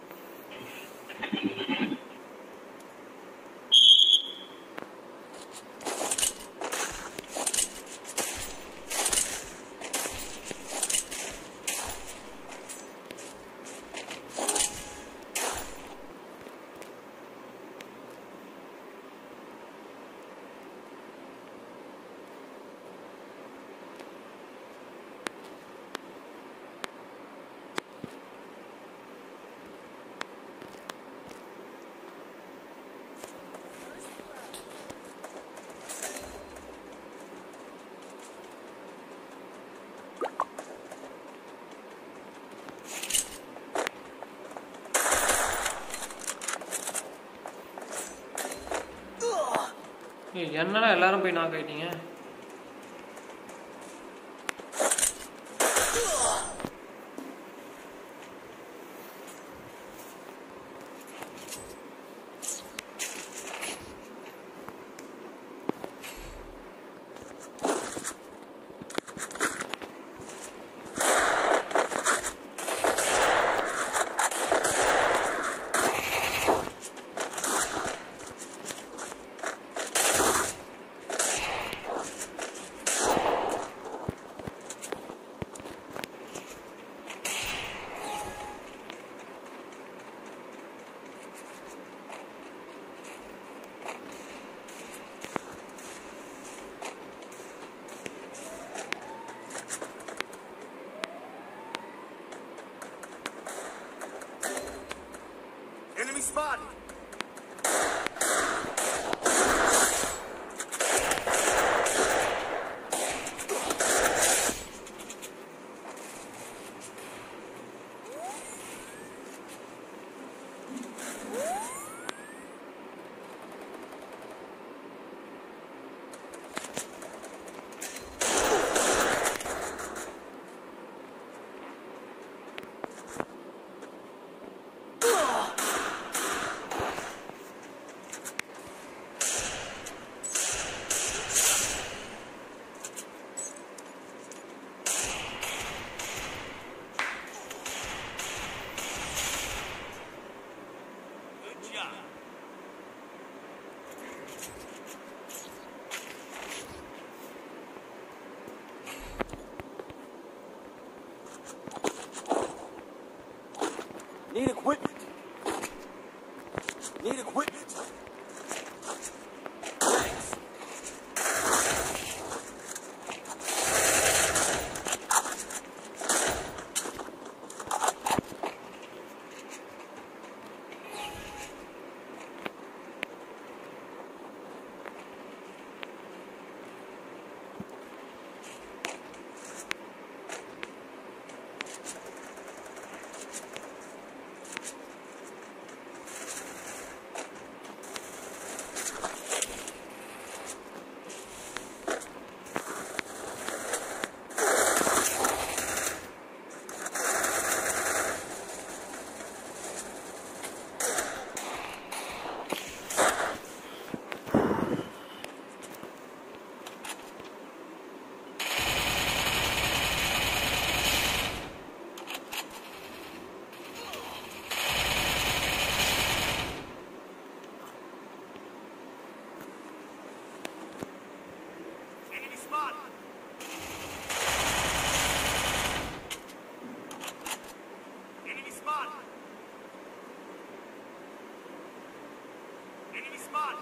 என்னடா எல்லாரும் போய் நாக் ஆயிட்டீங்க? on!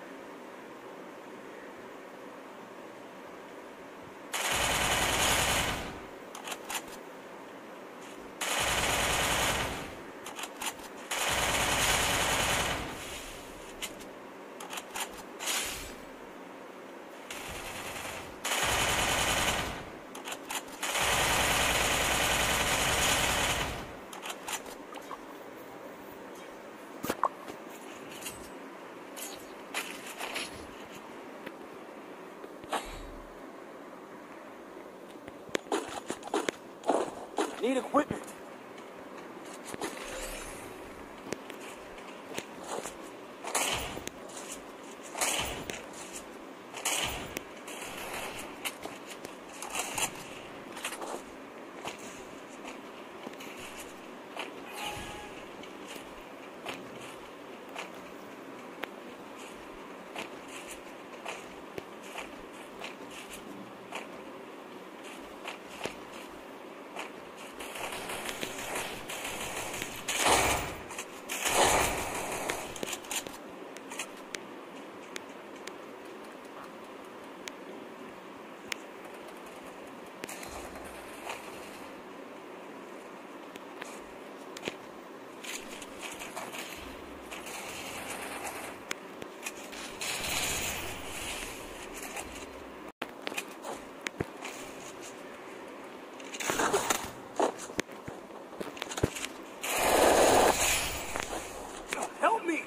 Need equipment. Help me!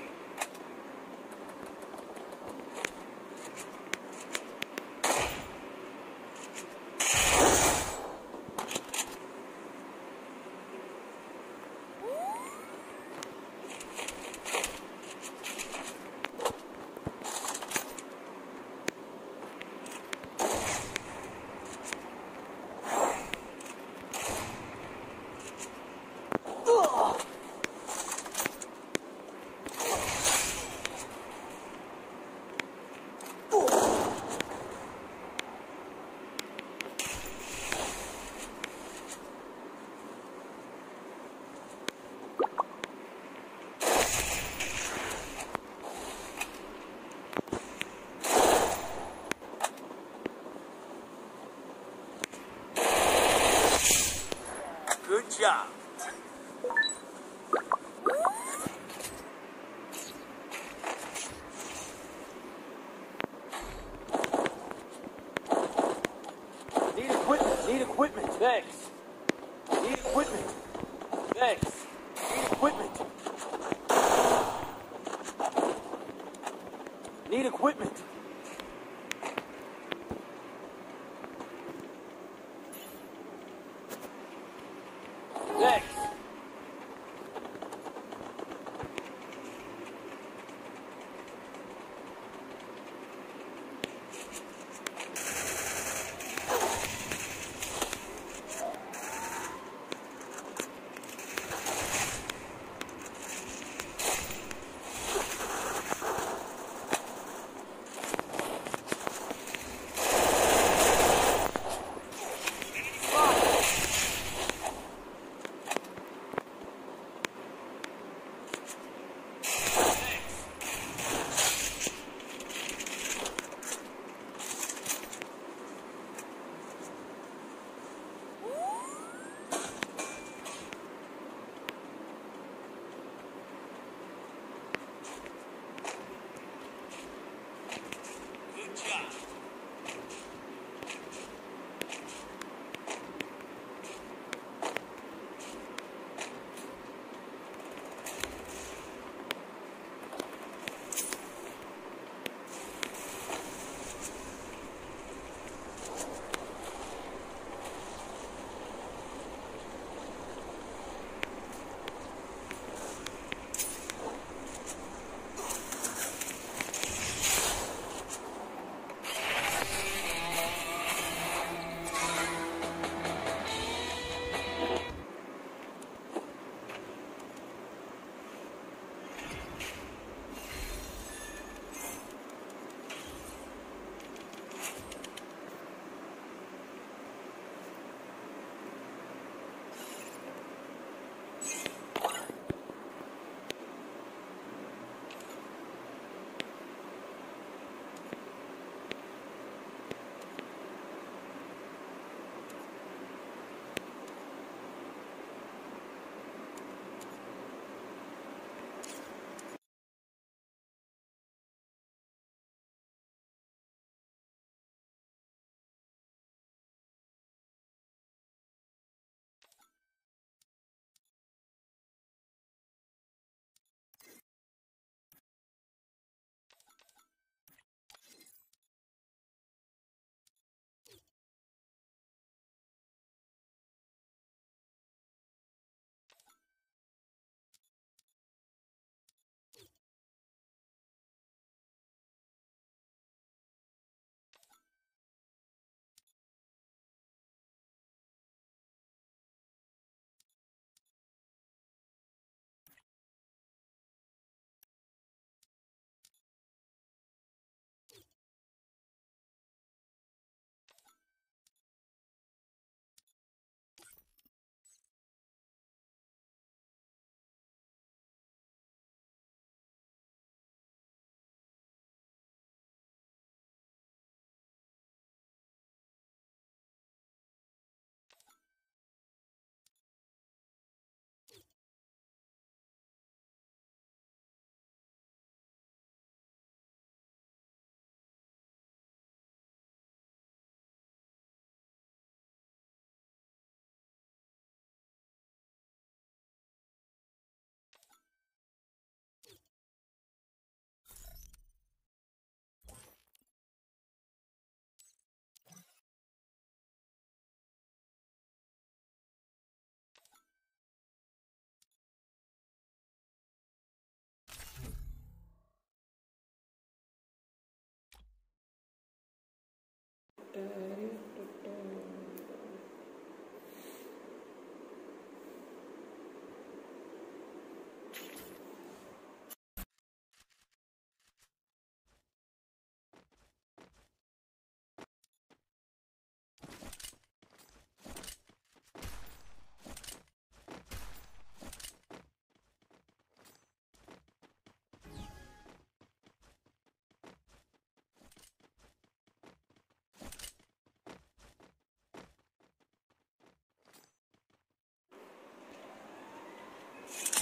Good job. Need equipment. Need equipment. Thanks. Need equipment. Thanks. Need equipment. Need equipment. Thanks.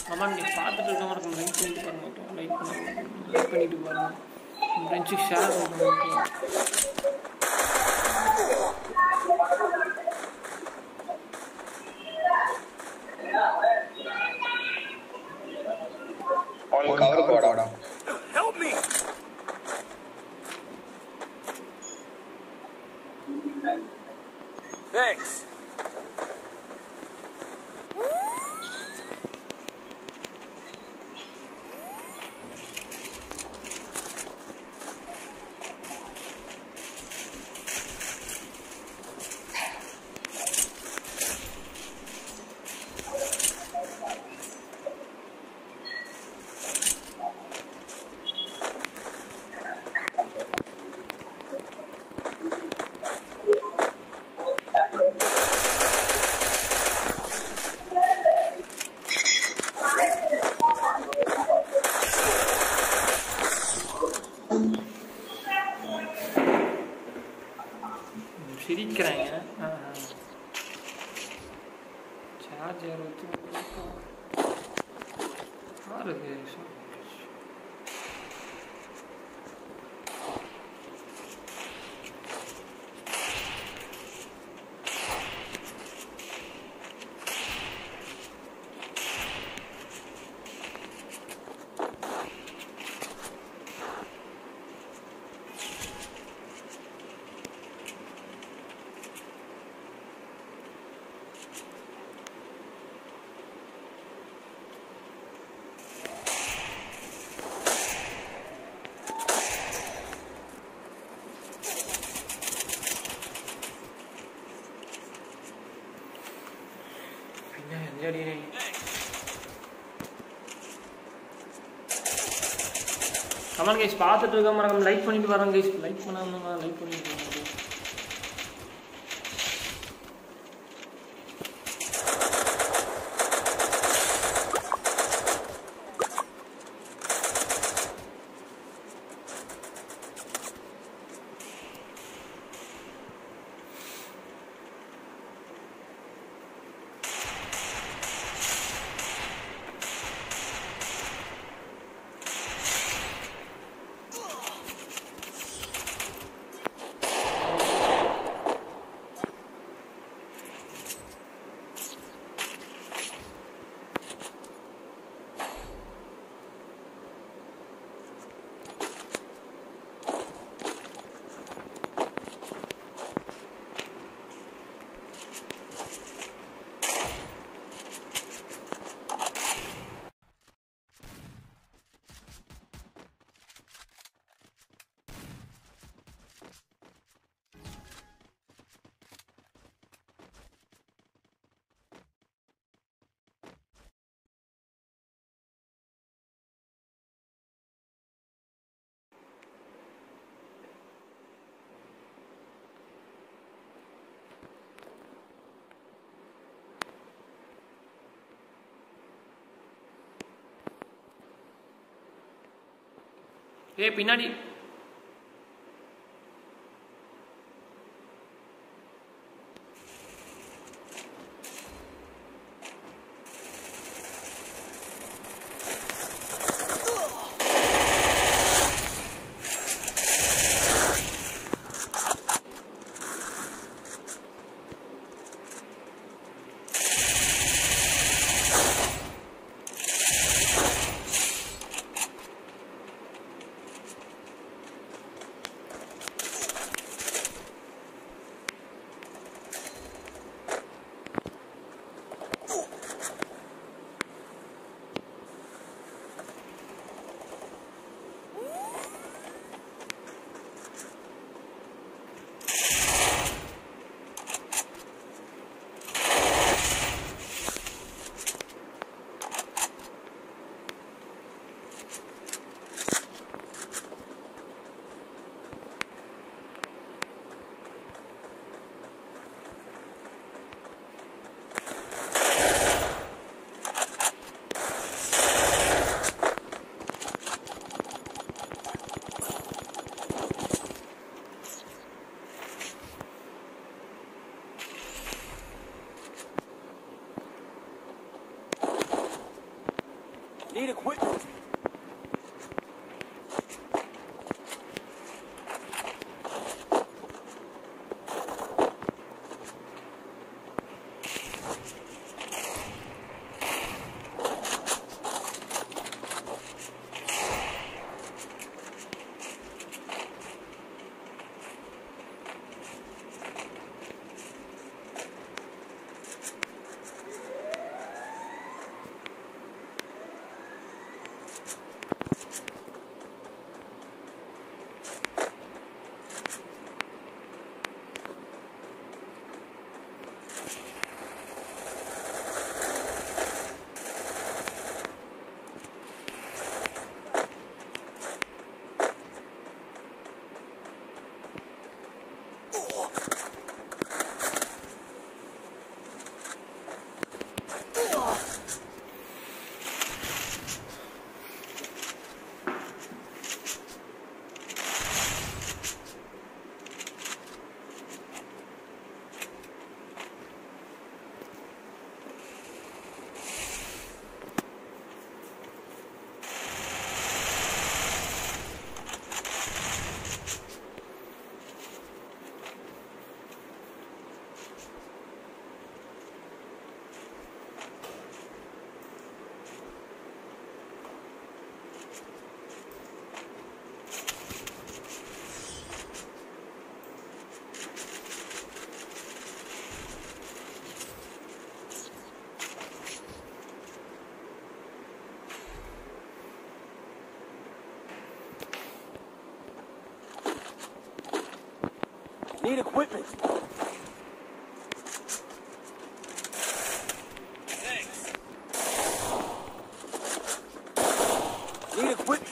ஆமாம் நீங்கள் பார்த்துட்டு இருக்க மாதிரி இருக்கும். லைக் பண்ணிட்டு பாருங்க. லைக் பண்ணிட்டு பாருங்க. உங்கள் ஃப்ரெண்ட்ஸுக்கு ஷேர் பண்ணுங்க. Help me! Thanks. சிரிக்கிறாங்க. சார்ஜர் வச்சு பாருங்க. கமெண்ட் கைஸ் பார்த்துட்டு இருக்க மாதிரி லைக் பண்ணிட்டு வரோம் கைஸ். லைக் பண்ணாம லைக் பண்ணிட்டு பின்னாடி Need equipment. Thanks. Need equipment.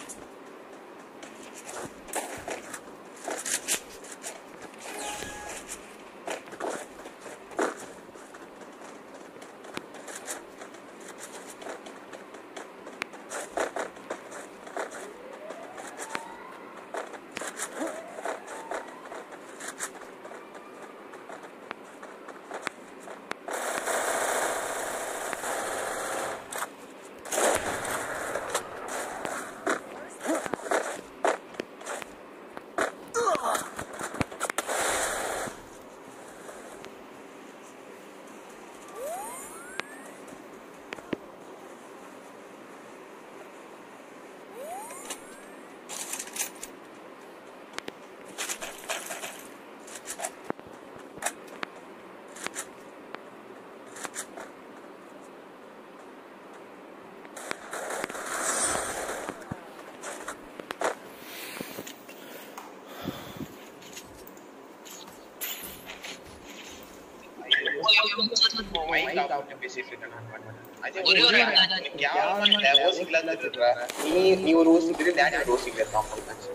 நீ ஒரு ஊசிக்கிட்டு டேடி ஒரு ஊசிக்கிட்டு இருக்கான்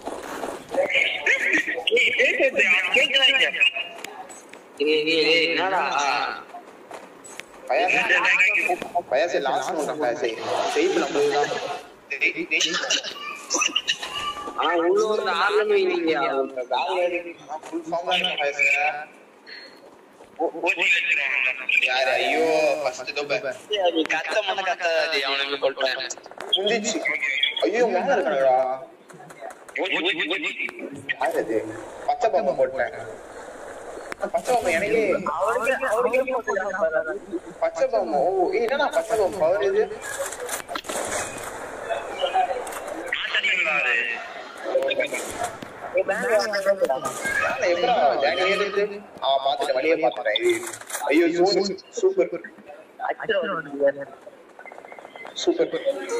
பயாசே லாஸ்ட் ஒன் பயாசே சேஃப் நம்மதான் உள்ள ஒரு ஆர்லன் வைங்க வேலை ஃபுல் ஃபார்ம் பயாசே यार अयो फर्स्ट तो நீ கத்த மன கத்தாதே அவனுக்கு சொல்றேன் புரிஞ்சிச்சு ஐயோ மேல இருக்கடா ஆதே பச்சை பாம்பு போட்டேன் பச்சை பாம்பு எனக்கு அவருக்கு பச்சை பாம்பு ஓ என்னடா பச்சை பாம்பு பவர் இது ஆட்டடிங்களாரு வழியே பாத்துறேன் ஐயோ சூப்பர் சூப்பர்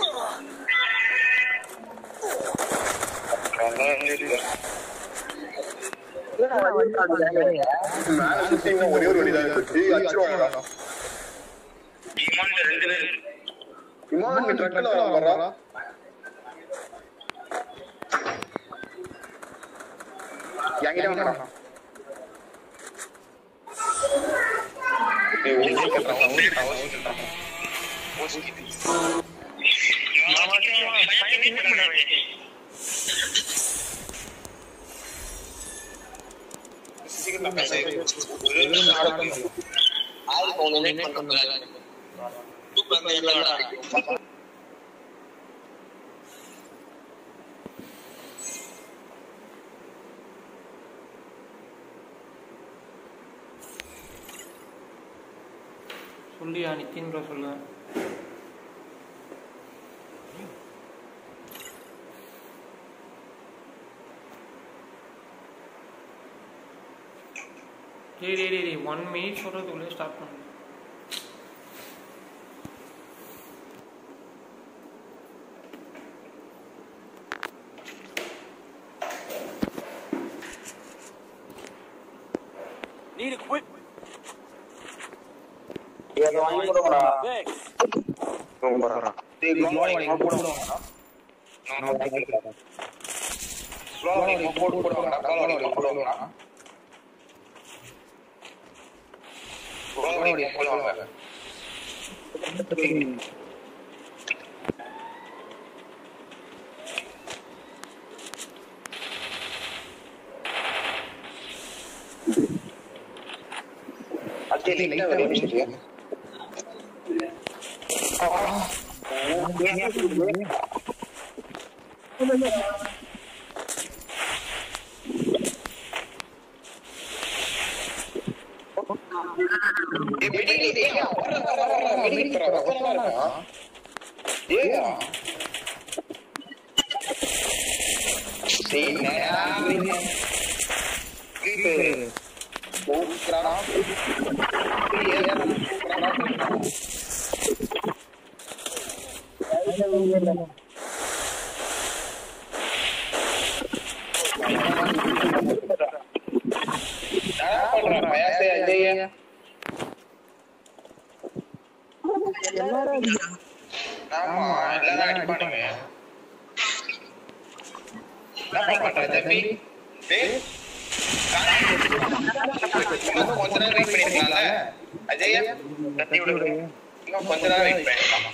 ஒரே ஒரு வழிதான் இருக்கு அச்சுருவாங்கடா விமான் ட்ரக்ல வர்றா என்கிட்ட வாங்கடா டேய் ஓடி கட்டறா சீக்கிரம் பேசு ஒரு ஆள் போனே பண்றாங்க சூப்பர் இல்லடா சொல்லியா நிக்கின்ற சொல்ல டேய் 1 மினிட் சொல்றதுக்குள்ளே ஸ்டார்ட் பண்ணு Need equipment. ஏதோ வாங்கி போடுறா Thanks. போடுறா டேய் வாங்கி போடுறா நான் கேக்குறேன் ஸ்லோலி போடுறா ஸ்லோலி போடுறா ஸ்லோலி போடுறா அச்சே லைட்டா வரீங்க வயசு அஜய் ஆமா எல்லாரும் அடிப்பானுங்க என்ன பண்ற தம்பி கொஞ்ச நேரம் வெயிட் பண்ணிருக்கலாம்ல அஜய் தட்டி விடுங்க இன்னும் கொஞ்ச நேரம் வெயிட் பண்ணிருக்கலாம்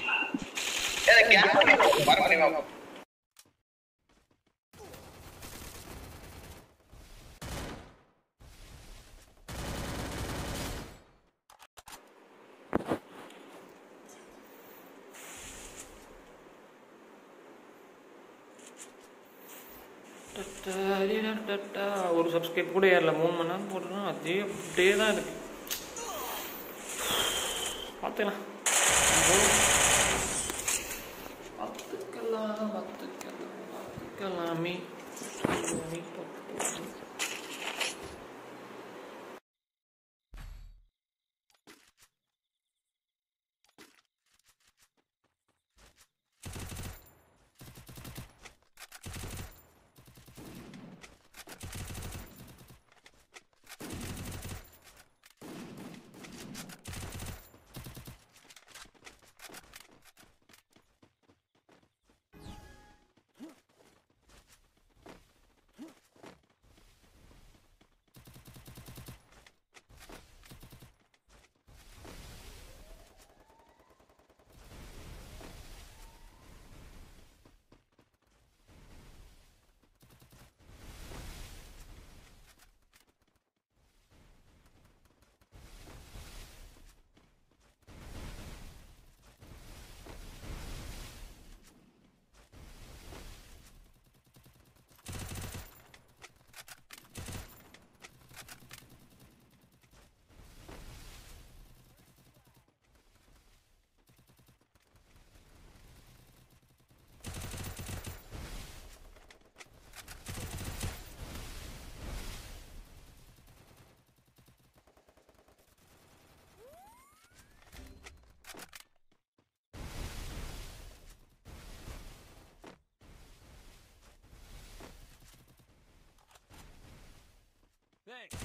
வர முடியுமா ஒரு சப்ஸ்கிரைப் கூட ஏறல 3 மணி நேரம் போட்டுருந்தோம் அதே அப்படியே தான் இருக்கு பார்த்துக்கலாம் பார்த்துக்கலாமே Thanks.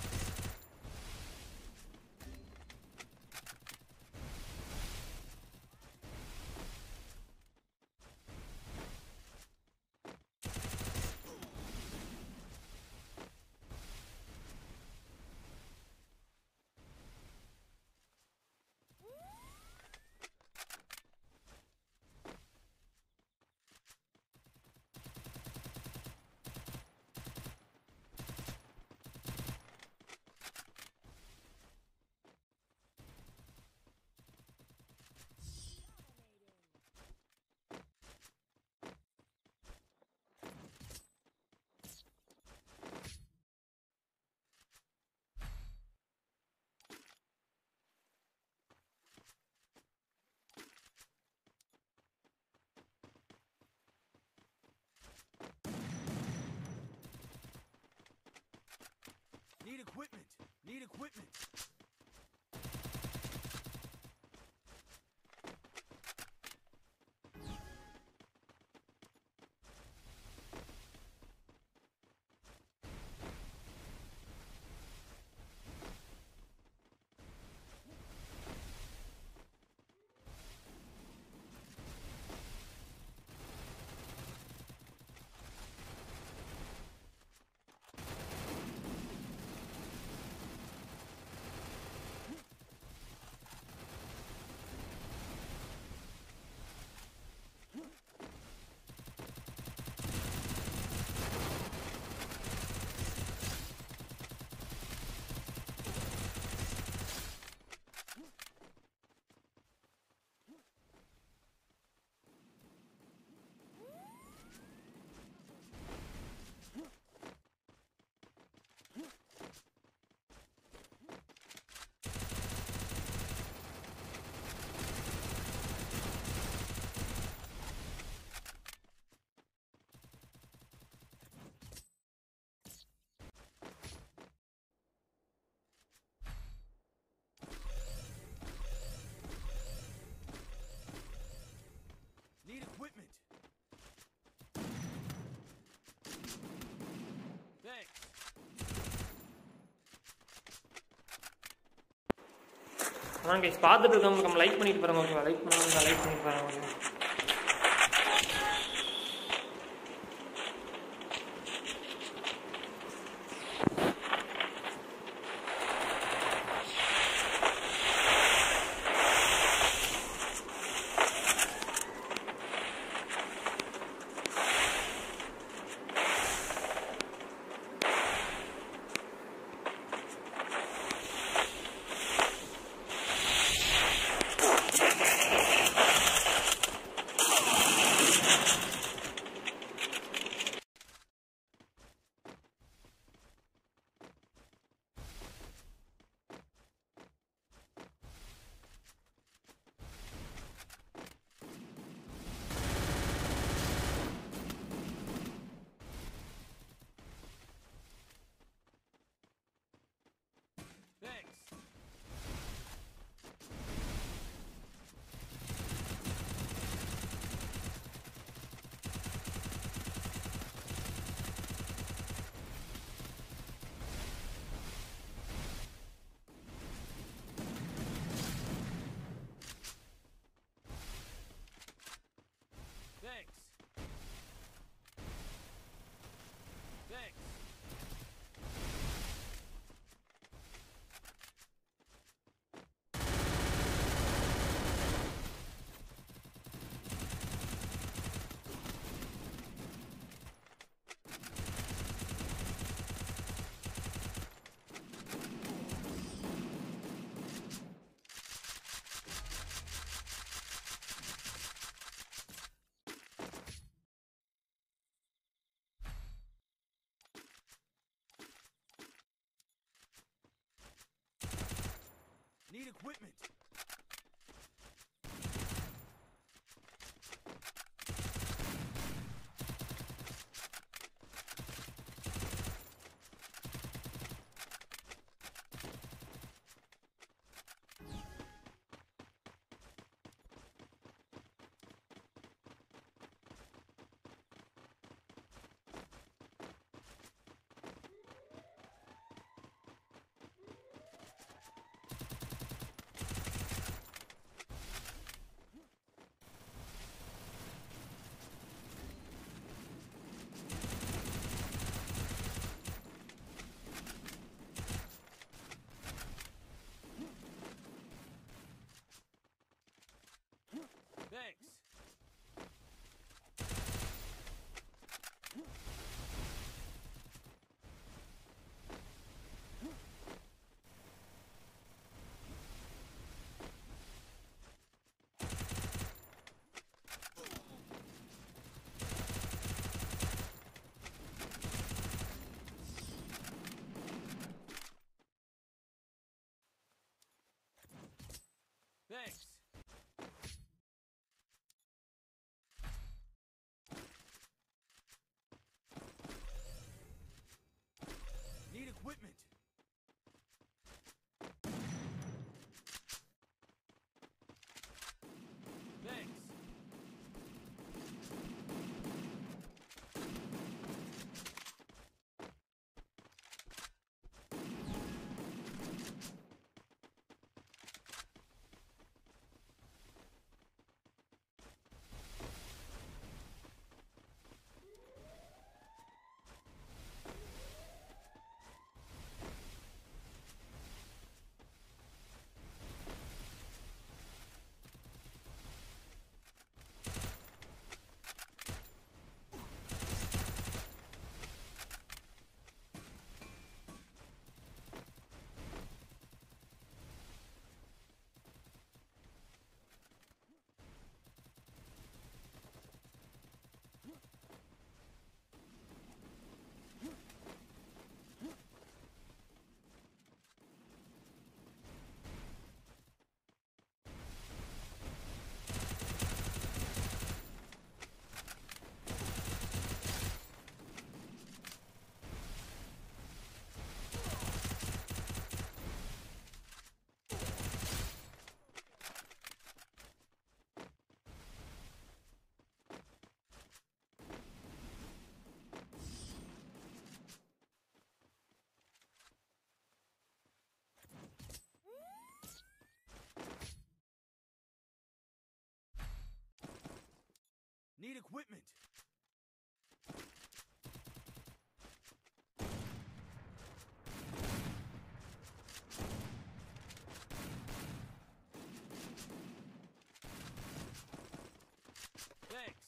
Need equipment. Need equipment. அதான் கைஸ் பார்த்துட்டு இருக்கவங்க நம்ம லைக் பண்ணிட்டு பாருங்க ஓகேவா, லைக் பண்ணுவாங்க, லைக் பண்ணிட்டு பாருங்க ஓகேவா. Need equipment. Thanks. Thanks. Need equipment. Thanks. Need equipment. Thanks.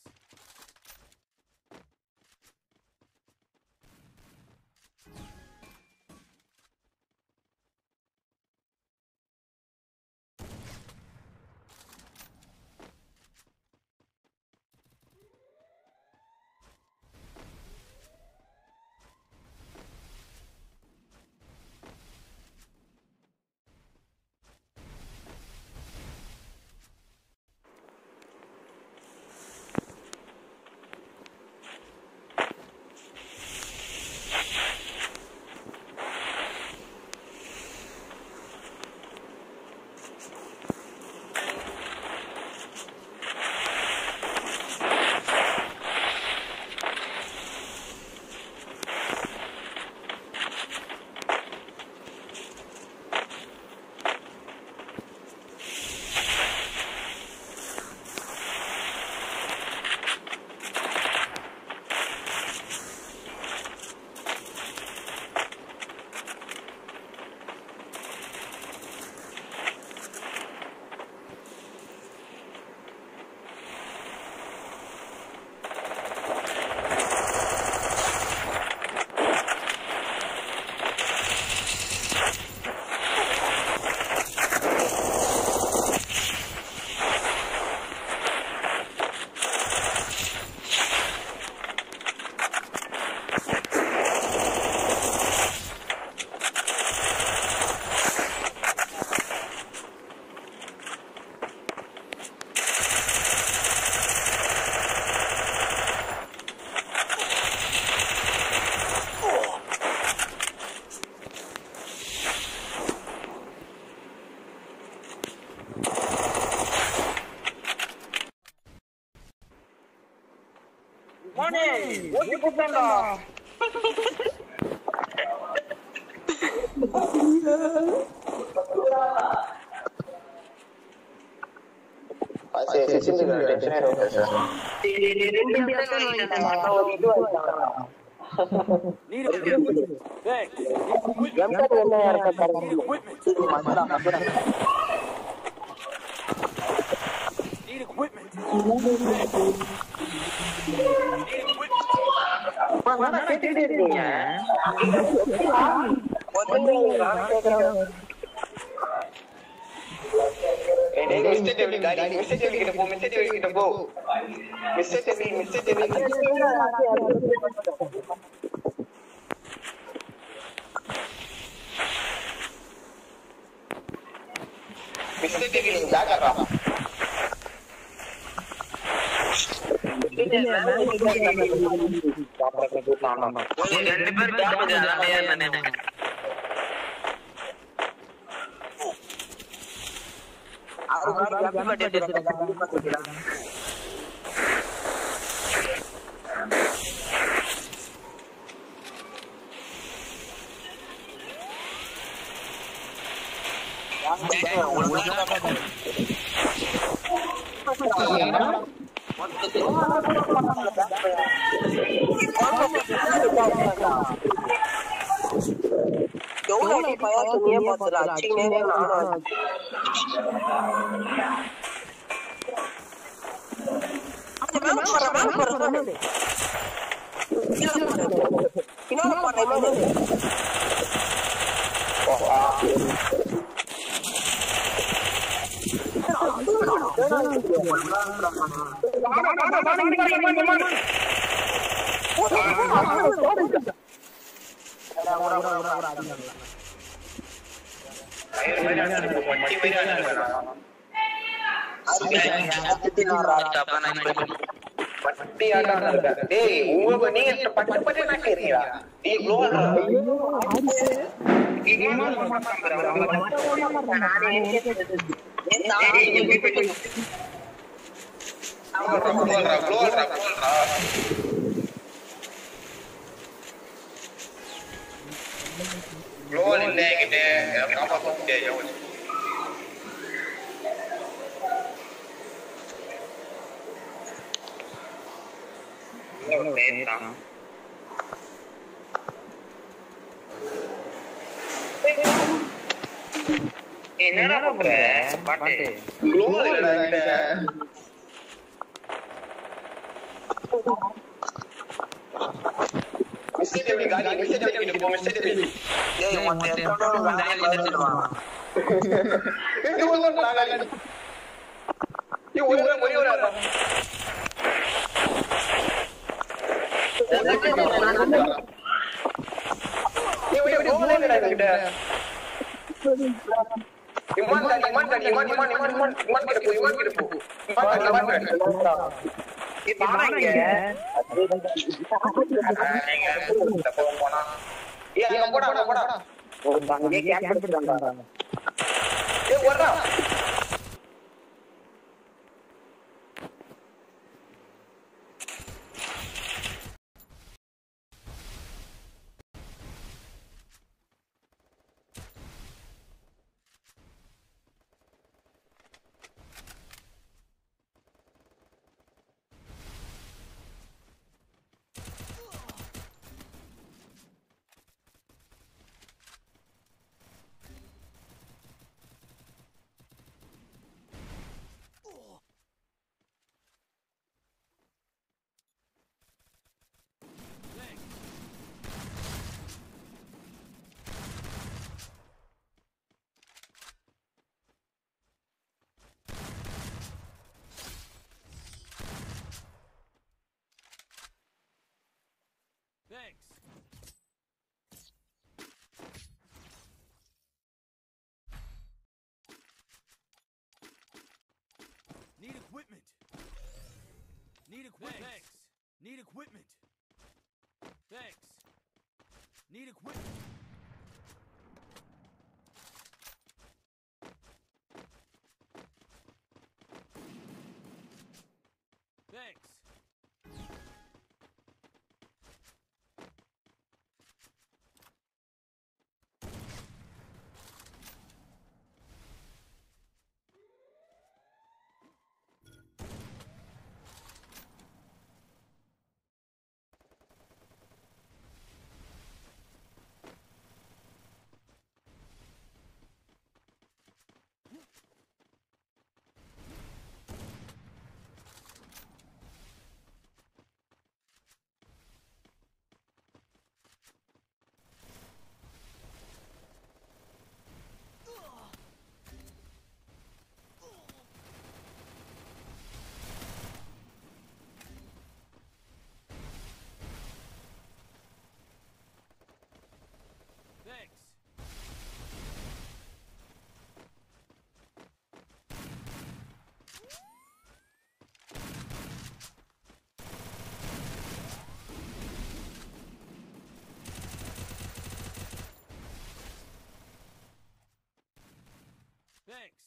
Need equipment. Thanks. Need equipment. Need equipment. ஒரு பேர் தான். என்னடா பண்ற பாட்டு க்ளோவ் இல்லடா இந்த மெசேஜ் எப்படி காலி மெசேஜ் எப்படி போ மெசேஜ் எப்படி ஏய் மொத்த எத்தனை வேலையில எடுத்துடுவா இது ஒண்ணு காலி நீ ஒரே ஒரு நீ ஒரே கோவல இல்லடா கிட்ட இமான் கிட்ட போ பாருங்க போனா ஏய் போடா ஏய் கேப் எடுத்துறாங்க ஏய் ஓடுறா Thanks. Need equipment. Need equipment. Thanks. Need equipment. Thanks. Need equipment. Thanks. Thanks. Thanks.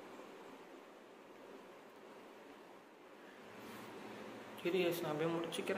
Serious நான் அப்படியே முடிச்சுக்கிறேன்.